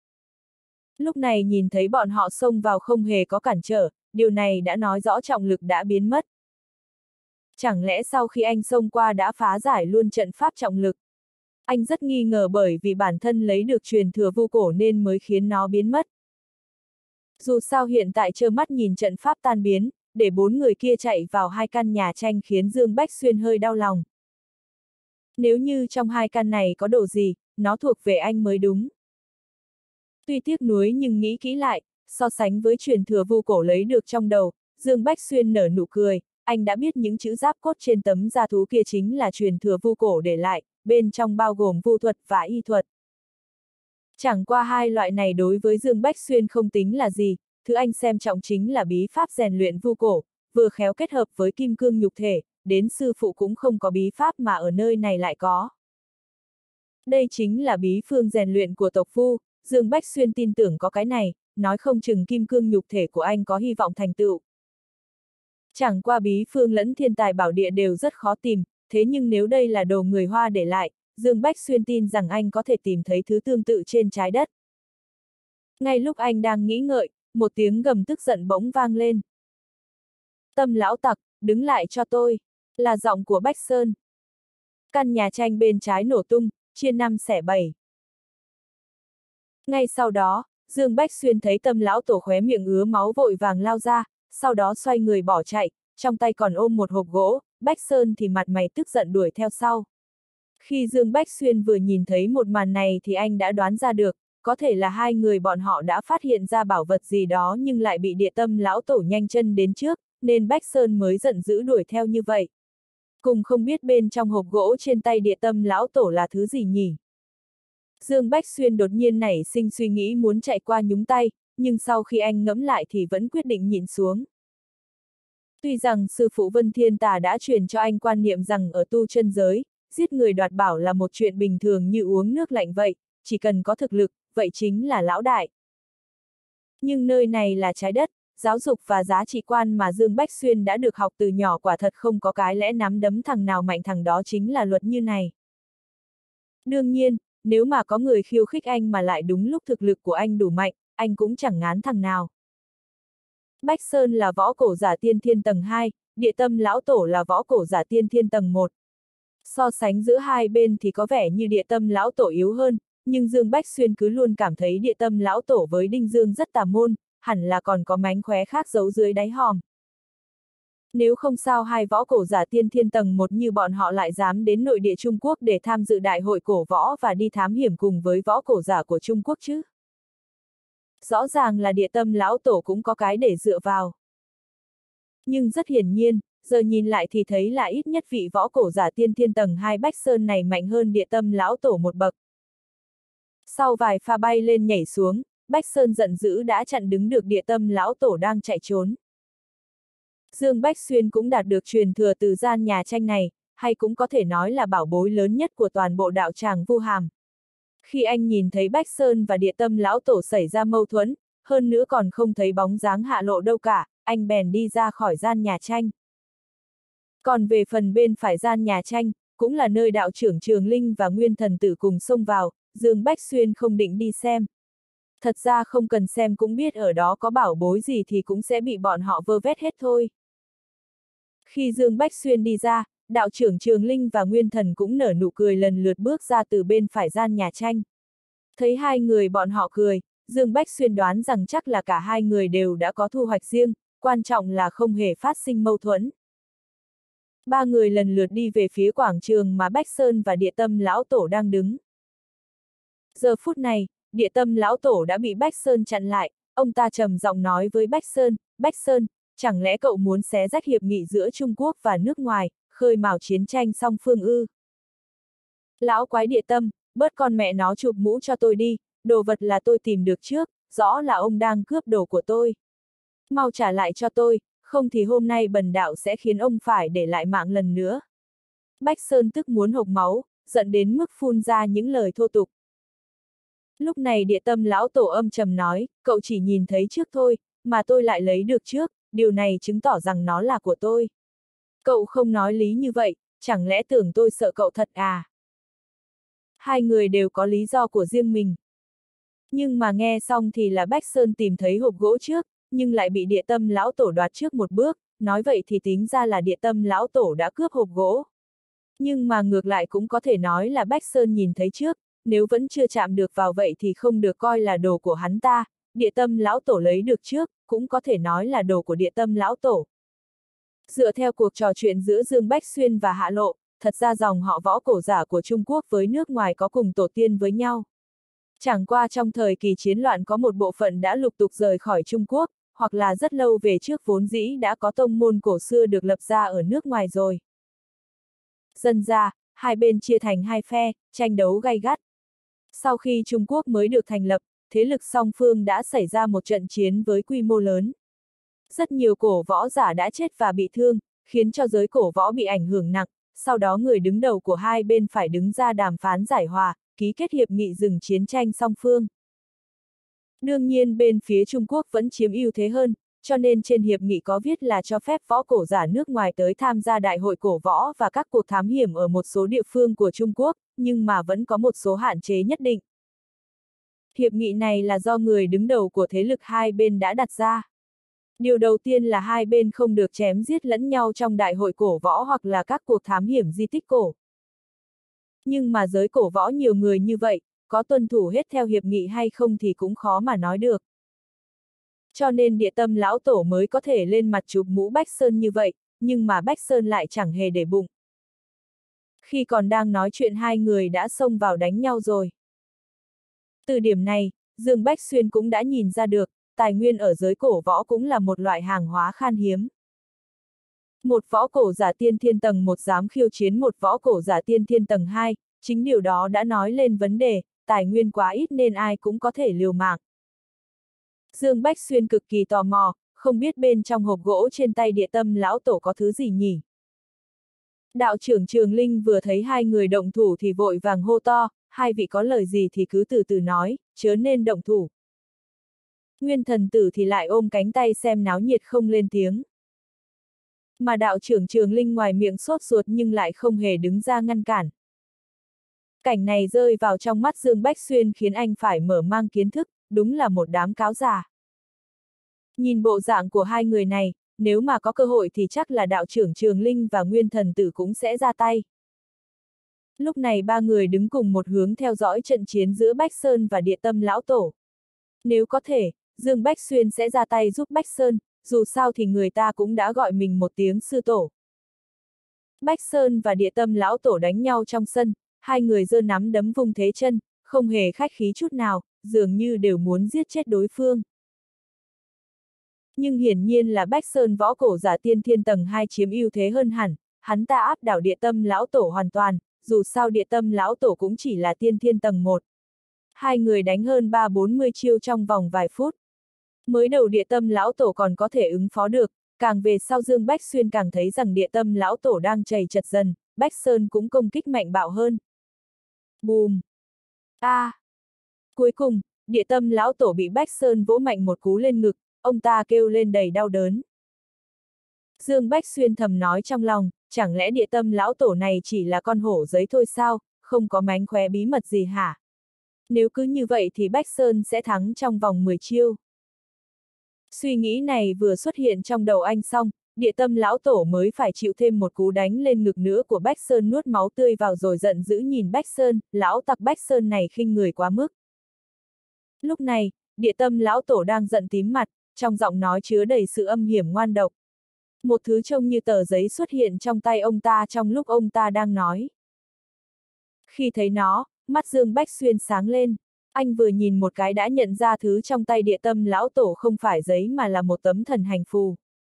Lúc này nhìn thấy bọn họ xông vào không hề có cản trở, điều này đã nói rõ trọng lực đã biến mất. Chẳng lẽ sau khi anh xông qua đã phá giải luôn trận pháp trọng lực? Anh rất nghi ngờ bởi vì bản thân lấy được truyền thừa vu cổ nên mới khiến nó biến mất. Dù sao hiện tại trơ mắt nhìn trận pháp tan biến, để bốn người kia chạy vào hai căn nhà tranh khiến Dương Bách Xuyên hơi đau lòng. Nếu như trong hai căn này có đồ gì, nó thuộc về anh mới đúng. Tuy tiếc nuối nhưng nghĩ kỹ lại, so sánh với truyền thừa vu cổ lấy được trong đầu, Dương Bách Xuyên nở nụ cười, anh đã biết những chữ giáp cốt trên tấm da thú kia chính là truyền thừa vu cổ để lại, bên trong bao gồm vu thuật và y thuật. Chẳng qua hai loại này đối với Dương Bách Xuyên không tính là gì, thứ anh xem trọng chính là bí pháp rèn luyện vu cổ, vừa khéo kết hợp với kim cương nhục thể, đến sư phụ cũng không có bí pháp mà ở nơi này lại có. Đây chính là bí phương rèn luyện của tộc Vu, Dương Bách Xuyên tin tưởng có cái này, nói không chừng kim cương nhục thể của anh có hy vọng thành tựu. Chẳng qua bí phương lẫn thiên tài bảo địa đều rất khó tìm, thế nhưng nếu đây là đồ người Hoa để lại, Dương Bách Xuyên tin rằng anh có thể tìm thấy thứ tương tự trên trái đất. Ngay lúc anh đang nghĩ ngợi, một tiếng gầm tức giận bỗng vang lên. Tâm lão tặc, đứng lại cho tôi, là giọng của Bách Sơn. Căn nhà tranh bên trái nổ tung, chia năm xẻ bảy. Ngay sau đó, Dương Bách Xuyên thấy Tâm lão tổ khóe miệng ứa máu vội vàng lao ra, sau đó xoay người bỏ chạy, trong tay còn ôm một hộp gỗ, Bách Sơn thì mặt mày tức giận đuổi theo sau. Khi Dương Bách Xuyên vừa nhìn thấy một màn này thì anh đã đoán ra được, có thể là hai người bọn họ đã phát hiện ra bảo vật gì đó nhưng lại bị Địa Tâm lão tổ nhanh chân đến trước, nên Bách Sơn mới giận dữ đuổi theo như vậy. Cùng không biết bên trong hộp gỗ trên tay Địa Tâm lão tổ là thứ gì nhỉ? Dương Bách Xuyên đột nhiên nảy sinh suy nghĩ muốn chạy qua nhúng tay, nhưng sau khi anh ngẫm lại thì vẫn quyết định nhịn xuống. Tuy rằng sư phụ Vân Thiên Tà đã truyền cho anh quan niệm rằng ở tu chân giới, giết người đoạt bảo là một chuyện bình thường như uống nước lạnh vậy, chỉ cần có thực lực, vậy chính là lão đại. Nhưng nơi này là trái đất, giáo dục và giá trị quan mà Dương Bách Xuyên đã được học từ nhỏ quả thật không có cái lẽ nắm đấm thằng nào mạnh thằng đó chính là luật như này. Đương nhiên, nếu mà có người khiêu khích anh mà lại đúng lúc thực lực của anh đủ mạnh, anh cũng chẳng ngán thằng nào. Bách Sơn là võ cổ giả tiên thiên tầng hai, Địa Tâm lão tổ là võ cổ giả tiên thiên tầng một. So sánh giữa hai bên thì có vẻ như Địa Tâm lão tổ yếu hơn, nhưng Dương Bách Xuyên cứ luôn cảm thấy Địa Tâm lão tổ với Đinh Dương rất tà môn, hẳn là còn có mánh khóe khác giấu dưới đáy hòm. Nếu không sao hai võ cổ giả tiên thiên tầng một như bọn họ lại dám đến nội địa Trung Quốc để tham dự đại hội cổ võ và đi thám hiểm cùng với võ cổ giả của Trung Quốc chứ. Rõ ràng là Địa Tâm lão tổ cũng có cái để dựa vào. Nhưng rất hiển nhiên, giờ nhìn lại thì thấy là ít nhất vị võ cổ giả tiên thiên tầng hai Bách Sơn này mạnh hơn Địa Tâm lão tổ một bậc. Sau vài pha bay lên nhảy xuống, Bách Sơn giận dữ đã chặn đứng được Địa Tâm lão tổ đang chạy trốn. Dương Bách Xuyên cũng đạt được truyền thừa từ gian nhà tranh này, hay cũng có thể nói là bảo bối lớn nhất của toàn bộ đạo tràng Vu Hàm. Khi anh nhìn thấy Bách Sơn và Địa Tâm lão tổ xảy ra mâu thuẫn, hơn nữa còn không thấy bóng dáng hạ lộ đâu cả, anh bèn đi ra khỏi gian nhà tranh. Còn về phần bên phải gian nhà tranh, cũng là nơi đạo trưởng Trường Linh và Nguyên Thần Tử cùng xông vào, Dương Bách Xuyên không định đi xem. Thật ra không cần xem cũng biết ở đó có bảo bối gì thì cũng sẽ bị bọn họ vơ vét hết thôi. Khi Dương Bách Xuyên đi ra, đạo trưởng Trường Linh và Nguyên Thần cũng nở nụ cười lần lượt bước ra từ bên phải gian nhà tranh. Thấy hai người bọn họ cười, Dương Bách Xuyên đoán rằng chắc là cả hai người đều đã có thu hoạch riêng, quan trọng là không hề phát sinh mâu thuẫn. Ba người lần lượt đi về phía quảng trường mà Bách Sơn và Địa Tâm lão tổ đang đứng. Giờ phút này, Địa Tâm lão tổ đã bị Bách Sơn chặn lại, ông ta trầm giọng nói với Bách Sơn, Bách Sơn, chẳng lẽ cậu muốn xé rách hiệp nghị giữa Trung Quốc và nước ngoài, khơi mào chiến tranh song phương ư? Lão quái Địa Tâm, bớt con mẹ nó chụp mũ cho tôi đi, đồ vật là tôi tìm được trước, rõ là ông đang cướp đồ của tôi. Mau trả lại cho tôi, không thì hôm nay bần đạo sẽ khiến ông phải để lại mạng lần nữa. Bách Sơn tức muốn hộc máu, giận đến mức phun ra những lời thô tục. Lúc này Địa Tâm lão tổ âm trầm nói, cậu chỉ nhìn thấy trước thôi, mà tôi lại lấy được trước, điều này chứng tỏ rằng nó là của tôi. Cậu không nói lý như vậy, chẳng lẽ tưởng tôi sợ cậu thật à? Hai người đều có lý do của riêng mình. Nhưng mà nghe xong thì là Bách Sơn tìm thấy hộp gỗ trước, nhưng lại bị Địa Tâm lão tổ đoạt trước một bước, nói vậy thì tính ra là Địa Tâm lão tổ đã cướp hộp gỗ. Nhưng mà ngược lại cũng có thể nói là Bách Sơn nhìn thấy trước, nếu vẫn chưa chạm được vào vậy thì không được coi là đồ của hắn ta, Địa Tâm lão tổ lấy được trước, cũng có thể nói là đồ của Địa Tâm lão tổ. Dựa theo cuộc trò chuyện giữa Dương Bách Xuyên và Hạ Lộ, thật ra dòng họ võ cổ giả của Trung Quốc với nước ngoài có cùng tổ tiên với nhau. Chẳng qua trong thời kỳ chiến loạn có một bộ phận đã lục tục rời khỏi Trung Quốc, hoặc là rất lâu về trước vốn dĩ đã có tông môn cổ xưa được lập ra ở nước ngoài rồi. Dần ra, hai bên chia thành hai phe, tranh đấu gay gắt. Sau khi Trung Quốc mới được thành lập, thế lực song phương đã xảy ra một trận chiến với quy mô lớn. Rất nhiều cổ võ giả đã chết và bị thương, khiến cho giới cổ võ bị ảnh hưởng nặng, sau đó người đứng đầu của hai bên phải đứng ra đàm phán giải hòa, ký kết hiệp nghị dừng chiến tranh song phương. Đương nhiên bên phía Trung Quốc vẫn chiếm ưu thế hơn, cho nên trên hiệp nghị có viết là cho phép võ cổ giả nước ngoài tới tham gia đại hội cổ võ và các cuộc thám hiểm ở một số địa phương của Trung Quốc, nhưng mà vẫn có một số hạn chế nhất định. Hiệp nghị này là do người đứng đầu của thế lực hai bên đã đặt ra. Điều đầu tiên là hai bên không được chém giết lẫn nhau trong đại hội cổ võ hoặc là các cuộc thám hiểm di tích cổ. Nhưng mà giới cổ võ nhiều người như vậy, có tuân thủ hết theo hiệp nghị hay không thì cũng khó mà nói được. Cho nên Địa Tâm lão tổ mới có thể lên mặt chụp mũ Bách Sơn như vậy, nhưng mà Bách Sơn lại chẳng hề để bụng. Khi còn đang nói chuyện hai người đã xông vào đánh nhau rồi. Từ điểm này, Dương Bách Xuyên cũng đã nhìn ra được, tài nguyên ở giới cổ võ cũng là một loại hàng hóa khan hiếm. Một võ cổ giả tiên thiên tầng một dám khiêu chiến một võ cổ giả tiên thiên tầng hai, chính điều đó đã nói lên vấn đề, tài nguyên quá ít nên ai cũng có thể liều mạng. Dương Bách Xuyên cực kỳ tò mò, không biết bên trong hộp gỗ trên tay Địa Tâm lão tổ có thứ gì nhỉ? Đạo trưởng Trường Linh vừa thấy hai người động thủ thì vội vàng hô to, hai vị có lời gì thì cứ từ từ nói, chớ nên động thủ. Nguyên thần tử thì lại ôm cánh tay xem náo nhiệt không lên tiếng. Mà đạo trưởng Trường Linh ngoài miệng sốt ruột nhưng lại không hề đứng ra ngăn cản. Cảnh này rơi vào trong mắt Dương Bách Xuyên khiến anh phải mở mang kiến thức, đúng là một đám cáo già. Nhìn bộ dạng của hai người này, nếu mà có cơ hội thì chắc là đạo trưởng Trường Linh và Nguyên thần tử cũng sẽ ra tay. Lúc này ba người đứng cùng một hướng theo dõi trận chiến giữa Bách Sơn và Địa Tâm lão tổ. Nếu có thể, Dương Bách Xuyên sẽ ra tay giúp Bách Sơn, dù sao thì người ta cũng đã gọi mình một tiếng sư tổ. Bách Sơn và Địa Tâm lão tổ đánh nhau trong sân, hai người giơ nắm đấm vung thế chân, không hề khách khí chút nào, dường như đều muốn giết chết đối phương. Nhưng hiển nhiên là Bách Sơn võ cổ giả tiên thiên tầng hai chiếm ưu thế hơn hẳn, hắn ta áp đảo Địa Tâm lão tổ hoàn toàn, dù sao Địa Tâm lão tổ cũng chỉ là tiên thiên tầng một. Hai người đánh hơn ba bốn mươi chiêu trong vòng vài phút. Mới đầu Địa Tâm lão tổ còn có thể ứng phó được, càng về sau Dương Bách Xuyên càng thấy rằng Địa Tâm lão tổ đang chầy chật dần, Bách Sơn cũng công kích mạnh bạo hơn. Bùm! A! À. Cuối cùng, Địa Tâm lão tổ bị Bách Sơn vỗ mạnh một cú lên ngực, ông ta kêu lên đầy đau đớn. Dương Bách Xuyên thầm nói trong lòng, chẳng lẽ Địa Tâm lão tổ này chỉ là con hổ giấy thôi sao, không có mánh khóe bí mật gì hả? Nếu cứ như vậy thì Bách Sơn sẽ thắng trong vòng mười chiêu. Suy nghĩ này vừa xuất hiện trong đầu anh xong, Địa Tâm lão tổ mới phải chịu thêm một cú đánh lên ngực nữa của Bách Sơn nuốt máu tươi vào rồi giận dữ nhìn Bách Sơn, lão tặc Bách Sơn này khinh người quá mức. Lúc này, Địa Tâm lão tổ đang giận tím mặt, trong giọng nói chứa đầy sự âm hiểm ngoan độc. Một thứ trông như tờ giấy xuất hiện trong tay ông ta trong lúc ông ta đang nói. Khi thấy nó, mắt Dương Bách Xuyên sáng lên. Anh vừa nhìn một cái đã nhận ra thứ trong tay Địa Tâm lão tổ không phải giấy mà là một tấm thần hành phù.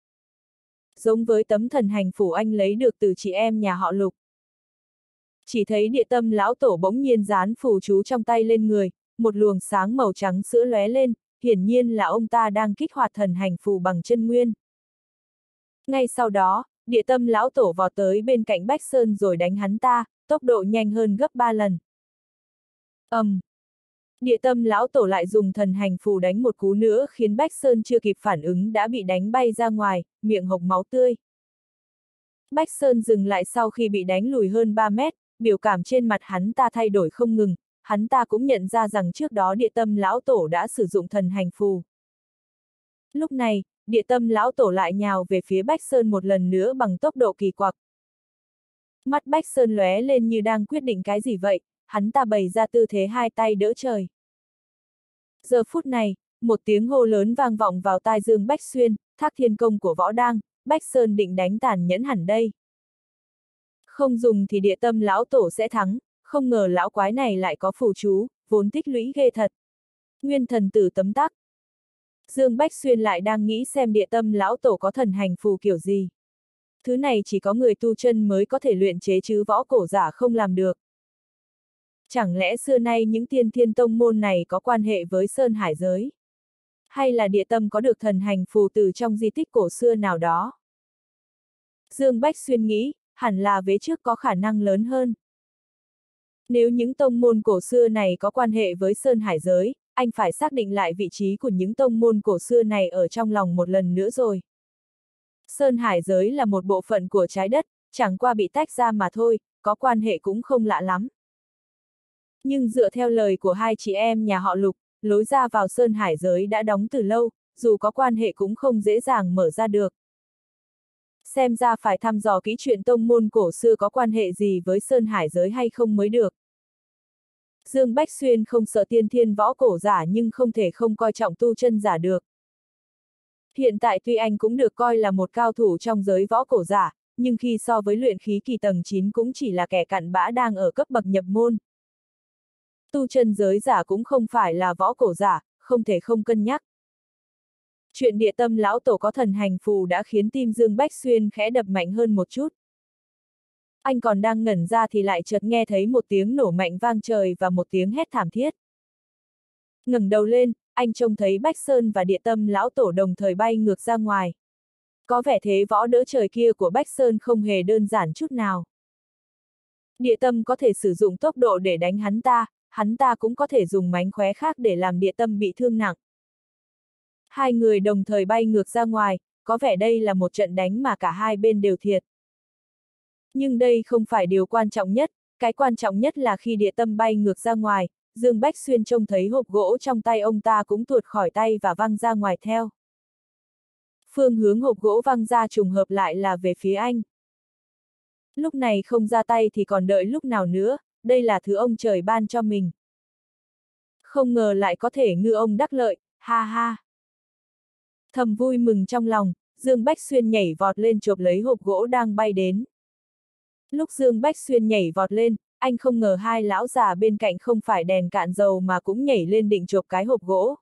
Giống với tấm thần hành phù anh lấy được từ chị em nhà họ Lục. Chỉ thấy Địa Tâm lão tổ bỗng nhiên dán phù chú trong tay lên người, một luồng sáng màu trắng sữa lóe lên, hiển nhiên là ông ta đang kích hoạt thần hành phù bằng chân nguyên. Ngay sau đó, Địa Tâm lão tổ vọt tới bên cạnh Bách Sơn rồi đánh hắn ta, tốc độ nhanh hơn gấp ba lần. Ầm! Um. Địa Tâm lão tổ lại dùng thần hành phù đánh một cú nữa khiến Bách Sơn chưa kịp phản ứng đã bị đánh bay ra ngoài, miệng hộc máu tươi. Bách Sơn dừng lại sau khi bị đánh lùi hơn ba mét, biểu cảm trên mặt hắn ta thay đổi không ngừng, hắn ta cũng nhận ra rằng trước đó Địa Tâm lão tổ đã sử dụng thần hành phù. Lúc này, Địa Tâm lão tổ lại nhào về phía Bách Sơn một lần nữa bằng tốc độ kỳ quặc. Mắt Bách Sơn lóe lên như đang quyết định cái gì vậy, hắn ta bày ra tư thế hai tay đỡ trời. Giờ phút này, một tiếng hô lớn vang vọng vào tai Dương Bách Xuyên, Thác Thiên Công của Võ Đang, Bách Sơn định đánh tàn nhẫn hẳn đây. Không dùng thì địa tâm lão tổ sẽ thắng, không ngờ lão quái này lại có phù chú, vốn tích lũy ghê thật. Nguyên thần tử tấm tắc. Dương Bách Xuyên lại đang nghĩ xem địa tâm lão tổ có thần hành phù kiểu gì. Thứ này chỉ có người tu chân mới có thể luyện chế chứ võ cổ giả không làm được. Chẳng lẽ xưa nay những tiên thiên tông môn này có quan hệ với Sơn Hải giới? Hay là địa tâm có được thần hành phù từ trong di tích cổ xưa nào đó? Dương Bách Xuyên nghĩ, hẳn là vế trước có khả năng lớn hơn. Nếu những tông môn cổ xưa này có quan hệ với Sơn Hải giới, anh phải xác định lại vị trí của những tông môn cổ xưa này ở trong lòng một lần nữa rồi. Sơn Hải giới là một bộ phận của trái đất, chẳng qua bị tách ra mà thôi, có quan hệ cũng không lạ lắm. Nhưng dựa theo lời của hai chị em nhà họ Lục, lối ra vào Sơn Hải giới đã đóng từ lâu, dù có quan hệ cũng không dễ dàng mở ra được. Xem ra phải thăm dò kỹ chuyện tông môn cổ xưa có quan hệ gì với Sơn Hải giới hay không mới được. Dương Bách Xuyên không sợ tiên thiên võ cổ giả nhưng không thể không coi trọng tu chân giả được. Hiện tại tuy anh cũng được coi là một cao thủ trong giới võ cổ giả, nhưng khi so với luyện khí kỳ tầng chín cũng chỉ là kẻ cặn bã đang ở cấp bậc nhập môn. Tu chân giới giả cũng không phải là võ cổ giả, không thể không cân nhắc. Chuyện địa tâm lão tổ có thần hành phù đã khiến tim Dương Bách Xuyên khẽ đập mạnh hơn một chút. Anh còn đang ngẩn ra thì lại chợt nghe thấy một tiếng nổ mạnh vang trời và một tiếng hét thảm thiết. Ngẩng đầu lên, anh trông thấy Bách Sơn và địa tâm lão tổ đồng thời bay ngược ra ngoài. Có vẻ thế võ đỡ trời kia của Bách Sơn không hề đơn giản chút nào. Địa tâm có thể sử dụng tốc độ để đánh hắn ta, hắn ta cũng có thể dùng mánh khóe khác để làm địa tâm bị thương nặng. Hai người đồng thời bay ngược ra ngoài, có vẻ đây là một trận đánh mà cả hai bên đều thiệt. Nhưng đây không phải điều quan trọng nhất, cái quan trọng nhất là khi địa tâm bay ngược ra ngoài, Dương Bách Xuyên trông thấy hộp gỗ trong tay ông ta cũng tuột khỏi tay và văng ra ngoài theo. Phương hướng hộp gỗ văng ra trùng hợp lại là về phía anh. Lúc này không ra tay thì còn đợi lúc nào nữa, đây là thứ ông trời ban cho mình. Không ngờ lại có thể ngư ông đắc lợi, ha ha. Thầm vui mừng trong lòng, Dương Bách Xuyên nhảy vọt lên chộp lấy hộp gỗ đang bay đến. Lúc Dương Bách Xuyên nhảy vọt lên, anh không ngờ hai lão già bên cạnh không phải đèn cạn dầu mà cũng nhảy lên định chộp cái hộp gỗ.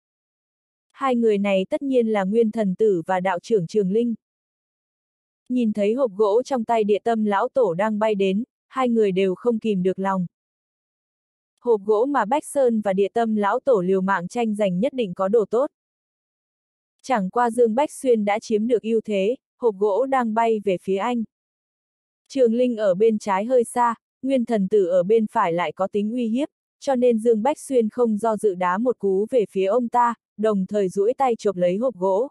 Hai người này tất nhiên là Nguyên Thần Tử và đạo trưởng Trường Linh. Nhìn thấy hộp gỗ trong tay địa tâm lão tổ đang bay đến, hai người đều không kìm được lòng. Hộp gỗ mà Bách Sơn và địa tâm lão tổ liều mạng tranh giành nhất định có đồ tốt. Chẳng qua Dương Bách Xuyên đã chiếm được ưu thế, hộp gỗ đang bay về phía anh. Trường Linh ở bên trái hơi xa, Nguyên Thần Tử ở bên phải lại có tính uy hiếp, cho nên Dương Bách Xuyên không do dự đá một cú về phía ông ta, đồng thời duỗi tay chộp lấy hộp gỗ.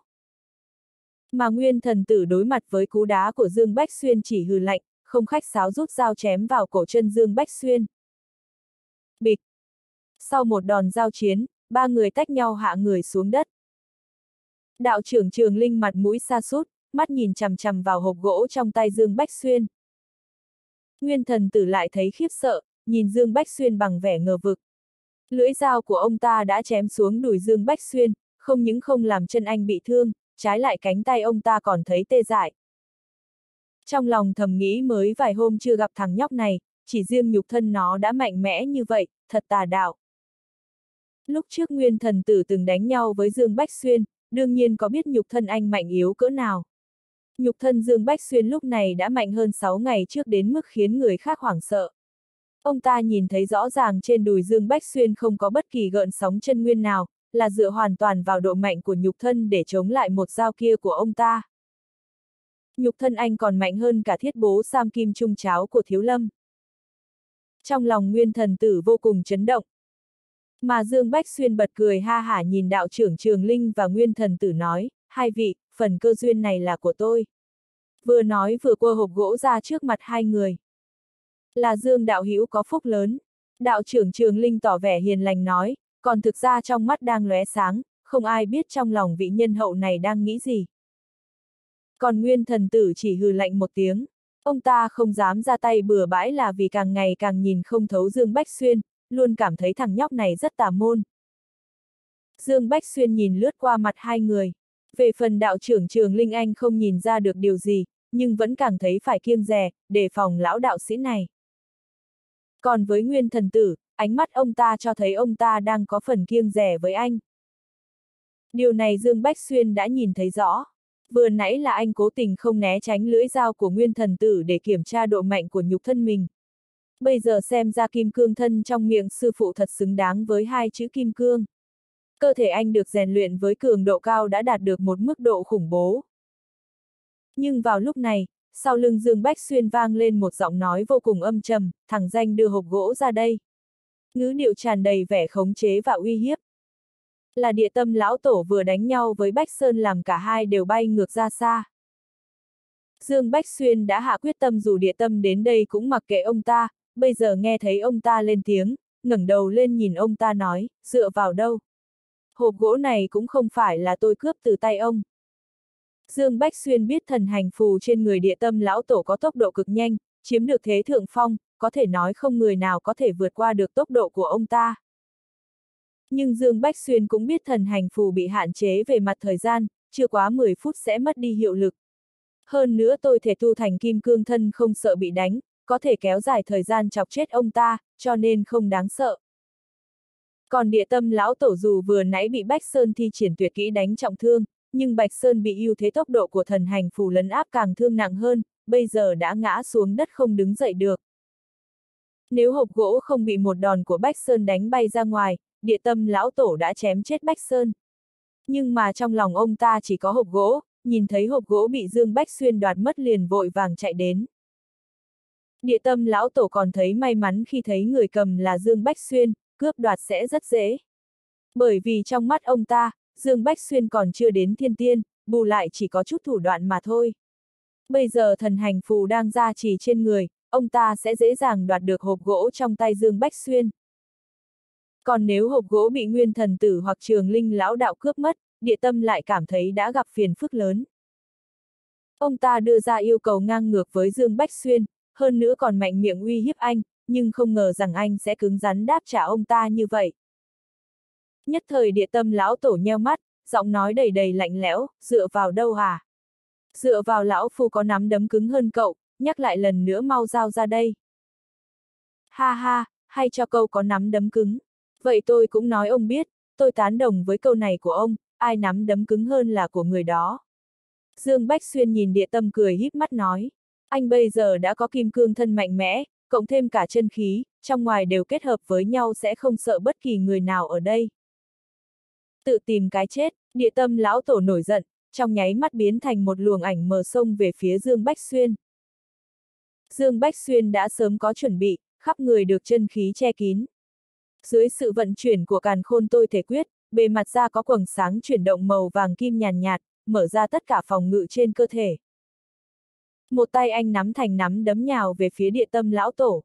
Mà Nguyên Thần Tử đối mặt với cú đá của Dương Bách Xuyên chỉ hừ lạnh, không khách sáo rút dao chém vào cổ chân Dương Bách Xuyên. Bịch! Sau một đòn giao chiến, ba người tách nhau hạ người xuống đất. Đạo trưởng Trường Linh mặt mũi sa sút, mắt nhìn chằm chằm vào hộp gỗ trong tay Dương Bách Xuyên. Nguyên Thần Tử lại thấy khiếp sợ, nhìn Dương Bách Xuyên bằng vẻ ngờ vực. Lưỡi dao của ông ta đã chém xuống đùi Dương Bách Xuyên, không những không làm chân anh bị thương, trái lại cánh tay ông ta còn thấy tê dại. Trong lòng thầm nghĩ mới vài hôm chưa gặp thằng nhóc này, chỉ riêng nhục thân nó đã mạnh mẽ như vậy, thật tà đạo. Lúc trước Nguyên Thần Tử từng đánh nhau với Dương Bách Xuyên, đương nhiên có biết nhục thân anh mạnh yếu cỡ nào. Nhục thân Dương Bách Xuyên lúc này đã mạnh hơn sáu ngày trước đến mức khiến người khác hoảng sợ. Ông ta nhìn thấy rõ ràng trên đùi Dương Bách Xuyên không có bất kỳ gợn sóng chân nguyên nào, là dựa hoàn toàn vào độ mạnh của nhục thân để chống lại một dao kia của ông ta. Nhục thân anh còn mạnh hơn cả thiết bố Sam Kim Trung cháo của Thiếu Lâm. Trong lòng Nguyên Thần Tử vô cùng chấn động. Mà Dương Bách Xuyên bật cười ha hả nhìn đạo trưởng Trường Linh và Nguyên Thần Tử nói, hai vị, phần cơ duyên này là của tôi. Vừa nói vừa quơ hộp gỗ ra trước mặt hai người. Là Dương đạo hữu có phúc lớn. Đạo trưởng Trường Linh tỏ vẻ hiền lành nói, còn thực ra trong mắt đang lóe sáng, không ai biết trong lòng vị nhân hậu này đang nghĩ gì. Còn Nguyên Thần Tử chỉ hừ lạnh một tiếng, ông ta không dám ra tay bừa bãi là vì càng ngày càng nhìn không thấu Dương Bách Xuyên, luôn cảm thấy thằng nhóc này rất tà môn. Dương Bách Xuyên nhìn lướt qua mặt hai người, Về phần đạo trưởng Trường Linh Anh không nhìn ra được điều gì, nhưng vẫn càng thấy phải kiêng dè, đề phòng lão đạo sĩ này. Còn với Nguyên Thần Tử, ánh mắt ông ta cho thấy ông ta đang có phần kiêng dè với anh. Điều này Dương Bách Xuyên đã nhìn thấy rõ. Vừa nãy là anh cố tình không né tránh lưỡi dao của Nguyên Thần Tử để kiểm tra độ mạnh của nhục thân mình. Bây giờ xem ra kim cương thân trong miệng sư phụ thật xứng đáng với hai chữ kim cương. Cơ thể anh được rèn luyện với cường độ cao đã đạt được một mức độ khủng bố. Nhưng vào lúc này, sau lưng Dương Bách Xuyên vang lên một giọng nói vô cùng âm trầm, thằng danh đưa hộp gỗ ra đây. Ngữ điệu tràn đầy vẻ khống chế và uy hiếp. Là Địa Tâm lão tổ vừa đánh nhau với Bách Sơn làm cả hai đều bay ngược ra xa. Dương Bách Xuyên đã hạ quyết tâm dù Địa Tâm đến đây cũng mặc kệ ông ta, bây giờ nghe thấy ông ta lên tiếng, ngẩng đầu lên nhìn ông ta nói, dựa vào đâu? Hộp gỗ này cũng không phải là tôi cướp từ tay ông. Dương Bách Xuyên biết thần hành phù trên người Địa Tâm lão tổ có tốc độ cực nhanh, chiếm được thế thượng phong, có thể nói không người nào có thể vượt qua được tốc độ của ông ta. Nhưng Dương Bách Xuyên cũng biết thần hành phù bị hạn chế về mặt thời gian, chưa quá mười phút sẽ mất đi hiệu lực. Hơn nữa tôi thể tu thành kim cương thân không sợ bị đánh, có thể kéo dài thời gian chọc chết ông ta, cho nên không đáng sợ. Còn Địa Tâm lão tổ dù vừa nãy bị Bách Sơn thi triển tuyệt kỹ đánh trọng thương, nhưng Bạch Sơn bị ưu thế tốc độ của thần hành phù lấn áp càng thương nặng hơn, bây giờ đã ngã xuống đất không đứng dậy được. Nếu hộp gỗ không bị một đòn của Bách Sơn đánh bay ra ngoài, Địa Tâm lão tổ đã chém chết Bách Sơn. Nhưng mà trong lòng ông ta chỉ có hộp gỗ, nhìn thấy hộp gỗ bị Dương Bách Xuyên đoạt mất liền vội vàng chạy đến. Địa Tâm lão tổ còn thấy may mắn khi thấy người cầm là Dương Bách Xuyên, cướp đoạt sẽ rất dễ. Bởi vì trong mắt ông ta, Dương Bách Xuyên còn chưa đến thiên tiên, bù lại chỉ có chút thủ đoạn mà thôi. Bây giờ thần hành phù đang gia trì trên người, ông ta sẽ dễ dàng đoạt được hộp gỗ trong tay Dương Bách Xuyên. Còn nếu hộp gỗ bị Nguyên Thần Tử hoặc Trường Linh lão đạo cướp mất, Địa Tâm lại cảm thấy đã gặp phiền phức lớn. Ông ta đưa ra yêu cầu ngang ngược với Dương Bách Xuyên, hơn nữa còn mạnh miệng uy hiếp anh, nhưng không ngờ rằng anh sẽ cứng rắn đáp trả ông ta như vậy. Nhất thời Địa Tâm lão tổ nheo mắt, giọng nói đầy đầy lạnh lẽo, dựa vào đâu hả? Dựa vào lão phu có nắm đấm cứng hơn cậu, nhắc lại lần nữa mau giao ra đây. Ha ha, hay cho câu có nắm đấm cứng. Vậy tôi cũng nói ông biết, tôi tán đồng với câu này của ông, ai nắm đấm cứng hơn là của người đó. Dương Bách Xuyên nhìn Địa Tâm cười híp mắt nói, anh bây giờ đã có kim cương thân mạnh mẽ, cộng thêm cả chân khí, trong ngoài đều kết hợp với nhau sẽ không sợ bất kỳ người nào ở đây. Tự tìm cái chết, Địa Tâm lão tổ nổi giận, trong nháy mắt biến thành một luồng ảnh mờ xông về phía Dương Bách Xuyên. Dương Bách Xuyên đã sớm có chuẩn bị, khắp người được chân khí che kín. Dưới sự vận chuyển của càn khôn tôi thể quyết, bề mặt da có quầng sáng chuyển động màu vàng kim nhàn nhạt, mở ra tất cả phòng ngự trên cơ thể. Một tay anh nắm thành nắm đấm nhào về phía Địa Tâm lão tổ.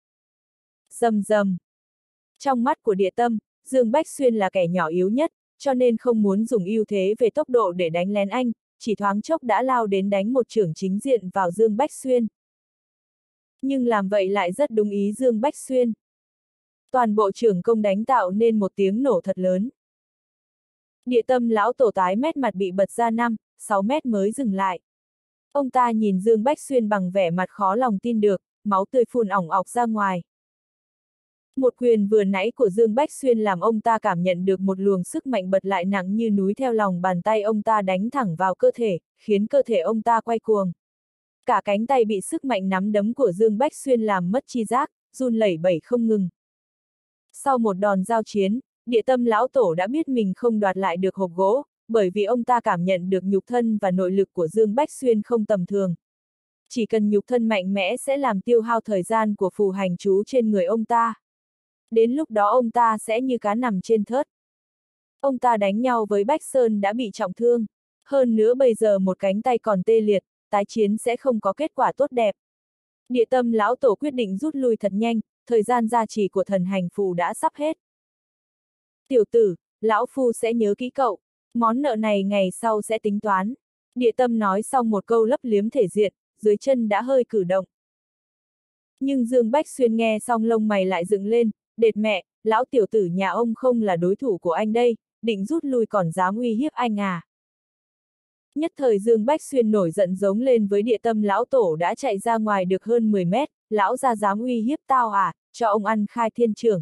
Rầm rầm. Trong mắt của Địa Tâm, Dương Bách Xuyên là kẻ nhỏ yếu nhất, cho nên không muốn dùng ưu thế về tốc độ để đánh lén anh, chỉ thoáng chốc đã lao đến đánh một chưởng chính diện vào Dương Bách Xuyên. Nhưng làm vậy lại rất đúng ý Dương Bách Xuyên. Toàn bộ chưởng công đánh tạo nên một tiếng nổ thật lớn. Địa Tâm lão tổ tái mét mặt bị bật ra năm, sáu mét mới dừng lại. Ông ta nhìn Dương Bách Xuyên bằng vẻ mặt khó lòng tin được, máu tươi phun ỏng ọc ra ngoài. Một quyền vừa nãy của Dương Bách Xuyên làm ông ta cảm nhận được một luồng sức mạnh bật lại nặng như núi theo lòng bàn tay ông ta đánh thẳng vào cơ thể, khiến cơ thể ông ta quay cuồng. Cả cánh tay bị sức mạnh nắm đấm của Dương Bách Xuyên làm mất chi giác, run lẩy bẩy không ngừng. Sau một đòn giao chiến, Địa Tâm lão tổ đã biết mình không đoạt lại được hộp gỗ, bởi vì ông ta cảm nhận được nhục thân và nội lực của Dương Bách Xuyên không tầm thường. Chỉ cần nhục thân mạnh mẽ sẽ làm tiêu hao thời gian của phù hành chú trên người ông ta. Đến lúc đó ông ta sẽ như cá nằm trên thớt. Ông ta đánh nhau với Bách Sơn đã bị trọng thương. Hơn nữa bây giờ một cánh tay còn tê liệt, tái chiến sẽ không có kết quả tốt đẹp. Địa Tâm lão tổ quyết định rút lui thật nhanh, thời gian gia trì của thần hành phù đã sắp hết. Tiểu tử, lão phu sẽ nhớ kỹ cậu, món nợ này ngày sau sẽ tính toán. Địa Tâm nói xong một câu lấp liếm thể diện, dưới chân đã hơi cử động. Nhưng Dương Bách Xuyên nghe xong lông mày lại dựng lên, đệt mẹ, lão tiểu tử nhà ông không là đối thủ của anh đây, định rút lui còn dám uy hiếp anh à. Nhất thời Dương Bách Xuyên nổi giận giống lên với Địa Tâm lão tổ đã chạy ra ngoài được hơn mười mét, lão ra dám uy hiếp tao à, cho ông ăn khai thiên trưởng.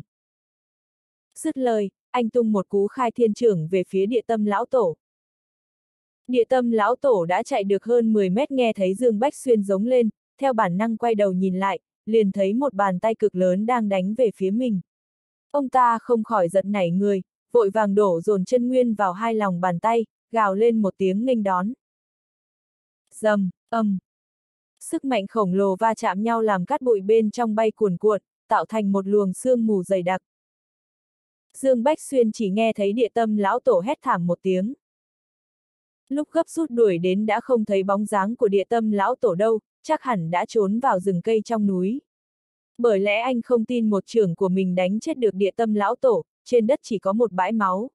Dứt lời, anh tung một cú khai thiên trưởng về phía Địa Tâm lão tổ. Địa Tâm lão tổ đã chạy được hơn mười mét nghe thấy Dương Bách Xuyên giống lên, theo bản năng quay đầu nhìn lại, liền thấy một bàn tay cực lớn đang đánh về phía mình. Ông ta không khỏi giật nảy người, vội vàng đổ dồn chân nguyên vào hai lòng bàn tay, gào lên một tiếng nghênh đón. Rầm, ầm. Sức mạnh khổng lồ va chạm nhau làm cát bụi bên trong bay cuồn cuộn, tạo thành một luồng sương mù dày đặc. Dương Bách Xuyên chỉ nghe thấy Địa Tâm lão tổ hét thảm một tiếng. Lúc gấp rút đuổi đến đã không thấy bóng dáng của Địa Tâm lão tổ đâu, chắc hẳn đã trốn vào rừng cây trong núi. Bởi lẽ anh không tin một chưởng của mình đánh chết được Địa Tâm lão tổ, trên đất chỉ có một bãi máu.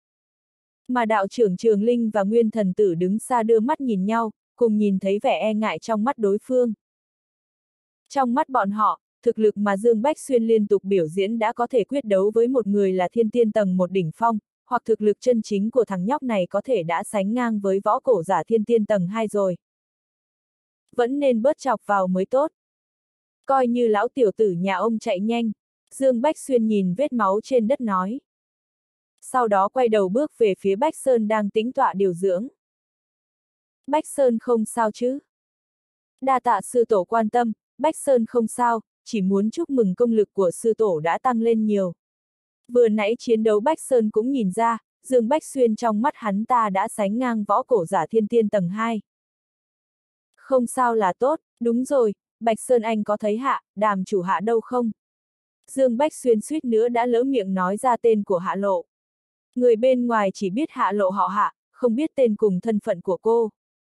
Mà đạo trưởng Trường Linh và Nguyên Thần Tử đứng xa đưa mắt nhìn nhau, cùng nhìn thấy vẻ e ngại trong mắt đối phương. Trong mắt bọn họ, thực lực mà Dương Bách Xuyên liên tục biểu diễn đã có thể quyết đấu với một người là thiên tiên tầng một đỉnh phong, hoặc thực lực chân chính của thằng nhóc này có thể đã sánh ngang với võ cổ giả thiên tiên tầng hai rồi. Vẫn nên bớt chọc vào mới tốt. Coi như lão tiểu tử nhà ông chạy nhanh, Dương Bách Xuyên nhìn vết máu trên đất nói. Sau đó quay đầu bước về phía Bách Sơn đang tĩnh tọa điều dưỡng. Bách Sơn không sao chứ? Đa tạ sư tổ quan tâm, Bách Sơn không sao, chỉ muốn chúc mừng công lực của sư tổ đã tăng lên nhiều. Vừa nãy chiến đấu Bách Sơn cũng nhìn ra, Dương Bách Xuyên trong mắt hắn ta đã sánh ngang võ cổ giả thiên tiên tầng hai. Không sao là tốt, đúng rồi, Bạch Sơn anh có thấy Hạ, Đàm chủ Hạ đâu không? Dương Bách Xuyên suýt nữa đã lỡ miệng nói ra tên của Hạ Lộ. Người bên ngoài chỉ biết Hạ Lộ họ Hạ, không biết tên cùng thân phận của cô.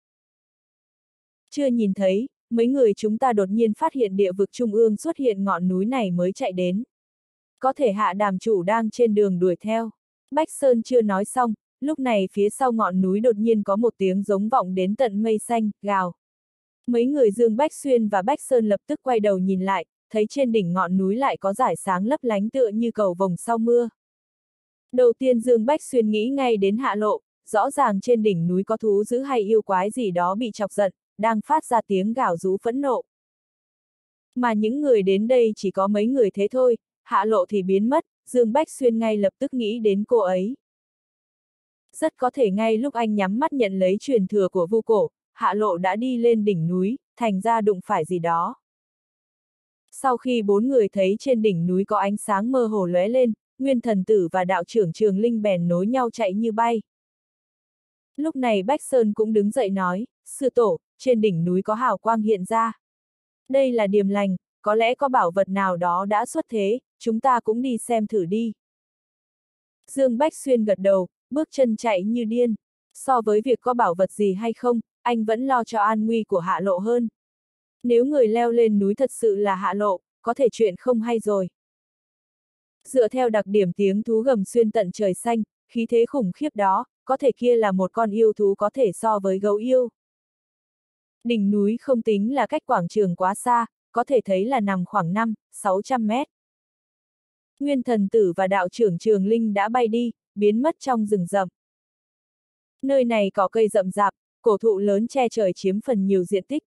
Chưa nhìn thấy, mấy người chúng ta đột nhiên phát hiện địa vực trung ương xuất hiện ngọn núi này mới chạy đến. Có thể Hạ Đàm chủ đang trên đường đuổi theo. Bách Sơn chưa nói xong, lúc này phía sau ngọn núi đột nhiên có một tiếng giống vọng đến tận mây xanh, gào. Mấy người Dương Bách Xuyên và Bách Sơn lập tức quay đầu nhìn lại, thấy trên đỉnh ngọn núi lại có dải sáng lấp lánh tựa như cầu vồng sau mưa. Đầu tiên Dương Bách Xuyên nghĩ ngay đến Hạ Lộ, rõ ràng trên đỉnh núi có thú dữ hay yêu quái gì đó bị chọc giận, đang phát ra tiếng gào rú phẫn nộ. Mà những người đến đây chỉ có mấy người thế thôi, Hạ Lộ thì biến mất, Dương Bách Xuyên ngay lập tức nghĩ đến cô ấy. Rất có thể ngay lúc anh nhắm mắt nhận lấy truyền thừa của Vu Cổ, Hạ Lộ đã đi lên đỉnh núi, thành ra đụng phải gì đó. Sau khi bốn người thấy trên đỉnh núi có ánh sáng mơ hồ lóe lên, Nguyên Thần Tử và đạo trưởng Trường Linh bèn nối nhau chạy như bay. Lúc này Bách Sơn cũng đứng dậy nói, sư tổ, trên đỉnh núi có hào quang hiện ra. Đây là điềm lành, có lẽ có bảo vật nào đó đã xuất thế, chúng ta cũng đi xem thử đi. Dương Bách Xuyên gật đầu, bước chân chạy như điên. So với việc có bảo vật gì hay không, anh vẫn lo cho an nguy của Hạ Lộ hơn. Nếu người leo lên núi thật sự là Hạ Lộ, có thể chuyện không hay rồi. Dựa theo đặc điểm tiếng thú gầm xuyên tận trời xanh, khí thế khủng khiếp đó, có thể kia là một con yêu thú có thể so với gấu yêu. Đỉnh núi không tính là cách quảng trường quá xa, có thể thấy là nằm khoảng năm, sáu trăm mét. Nguyên Thần Tử và đạo trưởng Trường Linh đã bay đi, biến mất trong rừng rậm. Nơi này có cây rậm rạp, cổ thụ lớn che trời chiếm phần nhiều diện tích.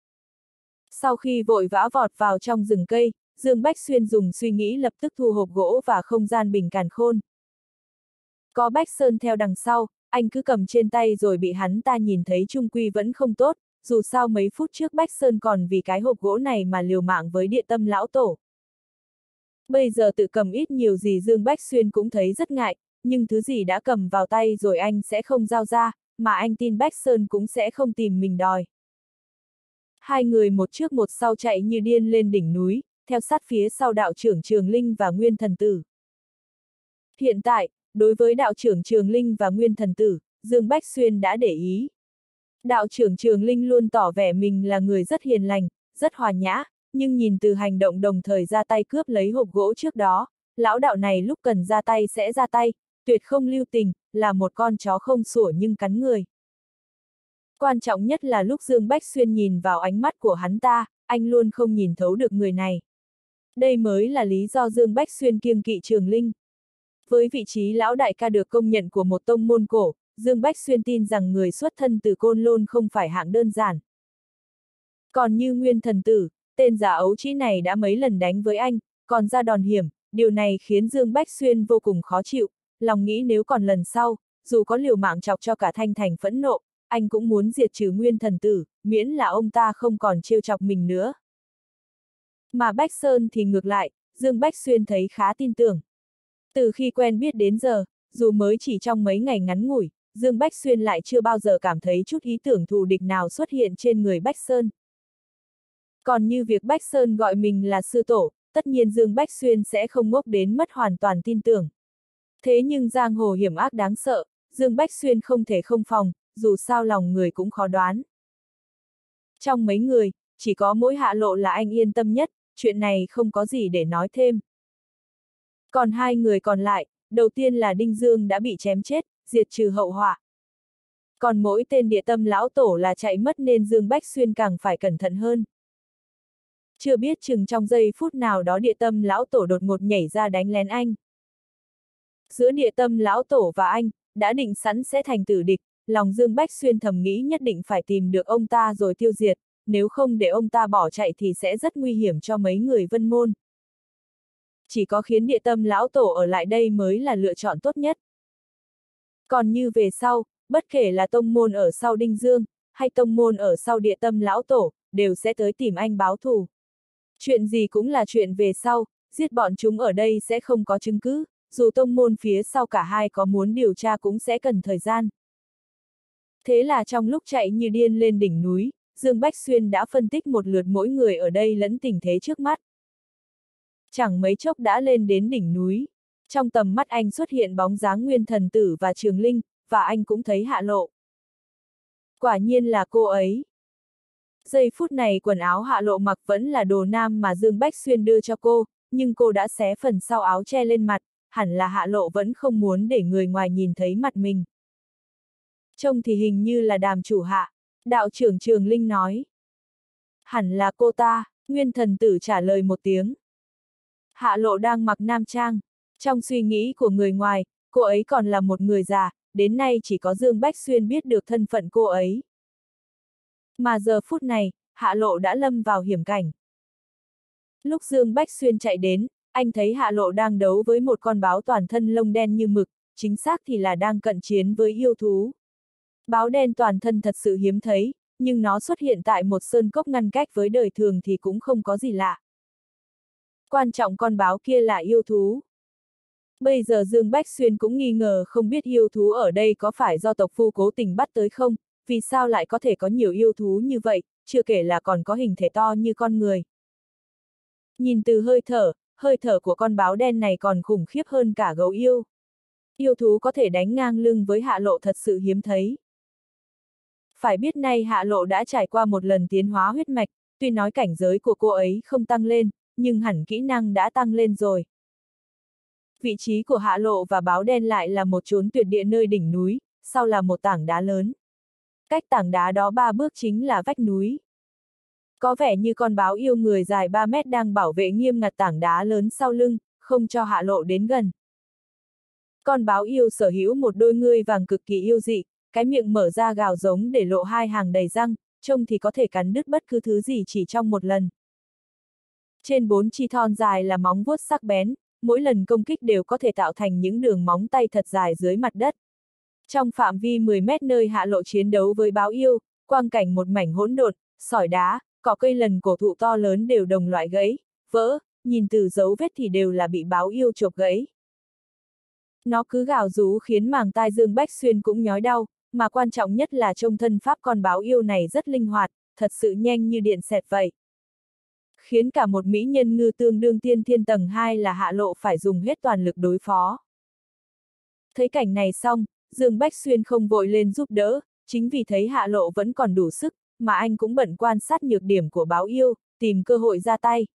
Sau khi vội vã vọt vào trong rừng cây, Dương Bách Xuyên dùng suy nghĩ lập tức thu hộp gỗ và không gian bình càn khôn. Có Bách Sơn theo đằng sau, anh cứ cầm trên tay rồi bị hắn ta nhìn thấy chung quy vẫn không tốt, dù sao mấy phút trước Bách Sơn còn vì cái hộp gỗ này mà liều mạng với Địa Tâm lão tổ. Bây giờ tự cầm ít nhiều gì Dương Bách Xuyên cũng thấy rất ngại, nhưng thứ gì đã cầm vào tay rồi anh sẽ không giao ra, mà anh tin Bách Sơn cũng sẽ không tìm mình đòi. Hai người một trước một sau chạy như điên lên đỉnh núi, theo sát phía sau đạo trưởng Trường Linh và Nguyên Thần Tử. Hiện tại, đối với đạo trưởng Trường Linh và Nguyên Thần Tử, Dương Bách Xuyên đã để ý. Đạo trưởng Trường Linh luôn tỏ vẻ mình là người rất hiền lành, rất hòa nhã, nhưng nhìn từ hành động đồng thời ra tay cướp lấy hộp gỗ trước đó, lão đạo này lúc cần ra tay sẽ ra tay, tuyệt không lưu tình, là một con chó không sủa nhưng cắn người. Quan trọng nhất là lúc Dương Bách Xuyên nhìn vào ánh mắt của hắn ta, anh luôn không nhìn thấu được người này. Đây mới là lý do Dương Bách Xuyên kiêng kỵ Trường Linh. Với vị trí lão đại ca được công nhận của một tông môn cổ, Dương Bách Xuyên tin rằng người xuất thân từ Côn Lôn không phải hạng đơn giản. Còn như Nguyên Thần Tử, tên giả ấu trĩ này đã mấy lần đánh với anh, còn ra đòn hiểm, điều này khiến Dương Bách Xuyên vô cùng khó chịu, lòng nghĩ nếu còn lần sau, dù có liều mạng chọc cho cả Thanh Thành phẫn nộ, anh cũng muốn diệt trừ Nguyên Thần Tử, miễn là ông ta không còn trêu chọc mình nữa. Mà Bách Sơn thì ngược lại, Dương Bách Xuyên thấy khá tin tưởng. Từ khi quen biết đến giờ, dù mới chỉ trong mấy ngày ngắn ngủi, Dương Bách Xuyên lại chưa bao giờ cảm thấy chút ý tưởng thù địch nào xuất hiện trên người Bách Sơn. Còn như việc Bách Sơn gọi mình là sư tổ, tất nhiên Dương Bách Xuyên sẽ không ngốc đến mất hoàn toàn tin tưởng. Thế nhưng giang hồ hiểm ác đáng sợ, Dương Bách Xuyên không thể không phòng, dù sao lòng người cũng khó đoán. Trong mấy người, chỉ có mỗi Hạ Lộ là anh yên tâm nhất, chuyện này không có gì để nói thêm. Còn hai người còn lại, đầu tiên là Đinh Dương đã bị chém chết, diệt trừ hậu họa. Còn mỗi tên địa tâm lão tổ là chạy mất nên Dương Bách Xuyên càng phải cẩn thận hơn. Chưa biết chừng trong giây phút nào đó địa tâm lão tổ đột ngột nhảy ra đánh lén anh. Giữa địa tâm lão tổ và anh, đã định sẵn sẽ thành tử địch, lòng Dương Bách Xuyên thầm nghĩ nhất định phải tìm được ông ta rồi tiêu diệt, nếu không để ông ta bỏ chạy thì sẽ rất nguy hiểm cho mấy người Vân Môn. Chỉ có khiến địa tâm lão tổ ở lại đây mới là lựa chọn tốt nhất. Còn như về sau, bất kể là tông môn ở sau Đinh Dương, hay tông môn ở sau địa tâm lão tổ, đều sẽ tới tìm anh báo thù. Chuyện gì cũng là chuyện về sau, giết bọn chúng ở đây sẽ không có chứng cứ, dù tông môn phía sau cả hai có muốn điều tra cũng sẽ cần thời gian. Thế là trong lúc chạy như điên lên đỉnh núi, Dương Bách Xuyên đã phân tích một lượt mỗi người ở đây lẫn tình thế trước mắt. Chẳng mấy chốc đã lên đến đỉnh núi. Trong tầm mắt anh xuất hiện bóng dáng Nguyên Thần Tử và Trường Linh, và anh cũng thấy Hạ Lộ. Quả nhiên là cô ấy. Giây phút này quần áo Hạ Lộ mặc vẫn là đồ nam mà Dương Bách Xuyên đưa cho cô, nhưng cô đã xé phần sau áo che lên mặt, hẳn là Hạ Lộ vẫn không muốn để người ngoài nhìn thấy mặt mình. Trông thì hình như là Đàm chủ hạ, đạo trưởng Trường Linh nói. Hẳn là cô ta, Nguyên Thần Tử trả lời một tiếng. Hạ Lộ đang mặc nam trang, trong suy nghĩ của người ngoài, cô ấy còn là một người già, đến nay chỉ có Dương Bách Xuyên biết được thân phận cô ấy. Mà giờ phút này, Hạ Lộ đã lâm vào hiểm cảnh. Lúc Dương Bách Xuyên chạy đến, anh thấy Hạ Lộ đang đấu với một con báo toàn thân lông đen như mực, chính xác thì là đang cận chiến với yêu thú. Báo đen toàn thân thật sự hiếm thấy, nhưng nó xuất hiện tại một sơn cốc ngăn cách với đời thường thì cũng không có gì lạ. Quan trọng con báo kia là yêu thú. Bây giờ Dương Bách Xuyên cũng nghi ngờ không biết yêu thú ở đây có phải do tộc phu cố tình bắt tới không, vì sao lại có thể có nhiều yêu thú như vậy, chưa kể là còn có hình thể to như con người. Nhìn từ hơi thở, hơi thở của con báo đen này còn khủng khiếp hơn cả gấu yêu. Yêu thú có thể đánh ngang lưng với Hạ Lộ thật sự hiếm thấy. Phải biết nay Hạ Lộ đã trải qua một lần tiến hóa huyết mạch, tuy nói cảnh giới của cô ấy không tăng lên, nhưng hẳn kỹ năng đã tăng lên rồi. Vị trí của Hạ Lộ và báo đen lại là một chốn tuyệt địa nơi đỉnh núi, sau là một tảng đá lớn. Cách tảng đá đó ba bước chính là vách núi. Có vẻ như con báo yêu người dài ba mét đang bảo vệ nghiêm ngặt tảng đá lớn sau lưng, không cho Hạ Lộ đến gần. Con báo yêu sở hữu một đôi ngươi vàng cực kỳ yêu dị, cái miệng mở ra gào giống để lộ hai hàng đầy răng, trông thì có thể cắn đứt bất cứ thứ gì chỉ trong một lần. Trên bốn chi thon dài là móng vuốt sắc bén, mỗi lần công kích đều có thể tạo thành những đường móng tay thật dài dưới mặt đất. Trong phạm vi mười mét nơi Hạ Lộ chiến đấu với báo yêu, quang cảnh một mảnh hỗn độn, sỏi đá, cỏ cây lần cổ thụ to lớn đều đồng loại gãy, vỡ, nhìn từ dấu vết thì đều là bị báo yêu chộp gãy. Nó cứ gào rú khiến màng tai Dương Bách Xuyên cũng nhói đau, mà quan trọng nhất là trông thân pháp con báo yêu này rất linh hoạt, thật sự nhanh như điện xẹt vậy. Khiến cả một mỹ nhân ngư tương đương tiên thiên tầng hai là Hạ Lộ phải dùng hết toàn lực đối phó. Thấy cảnh này xong, Dương Bách Xuyên không vội lên giúp đỡ, chính vì thấy Hạ Lộ vẫn còn đủ sức, mà anh cũng bận quan sát nhược điểm của báo yêu, tìm cơ hội ra tay.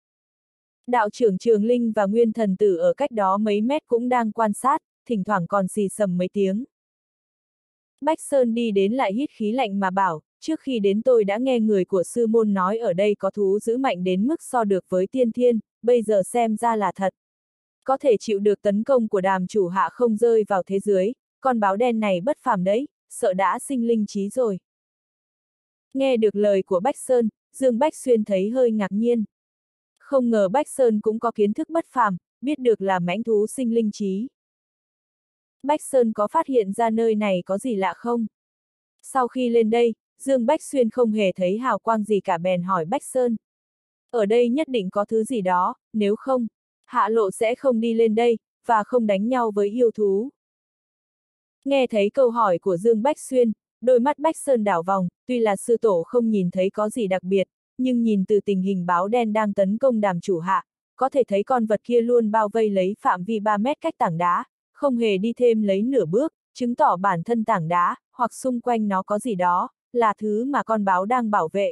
Đạo trưởng Trường Linh và Nguyên Thần Tử ở cách đó mấy mét cũng đang quan sát, thỉnh thoảng còn xì xầm mấy tiếng. Bách Sơn đi đến lại hít khí lạnh mà bảo, trước khi đến tôi đã nghe người của sư môn nói ở đây có thú dữ mạnh đến mức so được với tiên thiên, bây giờ xem ra là thật. Có thể chịu được tấn công của Đàm chủ hạ không rơi vào thế dưới, con báo đen này bất phàm đấy, sợ đã sinh linh trí rồi. Nghe được lời của Bách Sơn, Dương Bách Xuyên thấy hơi ngạc nhiên. Không ngờ Bách Sơn cũng có kiến thức bất phàm, biết được là mãnh thú sinh linh trí. Bách Sơn có phát hiện ra nơi này có gì lạ không? Sau khi lên đây, Dương Bách Xuyên không hề thấy hào quang gì cả bèn hỏi Bách Sơn. Ở đây nhất định có thứ gì đó, nếu không, Hạ Lộ sẽ không đi lên đây, và không đánh nhau với yêu thú. Nghe thấy câu hỏi của Dương Bách Xuyên, đôi mắt Bách Sơn đảo vòng, tuy là sư tổ không nhìn thấy có gì đặc biệt, nhưng nhìn từ tình hình báo đen đang tấn công Đàm chủ hạ, có thể thấy con vật kia luôn bao vây lấy phạm vi ba mét cách tảng đá, không hề đi thêm lấy nửa bước, chứng tỏ bản thân tảng đá, hoặc xung quanh nó có gì đó, là thứ mà con báo đang bảo vệ.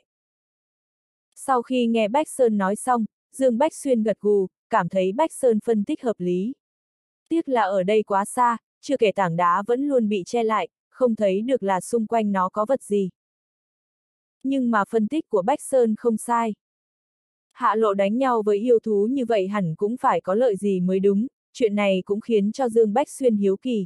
Sau khi nghe Bách Sơn nói xong, Dương Bách Xuyên gật gù, cảm thấy Bách Sơn phân tích hợp lý. Tiếc là ở đây quá xa, chưa kể tảng đá vẫn luôn bị che lại, không thấy được là xung quanh nó có vật gì. Nhưng mà phân tích của Bách Sơn không sai. Hạ Lộ đánh nhau với yêu thú như vậy hẳn cũng phải có lợi gì mới đúng, chuyện này cũng khiến cho Dương Bách Xuyên hiếu kỳ.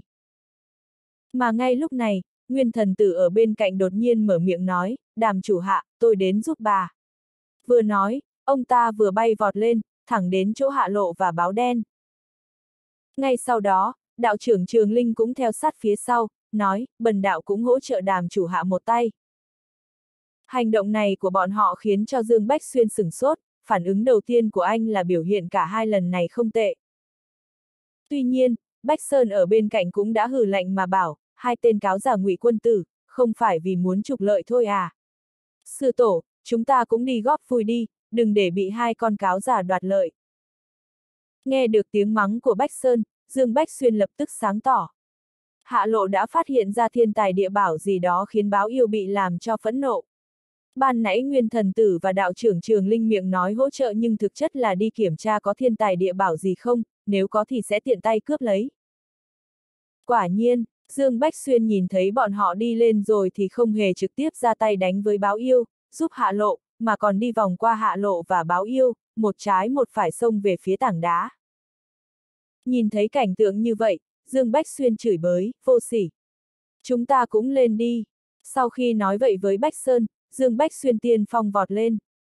Mà ngay lúc này, Nguyên Thần Tử ở bên cạnh đột nhiên mở miệng nói, Đàm chủ hạ, tôi đến giúp bà. Vừa nói, ông ta vừa bay vọt lên, thẳng đến chỗ Hạ Lộ và báo đen. Ngay sau đó, đạo trưởng Trường Linh cũng theo sát phía sau, nói, bần đạo cũng hỗ trợ Đàm chủ hạ một tay. Hành động này của bọn họ khiến cho Dương Bách Xuyên sửng sốt, phản ứng đầu tiên của anh là biểu hiện cả hai lần này không tệ. Tuy nhiên, Bách Sơn ở bên cạnh cũng đã hừ lạnh mà bảo, hai tên cáo giả Ngụy quân tử, không phải vì muốn trục lợi thôi à. Sư tổ, chúng ta cũng đi góp vui đi, đừng để bị hai con cáo giả đoạt lợi. Nghe được tiếng mắng của Bách Sơn, Dương Bách Xuyên lập tức sáng tỏ. Hạ Lộ đã phát hiện ra thiên tài địa bảo gì đó khiến báo yêu bị làm cho phẫn nộ. Ban nãy Nguyên Thần Tử và đạo trưởng Trường Linh miệng nói hỗ trợ nhưng thực chất là đi kiểm tra có thiên tài địa bảo gì không, nếu có thì sẽ tiện tay cướp lấy. Quả nhiên, Dương Bách Xuyên nhìn thấy bọn họ đi lên rồi thì không hề trực tiếp ra tay đánh với báo yêu, giúp Hạ Lộ, mà còn đi vòng qua Hạ Lộ và báo yêu, một trái một phải xông về phía tảng đá. Nhìn thấy cảnh tượng như vậy, Dương Bách Xuyên chửi bới, vô sỉ. Chúng ta cũng lên đi. Sau khi nói vậy với Bách Sơn, Dương Bách Xuyên tiên phong vọt lên.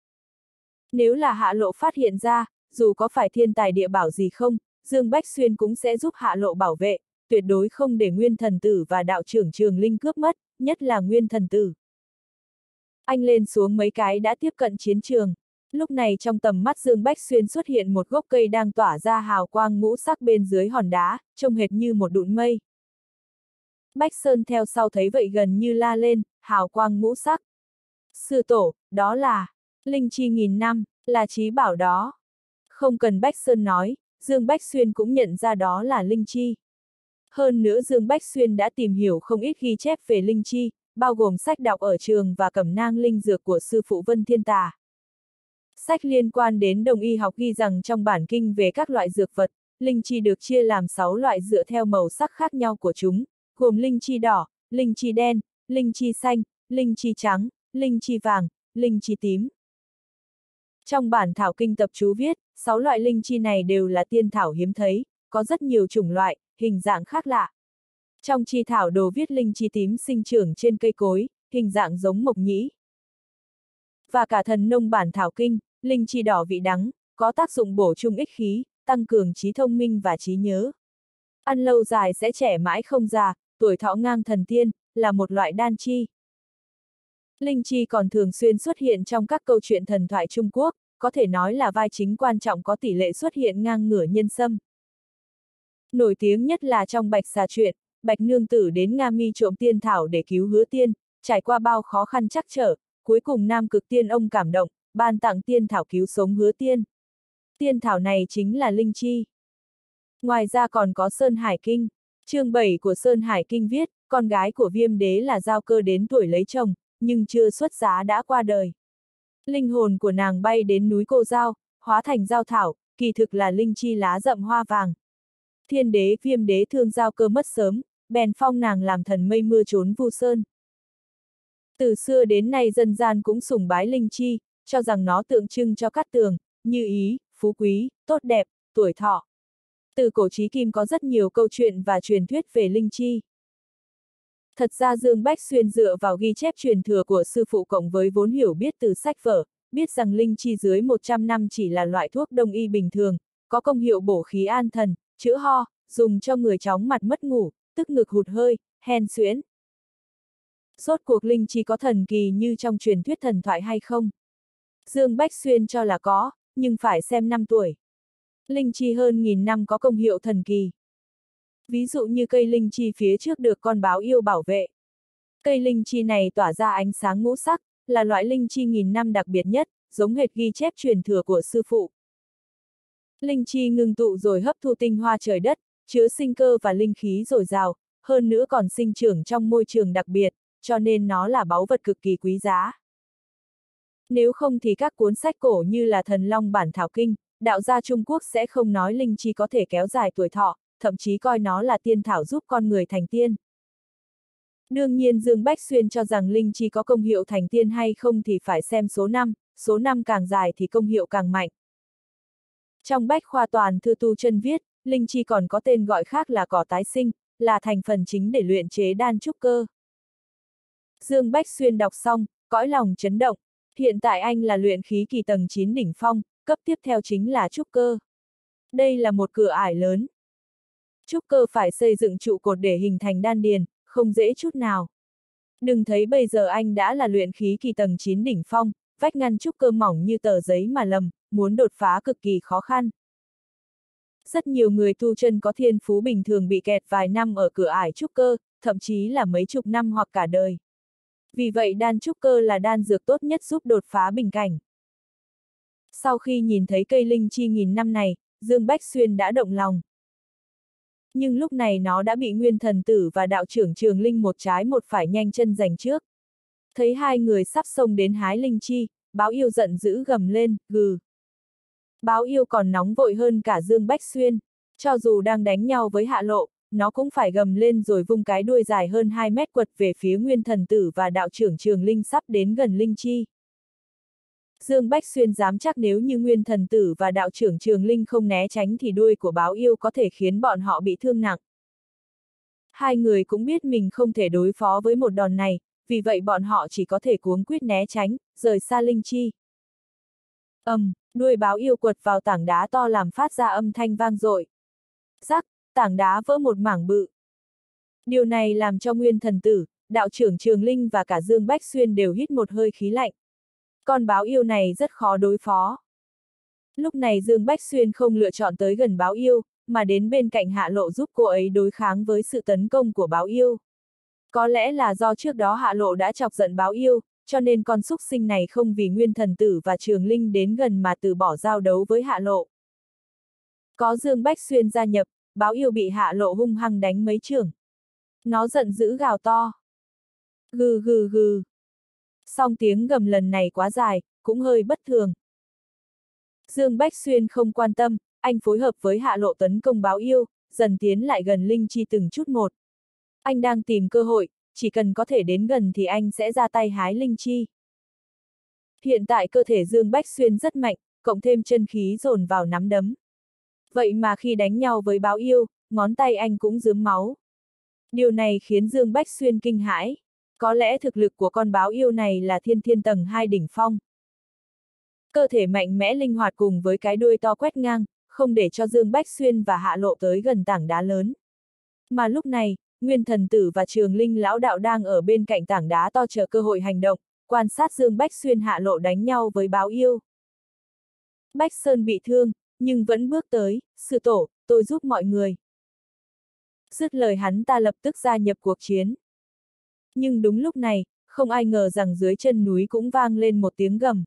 Nếu là Hạ Lộ phát hiện ra, dù có phải thiên tài địa bảo gì không, Dương Bách Xuyên cũng sẽ giúp Hạ Lộ bảo vệ, tuyệt đối không để Nguyên Thần Tử và đạo trưởng Trường Linh cướp mất, nhất là Nguyên Thần Tử. Anh lên xuống mấy cái đã tiếp cận chiến trường. Lúc này trong tầm mắt Dương Bách Xuyên xuất hiện một gốc cây đang tỏa ra hào quang ngũ sắc bên dưới hòn đá, trông hệt như một đụn mây. Bách Sơn theo sau thấy vậy gần như la lên, hào quang ngũ sắc. Sư tổ, đó là linh chi nghìn năm, là trí bảo đó. Không cần Bách Sơn nói, Dương Bách Xuyên cũng nhận ra đó là linh chi. Hơn nữa Dương Bách Xuyên đã tìm hiểu không ít ghi chép về linh chi, bao gồm sách đọc ở trường và cẩm nang linh dược của sư phụ Vân Thiên Tà. Sách liên quan đến đồng y học ghi rằng trong bản kinh về các loại dược vật, linh chi được chia làm sáu loại dựa theo màu sắc khác nhau của chúng, gồm linh chi đỏ, linh chi đen, linh chi xanh, linh chi trắng, linh chi vàng, linh chi tím. Trong bản thảo kinh tập chú viết, sáu loại linh chi này đều là tiên thảo hiếm thấy, có rất nhiều chủng loại, hình dạng khác lạ. Trong chi thảo đồ viết linh chi tím sinh trưởng trên cây cối, hình dạng giống mộc nhĩ. Và cả thần nông bản thảo kinh, linh chi đỏ vị đắng, có tác dụng bổ trung ích khí, tăng cường trí thông minh và trí nhớ. Ăn lâu dài sẽ trẻ mãi không già, tuổi thọ ngang thần tiên, là một loại đan chi. Linh chi còn thường xuyên xuất hiện trong các câu chuyện thần thoại Trung Quốc, có thể nói là vai chính quan trọng có tỷ lệ xuất hiện ngang ngửa nhân sâm. Nổi tiếng nhất là trong Bạch Xà truyện, Bạch Nương Tử đến Nga Mi trộm tiên thảo để cứu Hứa Tiên, trải qua bao khó khăn trắc trở, cuối cùng Nam Cực Tiên ông cảm động, ban tặng tiên thảo cứu sống Hứa Tiên. Tiên thảo này chính là linh chi. Ngoài ra còn có Sơn Hải Kinh. Chương bảy của Sơn Hải Kinh viết, con gái của Viêm Đế là Giao Cơ đến tuổi lấy chồng, nhưng chưa xuất giá đã qua đời. Linh hồn của nàng bay đến núi Cô Giao, hóa thành Giao Thảo, kỳ thực là linh chi lá rậm hoa vàng. Thiên đế Viêm Đế thương Giao Cơ mất sớm, bèn phong nàng làm thần mây mưa trốn Vu Sơn. Từ xưa đến nay dân gian cũng sùng bái linh chi, cho rằng nó tượng trưng cho cát tường, như ý, phú quý, tốt đẹp, tuổi thọ. Từ cổ chí kim có rất nhiều câu chuyện và truyền thuyết về linh chi. Thật ra Dương Bách Xuyên dựa vào ghi chép truyền thừa của sư phụ cộng với vốn hiểu biết từ sách vở, biết rằng linh chi dưới một trăm năm chỉ là loại thuốc đông y bình thường, có công hiệu bổ khí an thần, chữa ho, dùng cho người chóng mặt mất ngủ, tức ngực hụt hơi, hen suyễn. Rốt cuộc linh chi có thần kỳ như trong truyền thuyết thần thoại hay không? Dương Bách Xuyên cho là có, nhưng phải xem năm tuổi. Linh chi hơn nghìn năm có công hiệu thần kỳ. Ví dụ như cây linh chi phía trước được con báo yêu bảo vệ. Cây linh chi này tỏa ra ánh sáng ngũ sắc, là loại linh chi nghìn năm đặc biệt nhất, giống hệt ghi chép truyền thừa của sư phụ. Linh chi ngưng tụ rồi hấp thu tinh hoa trời đất, chứa sinh cơ và linh khí dồi dào, hơn nữa còn sinh trưởng trong môi trường đặc biệt, cho nên nó là báu vật cực kỳ quý giá. Nếu không thì các cuốn sách cổ như là Thần Long Bản Thảo Kinh, đạo gia Trung Quốc sẽ không nói linh chi có thể kéo dài tuổi thọ, thậm chí coi nó là tiên thảo giúp con người thành tiên. Đương nhiên Dương Bách Xuyên cho rằng linh chi có công hiệu thành tiên hay không thì phải xem số năm, số năm càng dài thì công hiệu càng mạnh. Trong Bách Khoa Toàn Thư Tu Chân viết, linh chi còn có tên gọi khác là cỏ tái sinh, là thành phần chính để luyện chế đan trúc cơ. Dương Bách Xuyên đọc xong, cõi lòng chấn động, hiện tại anh là luyện khí kỳ tầng chín đỉnh phong, cấp tiếp theo chính là trúc cơ. Đây là một cửa ải lớn. Trúc cơ phải xây dựng trụ cột để hình thành đan điền, không dễ chút nào. Đừng thấy bây giờ anh đã là luyện khí kỳ tầng chín đỉnh phong, vách ngăn trúc cơ mỏng như tờ giấy mà lầm, muốn đột phá cực kỳ khó khăn. Rất nhiều người tu chân có thiên phú bình thường bị kẹt vài năm ở cửa ải trúc cơ, thậm chí là mấy chục năm hoặc cả đời. Vì vậy đan trúc cơ là đan dược tốt nhất giúp đột phá bình cảnh. Sau khi nhìn thấy cây linh chi nghìn năm này, Dương Bách Xuyên đã động lòng. Nhưng lúc này nó đã bị Nguyên Thần Tử và đạo trưởng Trường Linh một trái một phải nhanh chân giành trước. Thấy hai người sắp xông đến hái linh chi, báo yêu giận dữ gầm lên, gừ. Báo yêu còn nóng vội hơn cả Dương Bách Xuyên, cho dù đang đánh nhau với Hạ Lộ, nó cũng phải gầm lên rồi vung cái đuôi dài hơn hai mét quật về phía Nguyên Thần Tử và đạo trưởng Trường Linh sắp đến gần linh chi. Dương Bách Xuyên dám chắc nếu như Nguyên Thần Tử và đạo trưởng Trường Linh không né tránh thì đuôi của báo yêu có thể khiến bọn họ bị thương nặng. Hai người cũng biết mình không thể đối phó với một đòn này, vì vậy bọn họ chỉ có thể cuống quýt né tránh, rời xa linh chi. Ầm, um, đuôi báo yêu quật vào tảng đá to làm phát ra âm thanh vang dội. Rắc, tảng đá vỡ một mảng bự. Điều này làm cho Nguyên Thần Tử, đạo trưởng Trường Linh và cả Dương Bách Xuyên đều hít một hơi khí lạnh. Con báo yêu này rất khó đối phó. Lúc này Dương Bách Xuyên không lựa chọn tới gần báo yêu, mà đến bên cạnh Hạ Lộ giúp cô ấy đối kháng với sự tấn công của báo yêu. Có lẽ là do trước đó Hạ Lộ đã chọc giận báo yêu, cho nên con súc sinh này không vì Nguyên Thần Tử và Trường Linh đến gần mà từ bỏ giao đấu với Hạ Lộ. Có Dương Bách Xuyên gia nhập, báo yêu bị Hạ Lộ hung hăng đánh mấy chưởng. Nó giận dữ gào to. Gừ gừ gừ. Song tiếng gầm lần này quá dài, cũng hơi bất thường. Dương Bách Xuyên không quan tâm, anh phối hợp với Hạ Lộ tấn công báo yêu, dần tiến lại gần linh chi từng chút một. Anh đang tìm cơ hội, chỉ cần có thể đến gần thì anh sẽ ra tay hái linh chi. Hiện tại cơ thể Dương Bách Xuyên rất mạnh, cộng thêm chân khí dồn vào nắm đấm. Vậy mà khi đánh nhau với báo yêu, ngón tay anh cũng rướm máu. Điều này khiến Dương Bách Xuyên kinh hãi. Có lẽ thực lực của con báo yêu này là thiên thiên tầng hai đỉnh phong. Cơ thể mạnh mẽ linh hoạt cùng với cái đuôi to quét ngang, không để cho Dương Bách Xuyên và Hạ Lộ tới gần tảng đá lớn. Mà lúc này, Nguyên Thần Tử và Trường Linh lão đạo đang ở bên cạnh tảng đá to chờ cơ hội hành động, quan sát Dương Bách Xuyên Hạ Lộ đánh nhau với báo yêu. Bách Sơn bị thương, nhưng vẫn bước tới, sư tổ, tôi giúp mọi người. Dứt lời hắn ta lập tức gia nhập cuộc chiến. Nhưng đúng lúc này, không ai ngờ rằng dưới chân núi cũng vang lên một tiếng gầm.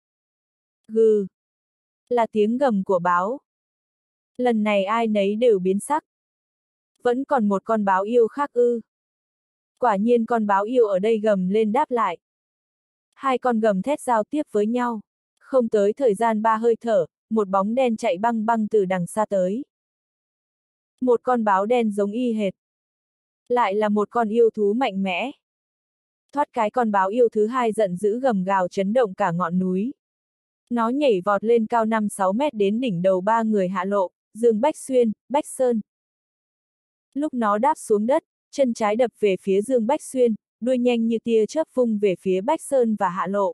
Gừ. Là tiếng gầm của báo. Lần này ai nấy đều biến sắc. Vẫn còn một con báo yêu khác ư. Quả nhiên con báo yêu ở đây gầm lên đáp lại. Hai con gầm thét giao tiếp với nhau. Không tới thời gian ba hơi thở, một bóng đen chạy băng băng từ đằng xa tới. Một con báo đen giống y hệt. Lại là một con yêu thú mạnh mẽ. Thoát cái con báo yêu thứ hai giận dữ gầm gào chấn động cả ngọn núi. Nó nhảy vọt lên cao năm sáu mét đến đỉnh đầu ba người Hạ Lộ, Dương Bách Xuyên, Bách Sơn. Lúc nó đáp xuống đất, chân trái đập về phía Dương Bách Xuyên, đuôi nhanh như tia chớp vung về phía Bách Sơn và Hạ Lộ.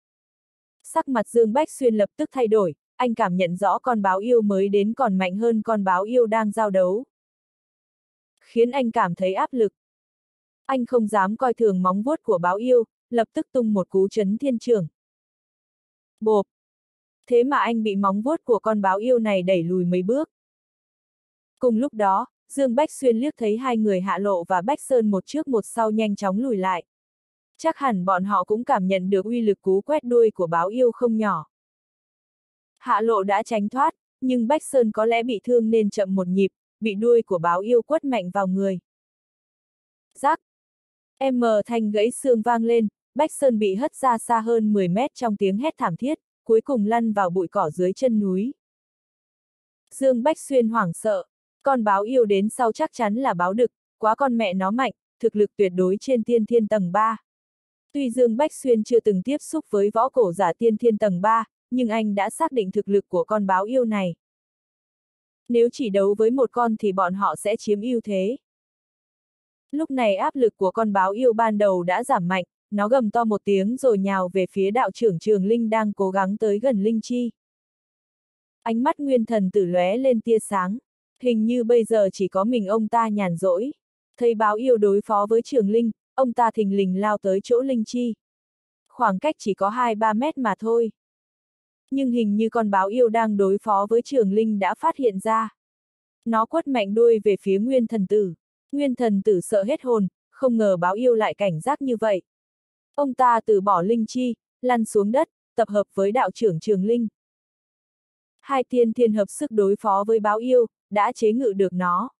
Sắc mặt Dương Bách Xuyên lập tức thay đổi, anh cảm nhận rõ con báo yêu mới đến còn mạnh hơn con báo yêu đang giao đấu. Khiến anh cảm thấy áp lực. Anh không dám coi thường móng vuốt của báo yêu, lập tức tung một cú chấn thiên trường. Bộp! Thế mà anh bị móng vuốt của con báo yêu này đẩy lùi mấy bước. Cùng lúc đó, Dương Bách Xuyên liếc thấy hai người Hạ Lộ và Bách Sơn một trước một sau nhanh chóng lùi lại. Chắc hẳn bọn họ cũng cảm nhận được uy lực cú quét đuôi của báo yêu không nhỏ. Hạ Lộ đã tránh thoát, nhưng Bách Sơn có lẽ bị thương nên chậm một nhịp, bị đuôi của báo yêu quất mạnh vào người. Rắc! M thanh gãy xương vang lên, Bách Sơn bị hất ra xa hơn mười mét trong tiếng hét thảm thiết, cuối cùng lăn vào bụi cỏ dưới chân núi. Dương Bách Xuyên hoảng sợ, con báo yêu đến sau chắc chắn là báo đực, quá con mẹ nó mạnh, thực lực tuyệt đối trên tiên thiên tầng ba. Tuy Dương Bách Xuyên chưa từng tiếp xúc với võ cổ giả tiên thiên tầng ba, nhưng anh đã xác định thực lực của con báo yêu này. Nếu chỉ đấu với một con thì bọn họ sẽ chiếm ưu thế. Lúc này áp lực của con báo yêu ban đầu đã giảm mạnh, nó gầm to một tiếng rồi nhào về phía đạo trưởng Trường Linh đang cố gắng tới gần Linh Chi. Ánh mắt Nguyên Thần Tử lóe lên tia sáng, hình như bây giờ chỉ có mình ông ta nhàn rỗi. Thấy báo yêu đối phó với Trường Linh, ông ta thình lình lao tới chỗ Linh Chi. Khoảng cách chỉ có hai ba mét mà thôi. Nhưng hình như con báo yêu đang đối phó với Trường Linh đã phát hiện ra. Nó quất mạnh đuôi về phía Nguyên Thần Tử. Nguyên Thần Tử sợ hết hồn, không ngờ báo yêu lại cảnh giác như vậy. Ông ta từ bỏ Linh Chi, lăn xuống đất, tập hợp với đạo trưởng Trường Linh. Hai tiên thiên hợp sức đối phó với báo yêu, đã chế ngự được nó.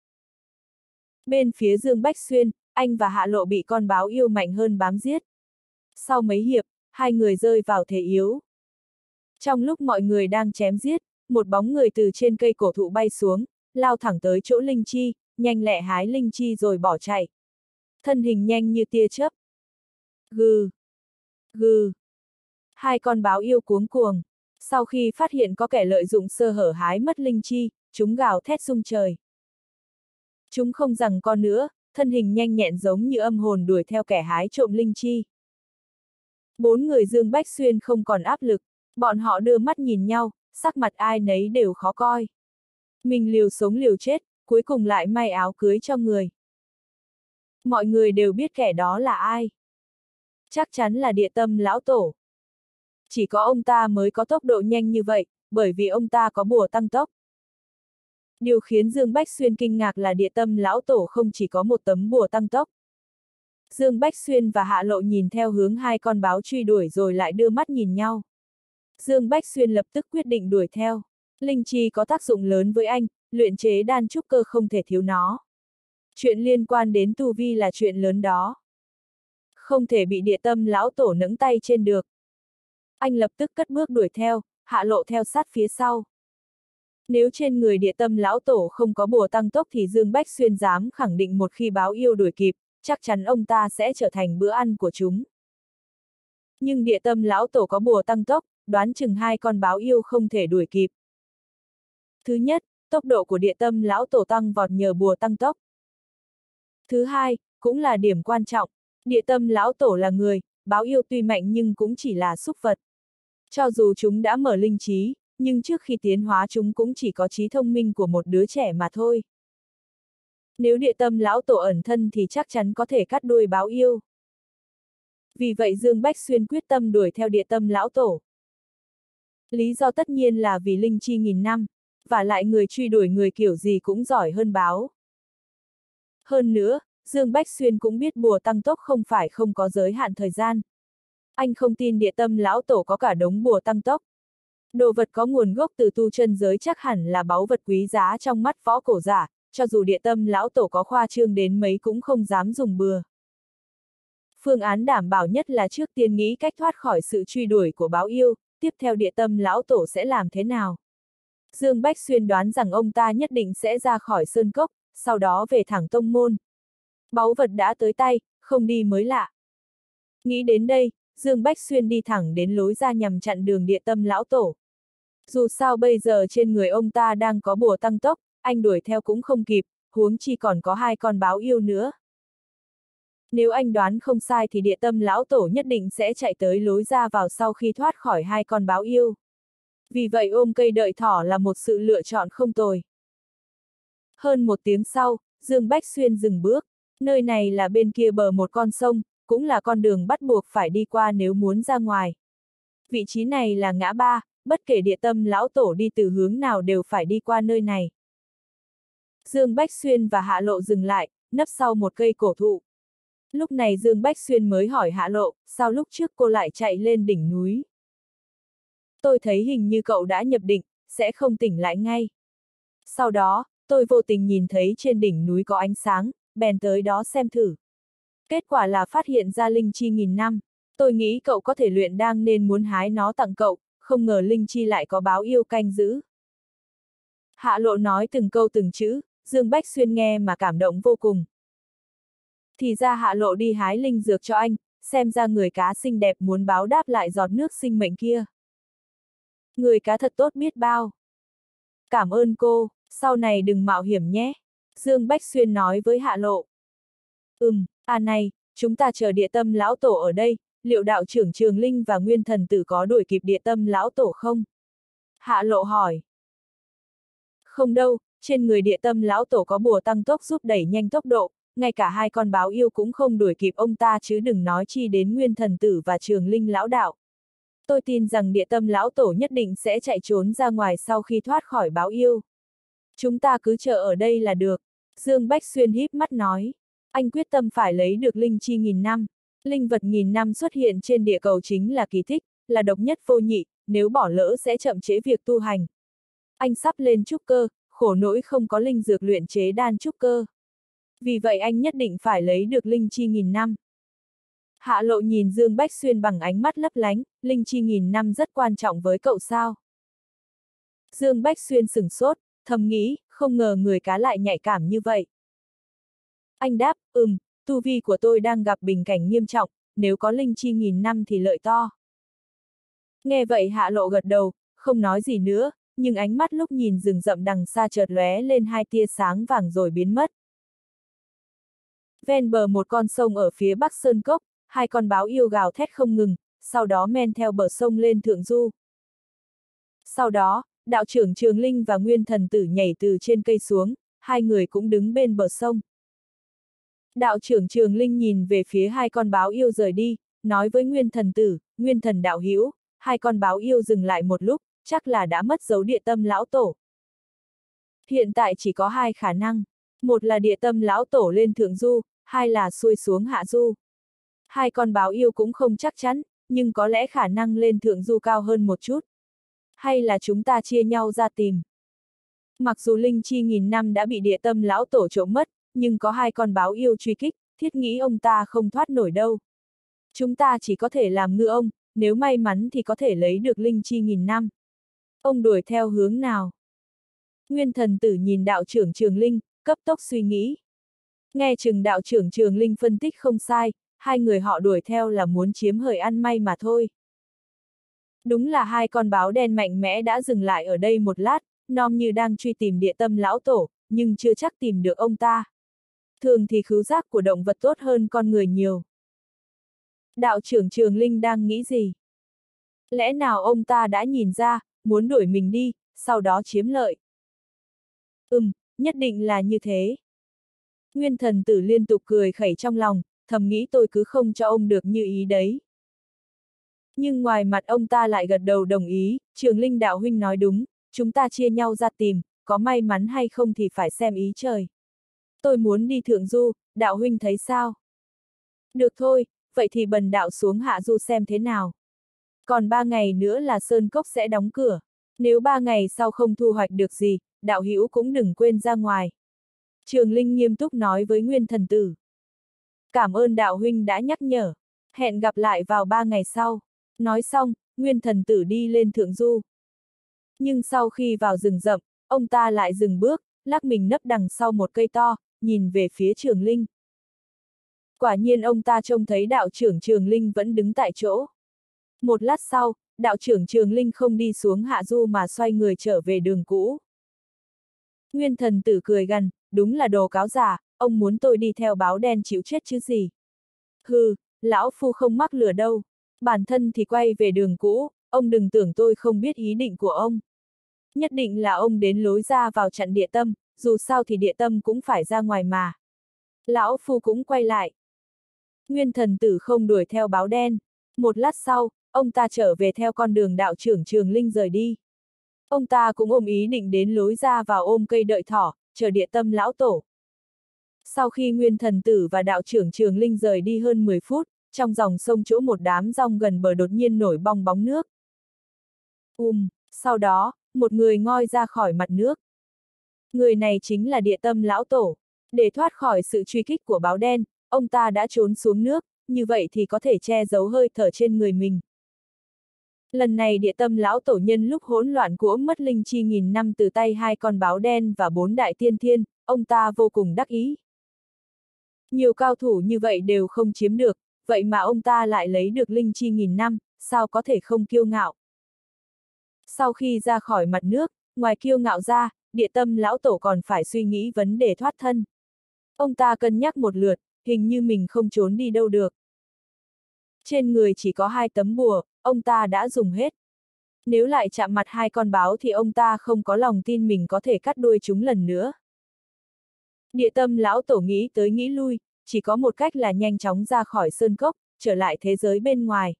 Bên phía Dương Bách Xuyên, anh và Hạ Lộ bị con báo yêu mạnh hơn bám giết. Sau mấy hiệp, hai người rơi vào thế yếu. Trong lúc mọi người đang chém giết, một bóng người từ trên cây cổ thụ bay xuống, lao thẳng tới chỗ Linh Chi, nhanh lẹ hái Linh Chi rồi bỏ chạy. Thân hình nhanh như tia chớp. Gừ! Gừ! Hai con báo yêu cuống cuồng. Sau khi phát hiện có kẻ lợi dụng sơ hở hái mất Linh Chi, chúng gào thét rung trời. Chúng không giằng co nữa, thân hình nhanh nhẹn giống như âm hồn đuổi theo kẻ hái trộm Linh Chi. Bốn người Dương Bách Xuyên không còn áp lực, bọn họ đưa mắt nhìn nhau, sắc mặt ai nấy đều khó coi. Mình liều sống liều chết, cuối cùng lại may áo cưới cho người. Mọi người đều biết kẻ đó là ai. Chắc chắn là Địa Tâm lão tổ. Chỉ có ông ta mới có tốc độ nhanh như vậy, bởi vì ông ta có bùa tăng tốc. Điều khiến Dương Bách Xuyên kinh ngạc là Địa Tâm lão tổ không chỉ có một tấm bùa tăng tốc. Dương Bách Xuyên và Hạ Lộ nhìn theo hướng hai con báo truy đuổi rồi lại đưa mắt nhìn nhau. Dương Bách Xuyên lập tức quyết định đuổi theo. Linh Chi có tác dụng lớn với anh, luyện chế đan trúc cơ không thể thiếu nó. Chuyện liên quan đến tu vi là chuyện lớn đó. Không thể bị Địa Tâm lão tổ nẫng tay trên được. Anh lập tức cất bước đuổi theo, Hạ Lộ theo sát phía sau. Nếu trên người Địa Tâm lão tổ không có bùa tăng tốc thì Dương Bách Xuyên dám khẳng định một khi báo yêu đuổi kịp, chắc chắn ông ta sẽ trở thành bữa ăn của chúng. Nhưng Địa Tâm lão tổ có bùa tăng tốc, đoán chừng hai con báo yêu không thể đuổi kịp. Thứ nhất, tốc độ của Địa Tâm lão tổ tăng vọt nhờ bùa tăng tốc. Thứ hai, cũng là điểm quan trọng, Địa Tâm lão tổ là người, báo yêu tuy mạnh nhưng cũng chỉ là súc vật. Cho dù chúng đã mở linh trí, nhưng trước khi tiến hóa chúng cũng chỉ có trí thông minh của một đứa trẻ mà thôi. Nếu Địa Tâm lão tổ ẩn thân thì chắc chắn có thể cắt đuôi báo yêu. Vì vậy Dương Bách Xuyên quyết tâm đuổi theo Địa Tâm lão tổ. Lý do tất nhiên là vì linh chi nghìn năm, và lại người truy đuổi người kiểu gì cũng giỏi hơn báo. Hơn nữa, Dương Bách Xuyên cũng biết bùa tăng tốc không phải không có giới hạn thời gian. Anh không tin Địa Tâm lão tổ có cả đống bùa tăng tốc. Đồ vật có nguồn gốc từ tu chân giới chắc hẳn là báu vật quý giá trong mắt võ cổ giả, cho dù Địa Tâm lão tổ có khoa trương đến mấy cũng không dám dùng bừa. Phương án đảm bảo nhất là trước tiên nghĩ cách thoát khỏi sự truy đuổi của báo yêu, tiếp theo Địa Tâm lão tổ sẽ làm thế nào. Dương Bách Xuyên đoán rằng ông ta nhất định sẽ ra khỏi sơn cốc, sau đó về thẳng tông môn. Báu vật đã tới tay, không đi mới lạ. Nghĩ đến đây, Dương Bách Xuyên đi thẳng đến lối ra nhằm chặn đường Địa Tâm lão tổ. Dù sao bây giờ trên người ông ta đang có bùa tăng tốc, anh đuổi theo cũng không kịp, huống chi còn có hai con báo yêu nữa. Nếu anh đoán không sai thì địa tâm lão tổ nhất định sẽ chạy tới lối ra vào sau khi thoát khỏi hai con báo yêu. Vì vậy ôm cây đợi thỏ là một sự lựa chọn không tồi. Hơn một tiếng sau, Dương Bách Xuyên dừng bước. Nơi này là bên kia bờ một con sông, cũng là con đường bắt buộc phải đi qua nếu muốn ra ngoài. Vị trí này là ngã ba, bất kể địa tâm lão tổ đi từ hướng nào đều phải đi qua nơi này. Dương Bách Xuyên và Hạ Lộ dừng lại, nấp sau một cây cổ thụ. Lúc này Dương Bách Xuyên mới hỏi Hạ Lộ, sao lúc trước cô lại chạy lên đỉnh núi? Tôi thấy hình như cậu đã nhập định, sẽ không tỉnh lại ngay. Sau đó, tôi vô tình nhìn thấy trên đỉnh núi có ánh sáng, bèn tới đó xem thử. Kết quả là phát hiện ra linh chi nghìn năm. Tôi nghĩ cậu có thể luyện đang nên muốn hái nó tặng cậu, không ngờ linh chi lại có báo yêu canh giữ. Hạ Lộ nói từng câu từng chữ, Dương Bách Xuyên nghe mà cảm động vô cùng. Thì ra Hạ Lộ đi hái linh dược cho anh, xem ra người cá xinh đẹp muốn báo đáp lại giọt nước sinh mệnh kia. Người cá thật tốt biết bao. Cảm ơn cô, sau này đừng mạo hiểm nhé. Dương Bách Xuyên nói với Hạ Lộ. Ừm, à này, chúng ta chờ địa tâm lão tổ ở đây, liệu đạo trưởng Trường Linh và Nguyên Thần Tử có đuổi kịp địa tâm lão tổ không? Hạ Lộ hỏi. Không đâu, trên người địa tâm lão tổ có bùa tăng tốc giúp đẩy nhanh tốc độ, ngay cả hai con báo yêu cũng không đuổi kịp ông ta chứ đừng nói chi đến Nguyên Thần Tử và Trường Linh lão đạo. Tôi tin rằng địa tâm lão tổ nhất định sẽ chạy trốn ra ngoài sau khi thoát khỏi báo yêu. Chúng ta cứ chờ ở đây là được. Dương Bách Xuyên híp mắt nói. Anh quyết tâm phải lấy được linh chi nghìn năm. Linh vật nghìn năm xuất hiện trên địa cầu chính là kỳ tích, là độc nhất vô nhị, nếu bỏ lỡ sẽ chậm trễ việc tu hành. Anh sắp lên trúc cơ, khổ nỗi không có linh dược luyện chế đan trúc cơ. Vì vậy anh nhất định phải lấy được linh chi nghìn năm. Hạ Lộ nhìn Dương Bách Xuyên bằng ánh mắt lấp lánh, linh chi nghìn năm rất quan trọng với cậu sao? Dương Bách Xuyên sửng sốt, thầm nghĩ, không ngờ người cá lại nhạy cảm như vậy. Anh đáp, ừm, tu vi của tôi đang gặp bình cảnh nghiêm trọng, nếu có linh chi nghìn năm thì lợi to. Nghe vậy Hạ Lộ gật đầu, không nói gì nữa, nhưng ánh mắt lúc nhìn rừng rậm đằng xa chợt lóe lên hai tia sáng vàng rồi biến mất. Ven bờ một con sông ở phía bắc sơn cốc, hai con báo yêu gào thét không ngừng, sau đó men theo bờ sông lên thượng du. Sau đó, đạo trưởng Trường Linh và Nguyên Thần Tử nhảy từ trên cây xuống, hai người cũng đứng bên bờ sông. Đạo trưởng Trường Linh nhìn về phía hai con báo yêu rời đi, nói với Nguyên Thần Tử, Nguyên Thần đạo hữu, hai con báo yêu dừng lại một lúc, chắc là đã mất dấu địa tâm lão tổ. Hiện tại chỉ có hai khả năng, một là địa tâm lão tổ lên thượng du, hai là xuôi xuống hạ du. Hai con báo yêu cũng không chắc chắn, nhưng có lẽ khả năng lên thượng du cao hơn một chút. Hay là chúng ta chia nhau ra tìm. Mặc dù linh chi nghìn năm đã bị địa tâm lão tổ trộm mất, nhưng có hai con báo yêu truy kích, thiết nghĩ ông ta không thoát nổi đâu. Chúng ta chỉ có thể làm ngư ông, nếu may mắn thì có thể lấy được linh chi nghìn năm. Ông đuổi theo hướng nào? Nguyên Thần Tử nhìn đạo trưởng Trường Linh, cấp tốc suy nghĩ. Nghe chừng đạo trưởng Trường Linh phân tích không sai, hai người họ đuổi theo là muốn chiếm hời ăn may mà thôi. Đúng là hai con báo đen mạnh mẽ đã dừng lại ở đây một lát, nom như đang truy tìm địa tâm lão tổ, nhưng chưa chắc tìm được ông ta. Thường thì khứu giác của động vật tốt hơn con người nhiều. Đạo trưởng Trường Linh đang nghĩ gì? Lẽ nào ông ta đã nhìn ra, muốn đuổi mình đi, sau đó chiếm lợi? Ừm, nhất định là như thế. Nguyên Thần Tử liên tục cười khẩy trong lòng, thầm nghĩ tôi cứ không cho ông được như ý đấy. Nhưng ngoài mặt ông ta lại gật đầu đồng ý, Trường Linh đạo huynh nói đúng, chúng ta chia nhau ra tìm, có may mắn hay không thì phải xem ý trời. Tôi muốn đi thượng du, đạo huynh thấy sao? Được thôi, vậy thì bần đạo xuống hạ du xem thế nào. Còn ba ngày nữa là sơn cốc sẽ đóng cửa. Nếu ba ngày sau không thu hoạch được gì, đạo hữu cũng đừng quên ra ngoài. Trường Linh nghiêm túc nói với Nguyên Thần Tử. Cảm ơn đạo huynh đã nhắc nhở. Hẹn gặp lại vào ba ngày sau. Nói xong, Nguyên Thần Tử đi lên thượng du. Nhưng sau khi vào rừng rậm, ông ta lại dừng bước, lắc mình nấp đằng sau một cây to, nhìn về phía Trường Linh. Quả nhiên ông ta trông thấy đạo trưởng Trường Linh vẫn đứng tại chỗ. Một lát sau, đạo trưởng Trường Linh không đi xuống hạ du mà xoay người trở về đường cũ. Nguyên Thần Tử cười gằn, đúng là đồ cáo giả, ông muốn tôi đi theo báo đen chịu chết chứ gì. Hừ, lão phu không mắc lừa đâu. Bản thân thì quay về đường cũ, ông đừng tưởng tôi không biết ý định của ông. Nhất định là ông đến lối ra vào chặn địa tâm, dù sao thì địa tâm cũng phải ra ngoài mà. Lão phu cũng quay lại. Nguyên thần tử không đuổi theo báo đen. Một lát sau, ông ta trở về theo con đường đạo trưởng Trường Linh rời đi. Ông ta cũng ôm ý định đến lối ra vào ôm cây đợi thỏ, chờ địa tâm lão tổ. Sau khi Nguyên thần tử và đạo trưởng Trường Linh rời đi hơn mười phút, trong dòng sông chỗ một đám rong gần bờ đột nhiên nổi bong bóng nước. Um, sau đó, một người ngoi ra khỏi mặt nước. Người này chính là địa tâm lão tổ. Để thoát khỏi sự truy kích của báo đen, ông ta đã trốn xuống nước, như vậy thì có thể che giấu hơi thở trên người mình. Lần này địa tâm lão tổ nhân lúc hỗn loạn của mất linh chi nghìn năm từ tay hai con báo đen và bốn đại tiên thiên, ông ta vô cùng đắc ý. Nhiều cao thủ như vậy đều không chiếm được, vậy mà ông ta lại lấy được linh chi nghìn năm, sao có thể không kiêu ngạo. Sau khi ra khỏi mặt nước, ngoài kiêu ngạo ra, địa tâm lão tổ còn phải suy nghĩ vấn đề thoát thân. Ông ta cân nhắc một lượt, hình như mình không trốn đi đâu được. Trên người chỉ có hai tấm bùa, ông ta đã dùng hết. Nếu lại chạm mặt hai con báo thì ông ta không có lòng tin mình có thể cắt đuôi chúng lần nữa. Địa tâm lão tổ nghĩ tới nghĩ lui, chỉ có một cách là nhanh chóng ra khỏi sơn cốc, trở lại thế giới bên ngoài.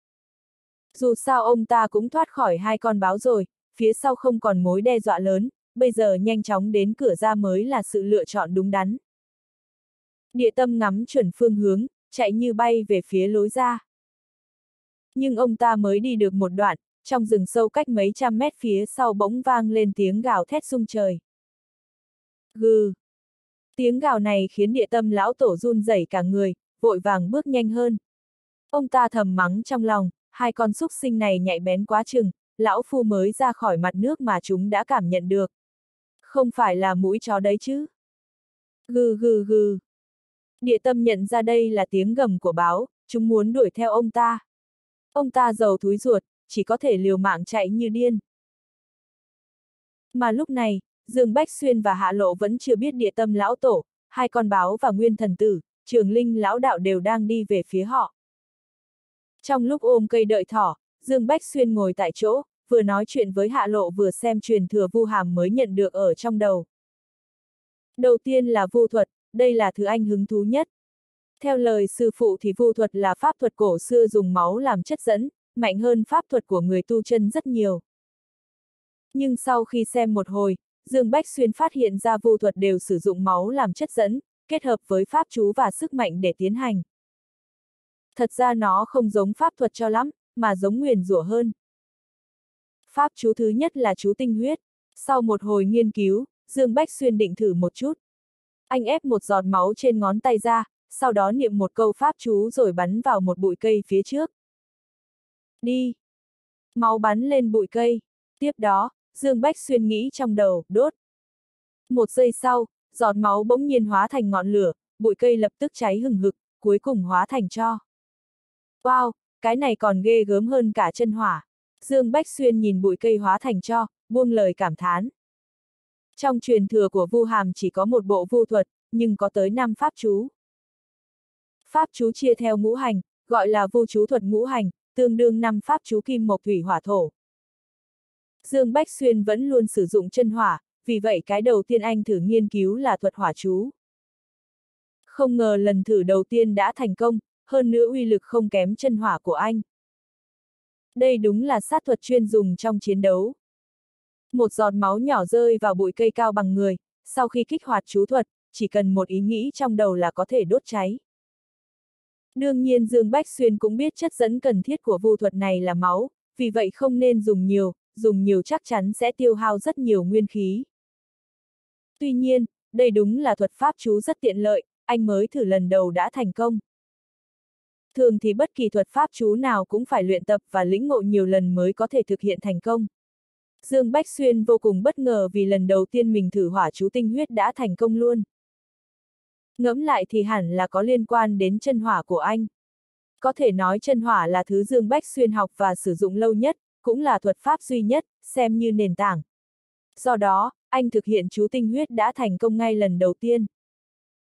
Dù sao ông ta cũng thoát khỏi hai con báo rồi, phía sau không còn mối đe dọa lớn, bây giờ nhanh chóng đến cửa ra mới là sự lựa chọn đúng đắn. Địa tâm ngắm chuẩn phương hướng, chạy như bay về phía lối ra. Nhưng ông ta mới đi được một đoạn, trong rừng sâu cách mấy trăm mét phía sau bỗng vang lên tiếng gào thét rung trời. Gừ! Tiếng gào này khiến địa tâm lão tổ run rẩy cả người, vội vàng bước nhanh hơn. Ông ta thầm mắng trong lòng, hai con súc sinh này nhạy bén quá chừng, lão phu mới ra khỏi mặt nước mà chúng đã cảm nhận được. Không phải là mũi chó đấy chứ. Gừ gừ gừ. Địa tâm nhận ra đây là tiếng gầm của báo, chúng muốn đuổi theo ông ta. Ông ta giàu thúi ruột, chỉ có thể liều mạng chạy như điên. Mà lúc này, Dương Bách Xuyên và Hạ Lộ vẫn chưa biết địa tâm lão tổ, hai con báo và Nguyên thần tử, Trường Linh lão đạo đều đang đi về phía họ. Trong lúc ôm cây đợi thỏ, Dương Bách Xuyên ngồi tại chỗ, vừa nói chuyện với Hạ Lộ vừa xem truyền thừa vu hàm mới nhận được ở trong đầu. Đầu tiên là vu thuật, đây là thứ anh hứng thú nhất. Theo lời sư phụ thì vu thuật là pháp thuật cổ xưa dùng máu làm chất dẫn, mạnh hơn pháp thuật của người tu chân rất nhiều. Nhưng sau khi xem một hồi, Dương Bách Xuyên phát hiện ra vu thuật đều sử dụng máu làm chất dẫn, kết hợp với pháp chú và sức mạnh để tiến hành. Thật ra nó không giống pháp thuật cho lắm, mà giống nguyền rủa hơn. Pháp chú thứ nhất là chú tinh huyết. Sau một hồi nghiên cứu, Dương Bách Xuyên định thử một chút. Anh ép một giọt máu trên ngón tay ra, sau đó niệm một câu pháp chú rồi bắn vào một bụi cây phía trước. Đi! Máu bắn lên bụi cây. Tiếp đó, Dương Bách Xuyên nghĩ trong đầu, đốt. Một giây sau, giọt máu bỗng nhiên hóa thành ngọn lửa, bụi cây lập tức cháy hừng hực, cuối cùng hóa thành tro. Wow, cái này còn ghê gớm hơn cả chân hỏa. Dương Bách Xuyên nhìn bụi cây hóa thành tro, buông lời cảm thán. Trong truyền thừa của vu hàm chỉ có một bộ vu thuật, nhưng có tới năm pháp chú. Pháp chú chia theo ngũ hành, gọi là vu chú thuật ngũ hành, tương đương năm pháp chú kim mộc thủy hỏa thổ. Dương Bách Xuyên vẫn luôn sử dụng chân hỏa, vì vậy cái đầu tiên anh thử nghiên cứu là thuật hỏa chú. Không ngờ lần thử đầu tiên đã thành công, hơn nữa uy lực không kém chân hỏa của anh. Đây đúng là sát thuật chuyên dùng trong chiến đấu. Một giọt máu nhỏ rơi vào bụi cây cao bằng người, sau khi kích hoạt chú thuật, chỉ cần một ý nghĩ trong đầu là có thể đốt cháy. Đương nhiên Dương Bách Xuyên cũng biết chất dẫn cần thiết của vu thuật này là máu, vì vậy không nên dùng nhiều, dùng nhiều chắc chắn sẽ tiêu hao rất nhiều nguyên khí. Tuy nhiên, đây đúng là thuật pháp chú rất tiện lợi, anh mới thử lần đầu đã thành công. Thường thì bất kỳ thuật pháp chú nào cũng phải luyện tập và lĩnh ngộ nhiều lần mới có thể thực hiện thành công. Dương Bách Xuyên vô cùng bất ngờ vì lần đầu tiên mình thử hỏa chú tinh huyết đã thành công luôn. Ngẫm lại thì hẳn là có liên quan đến chân hỏa của anh. Có thể nói chân hỏa là thứ Dương Bách Xuyên học và sử dụng lâu nhất, cũng là thuật pháp duy nhất, xem như nền tảng. Do đó, anh thực hiện chú tinh huyết đã thành công ngay lần đầu tiên.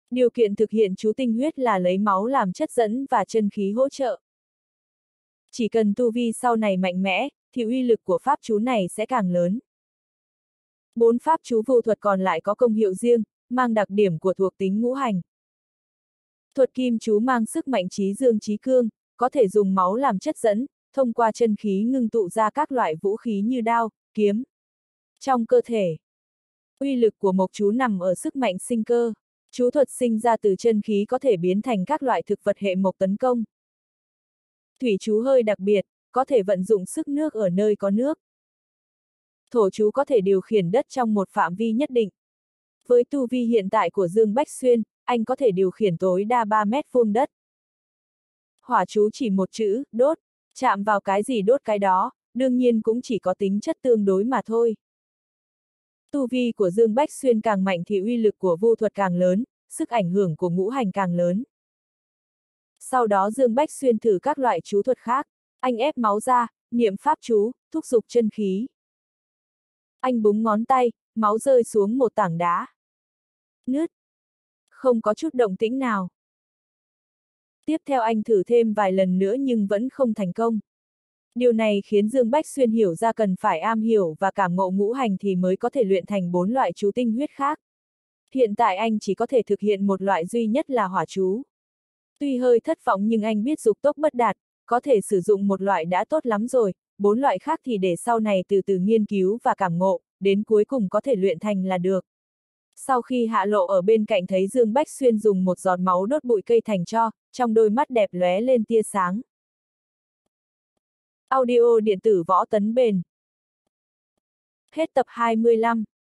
Điều kiện thực hiện chú tinh huyết là lấy máu làm chất dẫn và chân khí hỗ trợ. Chỉ cần tu vi sau này mạnh mẽ, thì uy lực của pháp chú này sẽ càng lớn. Bốn pháp chú vô thuật còn lại có công hiệu riêng, mang đặc điểm của thuộc tính ngũ hành. Thuật kim chú mang sức mạnh trí dương trí cương, có thể dùng máu làm chất dẫn, thông qua chân khí ngưng tụ ra các loại vũ khí như đao, kiếm. Trong cơ thể, uy lực của mộc chú nằm ở sức mạnh sinh cơ. Chú thuật sinh ra từ chân khí có thể biến thành các loại thực vật hệ mộc tấn công. Thủy chú hơi đặc biệt, có thể vận dụng sức nước ở nơi có nước. Thổ chú có thể điều khiển đất trong một phạm vi nhất định. Với tu vi hiện tại của Dương Bách Xuyên, anh có thể điều khiển tối đa ba mét vuông đất. Hỏa chú chỉ một chữ, đốt, chạm vào cái gì đốt cái đó, đương nhiên cũng chỉ có tính chất tương đối mà thôi. Tu vi của Dương Bách Xuyên càng mạnh thì uy lực của vu thuật càng lớn, sức ảnh hưởng của ngũ hành càng lớn. Sau đó Dương Bách Xuyên thử các loại chú thuật khác, anh ép máu ra, niệm pháp chú, thúc giục chân khí. Anh búng ngón tay, máu rơi xuống một tảng đá. Nứt. Không có chút động tĩnh nào. Tiếp theo anh thử thêm vài lần nữa nhưng vẫn không thành công. Điều này khiến Dương Bách Xuyên hiểu ra cần phải am hiểu và cảm ngộ ngũ hành thì mới có thể luyện thành bốn loại chú tinh huyết khác. Hiện tại anh chỉ có thể thực hiện một loại duy nhất là hỏa chú. Tuy hơi thất vọng nhưng anh biết dục tốc bất đạt, có thể sử dụng một loại đã tốt lắm rồi, bốn loại khác thì để sau này từ từ nghiên cứu và cảm ngộ, đến cuối cùng có thể luyện thành là được. Sau khi Hạ Lộ ở bên cạnh thấy Dương Bách Xuyên dùng một giọt máu đốt bụi cây thành tro, trong đôi mắt đẹp lóe lên tia sáng. Audio điện tử Võ Tấn Bền. Hết tập hai mươi lăm.